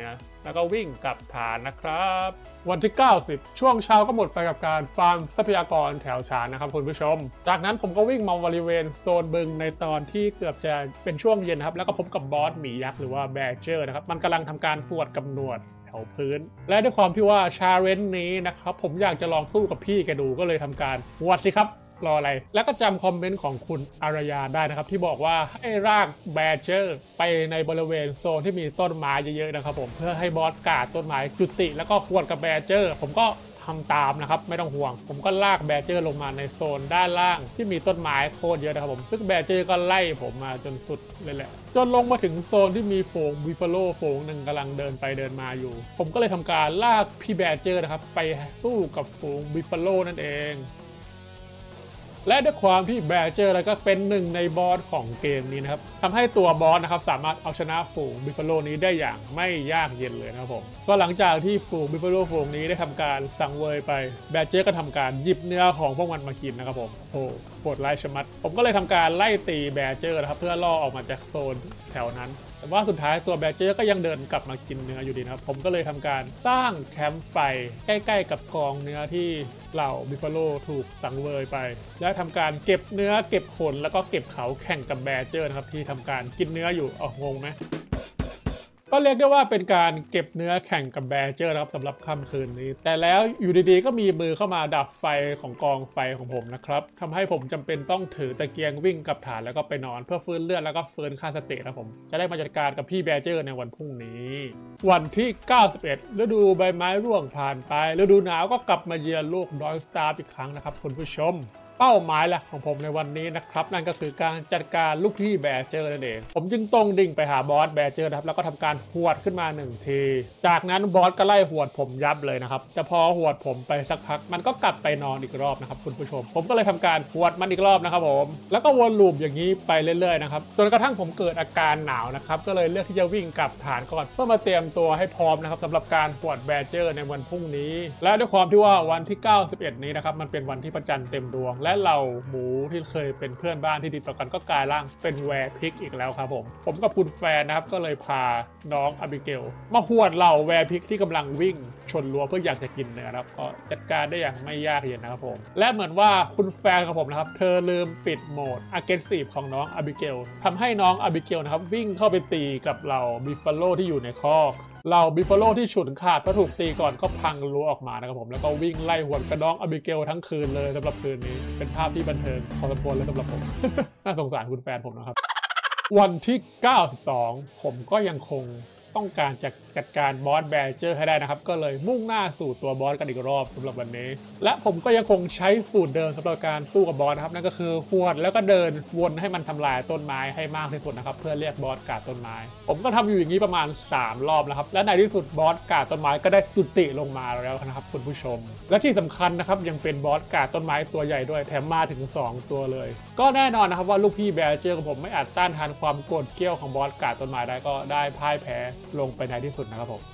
แล้วก็วิ่งกลับฐานนะครับวันที่90ช่วงเช้าก็หมดไปกับการฟาร์มทรัพยากรแถวฉานนะครับคุณผู้ชมจากนั้นผมก็วิ่งมาบริเวณโซนบึงในตอนที่เกือบจะเป็นช่วงเย็นครับแล้วก็พบกับบอสหมียักษ์หรือว่าแบดเจอร์นะครับมันกำลังทำการหวดกับหนวดแถวพื้นและด้วยความที่ว่าชาเลนจ์นี้นะครับผมอยากจะลองสู้กับพี่แกดูก็เลยทำการหวดสิครับรออะไรแล้วก็จำคอมเมนต์ของคุณอารยาได้นะครับที่บอกว่าให้รากแบดเจอร์ไปในบริเวณโซนที่มีต้นไม้เยอะๆนะครับผมเพื่อให้บอสกาดต้นไม้จุติแล้วก็หวดกับแบดเจอร์ผมก็ทำตามนะครับไม่ต้องห่วงผมก็ลากแบดเจอร์ลงมาในโซนด้านล่างที่มีต้นไม้โคตรเยอะนะครับผมซึ่งแบดเจอร์ก็ไล่ผมมาจนสุดเลยแหละจนลงมาถึงโซนที่มีฝูงบิฟฟาโลฝูงหนึ่งกำลังเดินไปเดินมาอยู่ผมก็เลยทำการลากพี่แบดเจอร์นะครับไปสู้กับฝูงบิฟฟาโลนั่นเองและด้วยความที่แบดเจอร์แล้วก็เป็นหนึ่งในบอสของเกมนี้นะครับทำให้ตัวบอสนะครับสามารถเอาชนะฝูงบิฟฟาโลนี้ได้อย่างไม่ยากเย็นเลยนะครับผมก็หลังจากที่ฝูงบิฟฟาโลฝูงนี้ได้ทำการสังเวยไปแบดเจอร์ก็ทำการหยิบเนื้อของพวกมันมากินนะครับผมโอ้โหดร้ายชะมัดผมก็เลยทำการไล่ตีแบดเจอร์นะครับเพื่อล่อออกมาจากโซนแถวนั้นแต่ว่าสุดท้ายตัวแบดเจอร์ก็ยังเดินกลับมากินเนื้ออยู่ดีนะครับผมก็เลยทำการสร้างแคมป์ไฟใกล้ๆกับกองเนื้อที่เหล่าบิฟฟาโลถูกสังเวยไปและทำการเก็บเนื้อเก็บขนแล้วก็เก็บเขาแข่งกับแบดเจอร์นะครับที่ทำการกินเนื้ออยู่งงไหมก็เรียกได้ว่าเป็นการเก็บเนื้อแข่งกับแบดเจอร์นะครับสำหรับค่ำคืนนี้แต่แล้วอยู่ดีๆก็มีมือเข้ามาดับไฟของกองไฟของผมนะครับทำให้ผมจำเป็นต้องถือตะเกียงวิ่งกลับฐานแล้วก็ไปนอนเพื่อฟื้นเลือดแล้วก็ฟื้นค่าสตินะผมจะได้มาจัดการกับพี่แบดเจอร์ในวันพรุ่งนี้วันที่91ฤดูใบไม้ร่วงผ่านไปฤดูหนาวก็กลับมาเยือนโลกดอยสตาร์อีกครั้งนะครับคุณผู้ชมเป้าหมายหลักของผมในวันนี้นะครับนั่นก็คือการจัดการลูกพี่แบดเจอร์นั่นเองผมจึงตรงดิ่งไปหาบอสแบดเจอร์นะครับแล้วก็ทำการหวดขึ้นมา1ทีจากนั้นบอสก็ไล่หวดผมยับเลยนะครับแต่พอหวดผมไปสักพักมันก็กลับไปนอนอีกรอบนะครับคุณผู้ชมผมก็เลยทำการหวดมันอีกรอบนะครับผมแล้วก็วนลูปอย่างนี้ไปเรื่อยๆนะครับจนกระทั่งผมเกิดอาการหนาวนะครับก็เลยเลือกที่จะวิ่งกลับฐานก่อนเพื่อมาเตรียมตัวให้พร้อมนะครับสำหรับการหวดแบดเจอร์ในวันพรุ่งนี้และด้วยความที่ว่าวันที่91นี้นะครับมันเป็นวันที่พระจันทร์เต็มดวงและเราหมูที่เคยเป็นเพื่อนบ้านที่ดีต่อกันก็กลายร่างเป็นแวร์พิกอีกแล้วครับผมกับคุณแฟนนะครับก็เลยพาน้องอบิเกลมาหวดเหล่าแวร์พิกที่กำลังวิ่งชนรั้วเพื่ออยากจะกินเนื้อนะครับก็จัดการได้อย่างไม่ยากเย็นนะครับผมและเหมือนว่าคุณแฟนของผมนะครับเธอลืมปิดโหมด Aggressive ของน้องอบิเกลทำให้น้องอบิเกลนะครับวิ่งเข้าไปตีกับเหล่าบิฟฟาโลที่อยู่ในคอกเหล่าบิฟฟาโลที่ฉุนขาดเพราะถูกตีก่อนก็พังรั้วออกมานะครับผมแล้วก็วิ่งไล่หวดกระน้องอบิเกลทั้งคืนเลยสำหรับคืนนี้เป็นภาพที่บันเทิงพอสมควรเลยสำหรับผม น่าสงสารคุณแฟนผมนะครับวันที่92ผมก็ยังคงต้องการจัดการบอสแบดเจอร์ให้ได้นะครับก็เลยมุ่งหน้าสู่ตัวบอสกันอีกรอบสำหรับวันนี้และผมก็ยังคงใช้สูตรเดิมสำหรับการสู้กับบอสนะครับนั่นก็คือหวดแล้วก็เดินวนให้มันทำลายต้นไม้ให้มากที่สุดนะครับเพื่อเรียกบอสกาดต้นไม้ผมก็ทำอยู่อย่างนี้ประมาณ3รอบแล้วครับและในที่สุดบอสกาดต้นไม้ก็ได้จุติลงมาแล้วนะครับคุณผู้ชมและที่สำคัญนะครับยังเป็นบอสกาดต้นไม้ตัวใหญ่ด้วยแถมมาถึง2ตัวเลยก็แน่นอนนะครับว่าลูกพี่แบดเจอร์ของผมไม่อาจต้านทานความโกรธเกรี้ยวของบอสกาดต้นไม้ได้ก็ได้พ่ายแพ้ลงไปในที่สุดนะครับผม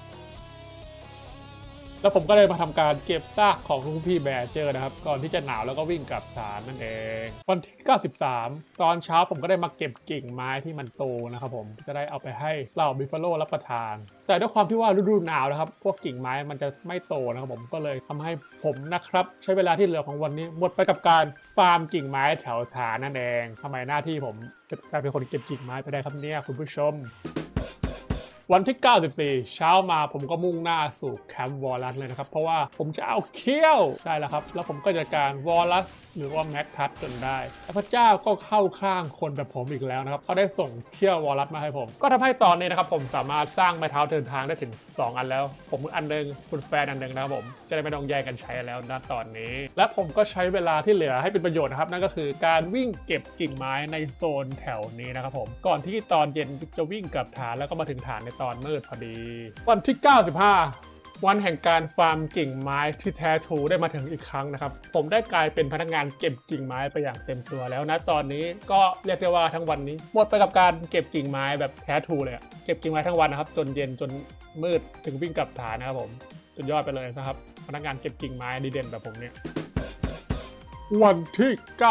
แล้วผมก็เลยมาทำการเก็บซากของลูกพี่แบดเจอร์นะครับก่อนที่จะหนาวแล้วก็วิ่งกลับศาลนั่นเองวันที่93ตอนเช้าผมก็ได้มาเก็บกิ่งไม้ที่มันโตนะครับผมจะได้เอาไปให้เหล่าบิฟฟาโลรับประทานแต่ด้วยความที่ว่าฤดูหนาวนะครับพวกกิ่งไม้มันจะไม่โตนะครับผมก็เลยทำให้ผมนะครับใช้เวลาที่เหลือของวันนี้หมดไปกับการฟาร์มกิ่งไม้แถวศาลนั่นเองทำไมหน้าที่ผมจะกลายเป็นคนเก็บกิ่งไม้ไปได้ครับเนี่ยคุณผู้ชมวันที่94เช้ามาผมก็มุ่งหน้าสู่แคมป์วอลลัสเลยนะครับเพราะว่าผมจะเอาเขี้ยวได้แล้วครับแล้วผมก็จัดการวอลลัสหรือว่าแม็กทัสจนได้พระเจ้าก็เข้าข้างคนแบบผมอีกแล้วนะครับเขาได้ส่งเขี้ยววอลลัสมาให้ผมก็ทำให้ตอนนี้นะครับผมสามารถสร้างไม้เท้าเดินทางได้ถึง2อันแล้วผมอันนึงคุณแฟนอันนึงนะครับผมจะได้ไม่ต้องแยกกันใช้แล้วณตอนนี้และผมก็ใช้เวลาที่เหลือให้เป็นประโยชน์นะครับนั่นก็คือการวิ่งเก็บกิ่งไม้ในโซนแถวนี้นะครับผมก่อนที่ตอนเย็นจะวิ่งกลับฐานแล้วก็มาถึงฐานในตอนมืดพอดีวันที่95วันแห่งการฟาร์มกิ่งไม้ที่แท้ทรูได้มาถึงอีกครั้งนะครับผมได้กลายเป็นพนักงานเก็บกิ่งไม้ไปอย่างเต็มตัวแล้วนะตอนนี้ก็เรียกได้ว่าทั้งวันนี้หมดไปกับการเก็บกิ่งไม้แบบแท้ทรูเลยเก็บกิ่งไม้ทั้งวันนะครับจนเย็นจนมืดถึงวิ่งกลับฐานนะครับผมสุดยอดไปเลยนะครับพนักงานเก็บกิ่งไม้ดีเด่นแบบผมเนี่ยวันที่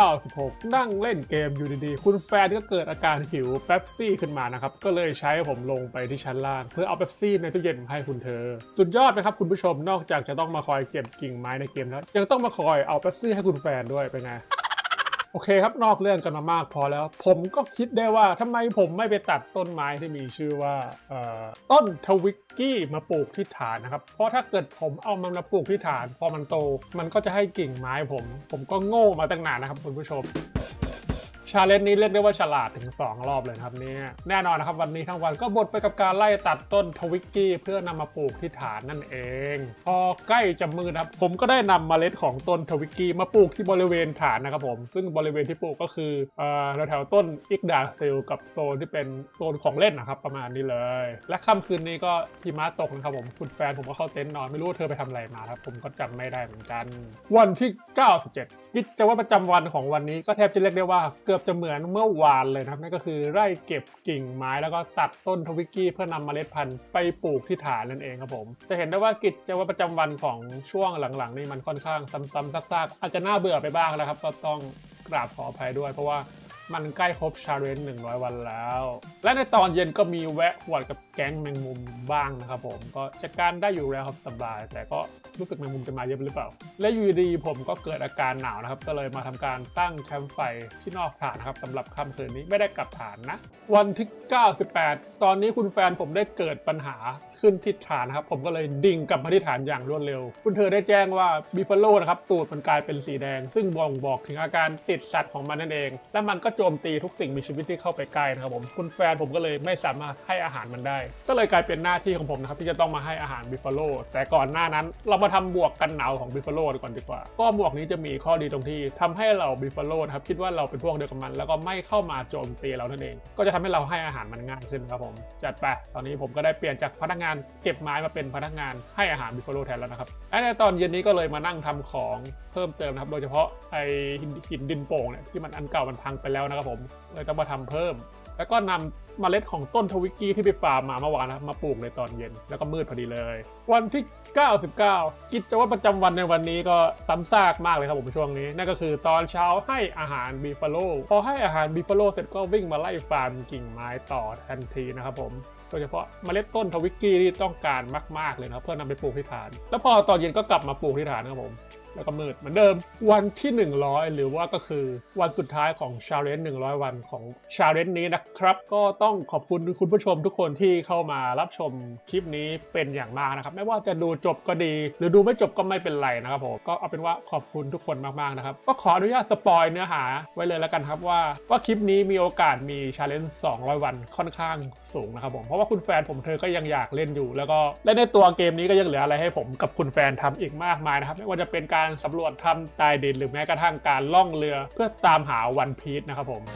96 นั่งเล่นเกมอยู่ดีๆคุณแฟนก็เกิดอาการหิวเป๊ปซี่ขึ้นมานะครับก็เลยใช้ผมลงไปที่ชั้นล่างเพื่อเอาเป๊ปซี่ในตู้เย็นมาให้คุณเธอสุดยอดไหมครับคุณผู้ชมนอกจากจะต้องมาคอยเก็บกิ่งไม้ในเกมแล้วยังต้องมาคอยเอาเป๊ปซี่ให้คุณแฟนด้วยเป็นไงโอเคครับนอกเรื่องกันมามากพอแล้วผมก็คิดได้ว่าทำไมผมไม่ไปตัดต้นไม้ที่มีชื่อว่าต้นทวิกกี้มาปลูกที่ฐานนะครับเพราะถ้าเกิดผมเอามันมาปลูกที่ฐานพอมันโตมันก็จะให้กิ่งไม้ผมก็โง่มาตั้งนานนะครับคุณผู้ชมชาเลนจ์นี้เรียกได้ว่าฉลาดถึง2รอบเลยครับเนี่ยแน่นอนนะครับวันนี้ทั้งวันก็บดไปกับการไล่ตัดต้นทวิกกี้เพื่อนำมาปลูกที่ฐานนั่นเองพอใกล้จะมืดครับผมก็ได้นำเมล็ดของต้นทวิกกี้มาปลูกที่บริเวณฐานนะครับผมซึ่งบริเวณที่ปลูกก็คือแถวต้นอิกดาซิลกับโซนที่เป็นโซนของเล่นนะครับประมาณนี้เลยและค่ำคืนนี้ก็หิมะตกนะครับผมคุณแฟนผมก็เข้าเต็นท์นอนไม่รู้เธอไปทำอะไรมาครับผมก็จำไม่ได้เหมือนกันวันที่ 97กิจวัตรประจำวันของวันนี้ก็แทบจะเรียกได้ว่าเกือบจะเหมือนเมื่อวานเลยนะครับนั่นก็คือไล่เก็บกิ่งไม้แล้วก็ตัดต้นทวิกกี้เพื่อนำเมล็ดพันธุ์ไปปลูกที่ฐานนั่นเองครับผมจะเห็นได้ว่ากิจวัตรประจำวันของช่วงหลังๆนี่มันค่อนข้างซ้ำๆซากๆอาจจะน่าเบื่อไปบ้างนะครับก็ต้องกราบขออภัยด้วยเพราะว่ามันใกล้ครบชาเลนจ์100 วันแล้วและในตอนเย็นก็มีแวะหวดกับแก๊งแมงมุมบ้างนะครับผมก็จัดการได้อยู่แล้วครับสบายแต่ก็รู้สึกแมงมุมจะมาเยอะหรือเปล่าและอยู่ดีผมก็เกิดอาการหนาวนะครับก็เลยมาทำการตั้งแคมป์ไฟที่นอกฐานนะครับสำหรับค่ำคืนนี้ไม่ได้กลับฐานนะวันที่ 98 ตอนนี้คุณแฟนผมได้เกิดปัญหาขึ้นที่ฐานนะครับผมก็เลยดิ่งกลับมาที่ฐานอย่างรวดเร็วคุณเธอได้แจ้งว่าบิฟฟาโลนะครับตูดมันกลายเป็นสีแดงซึ่งบอกถึงอาการติดสัตว์ของมันนั่นเองและมันก็โจมตีทุกสิ่งมีชีวิตที่เข้าไปใกล้นะครับผมคุณแฟนผมก็เลยไม่สามารถให้อาหารมันได้ก็เลยกลายเป็นหน้าที่ของผมนะครับที่จะต้องมาให้อาหารบิฟฟาโลแต่ก่อนหน้านั้นเรามาทำบวกกันหนาวของบิฟฟาโลก่อนดีกว่าก็บวกนี้จะมีข้อดีตรงที่ทำให้เราบิฟฟาโลนะครับคิดว่าเราเป็นพวกเดียวกับมันแล้วก็ไม่เข้ามาโจมตีเรานั่นเองก็จะทำให้เราให้อาหารมันง่ายขึ้นครับผมจัดไปตอนนี้ผมก็ได้เปลี่ยนจากพนักงานเก็บไม้มาเป็นพนักงานให้อาหารบิฟฟาโลแทนแล้วนะครับและในตอนเย็นนี้ก็เลยมานั่งทำของเพิ่มเติมนะครับโดยเฉพาะไอหินดินโป่งเนี่ยที่มันอันเก่ามันพังไปแล้วนะครับผมเลยต้องมาทำเพิ่มแล้วก็นำเมล็ดของต้นทวิกกี้ที่ไปฟาร์มมาเมื่อวานนะครับมาปลูกในตอนเย็นแล้วก็มืดพอดีเลยวันที่ 99 กิจวัตรประจำวันในวันนี้ก็ซ้ำซากมากเลยครับผมช่วงนี้นั่นก็คือตอนเช้าให้อาหารบิฟฟาโลพอให้อาหารบิฟฟาโลเสร็จก็วิ่งมาไล่ฟาร์มกิ่งไม้ต่อทันทีนะครับผมโดยเฉพาะเมล็ดต้นทวิกกี้ที่ต้องการมากๆเลยนะครับเพื่อนำไปปลูกที่ฐานแล้วพอตอนเย็นก็กลับมาปลูกที่ฐานครับผมแล้วก็มืดเหมือนเดิมวันที่100หรือว่าก็คือวันสุดท้ายของชาเลนจ์100 วันของชาเลนจ์นี้นะครับก็ต้องขอบคุณคุณผู้ชมทุกคนที่เข้ามารับชมคลิปนี้เป็นอย่างมากนะครับไม่ว่าจะดูจบก็ดีหรือดูไม่จบก็ไม่เป็นไรนะครับผมก็เอาเป็นว่าขอบคุณทุกคนมากๆนะครับก็ขออนุญาตสปอยเนื้อหาไว้เลยแล้วกันครับว่าคลิปนี้มีโอกาสมีชาเลนจ์200 วันค่อนข้างสูงนะครับผมเพราะว่าคุณแฟนผมเธอก็ยังอยากเล่นอยู่แล้วก็และในตัวเกมนี้ก็ยังเหลืออะไรให้ผมกับคุณแฟนทำอีกมากมายนะครับไม่ว่าจะเป็นการสำรวจถ้ำใต้ดินหรือแม้กระทั่งการล่องเรือเพื่อตามหาวันพีชนะครับผม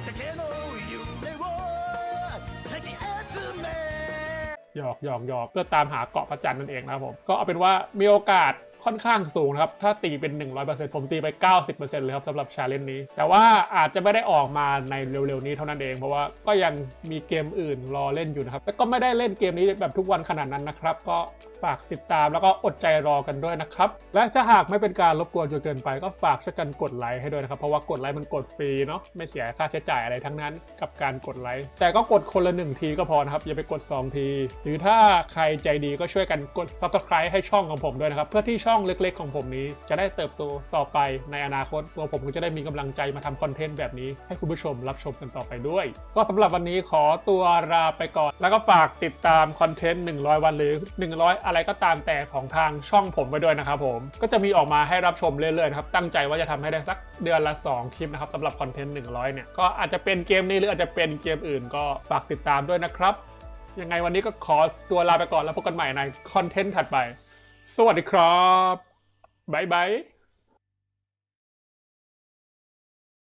หยอกเพื่อตามหาเกาะพระจันทร์นั่นเองนะครับผมก็เอาเป็นว่ามีโอกาสค่อนข้างสูงนะครับถ้าตีเป็น 100% ผมตีไป 90% เลยครับสำหรับชาเลนจ์นี้แต่ว่าอาจจะไม่ได้ออกมาในเร็วๆนี้เท่านั้นเองเพราะว่าก็ยังมีเกมอื่นรอเล่นอยู่นะครับแต่ก็ไม่ได้เล่นเกมนี้แบบทุกวันขนาดนั้นนะครับก็ฝากติดตามแล้วก็อดใจรอกันด้วยนะครับและถ้าหากไม่เป็นการรบกวนจนเกินไปก็ฝากช่วยกันกดไลค์ให้ด้วยนะครับเพราะว่ากดไลค์มันกดฟรีเนาะไม่เสียค่าใช้จ่ายอะไรทั้งนั้นกับการกดไลค์แต่ก็กดคนละ1 ทีก็พอนะครับอย่าไปกด2 ทีหรือถ้าใครใจดีก็ช่วยกันกด Subscribe ให้ช่องของผมด้วยนะครับเพื่อที่ช่องเล็กๆของผมนี้จะได้เติบโตต่อไปในอนาคตตัวผมก็จะได้มีกำลังใจมาทำคอนเทนต์แบบนี้ให้คุณผู้ชมรับชมกันต่อไปด้วยก็สำหรับวันนี้ขอตัวลาไปก่อนแล้วก็ฝากติดตามคอนเทนต์100 วันหรือ100อะไรก็ตามแต่ของทางช่องผมไว้ด้วยนะครับผมก็จะมีออกมาให้รับชมเรื่อยๆนะครับตั้งใจว่าจะทำให้ได้สักเดือนละ2 คลิปนะครับสำหรับคอนเทนต์100เนี่ยก็อาจจะเป็นเกมนี้หรืออาจจะเป็นเกมอื่นก็ฝากติดตามด้วยนะครับยังไงวันนี้ก็ขอตัวลาไปก่อนแล้วพบกันใหม่ในคอนเทนต์ถัดไปสวัสดีครับบ๊ายบาย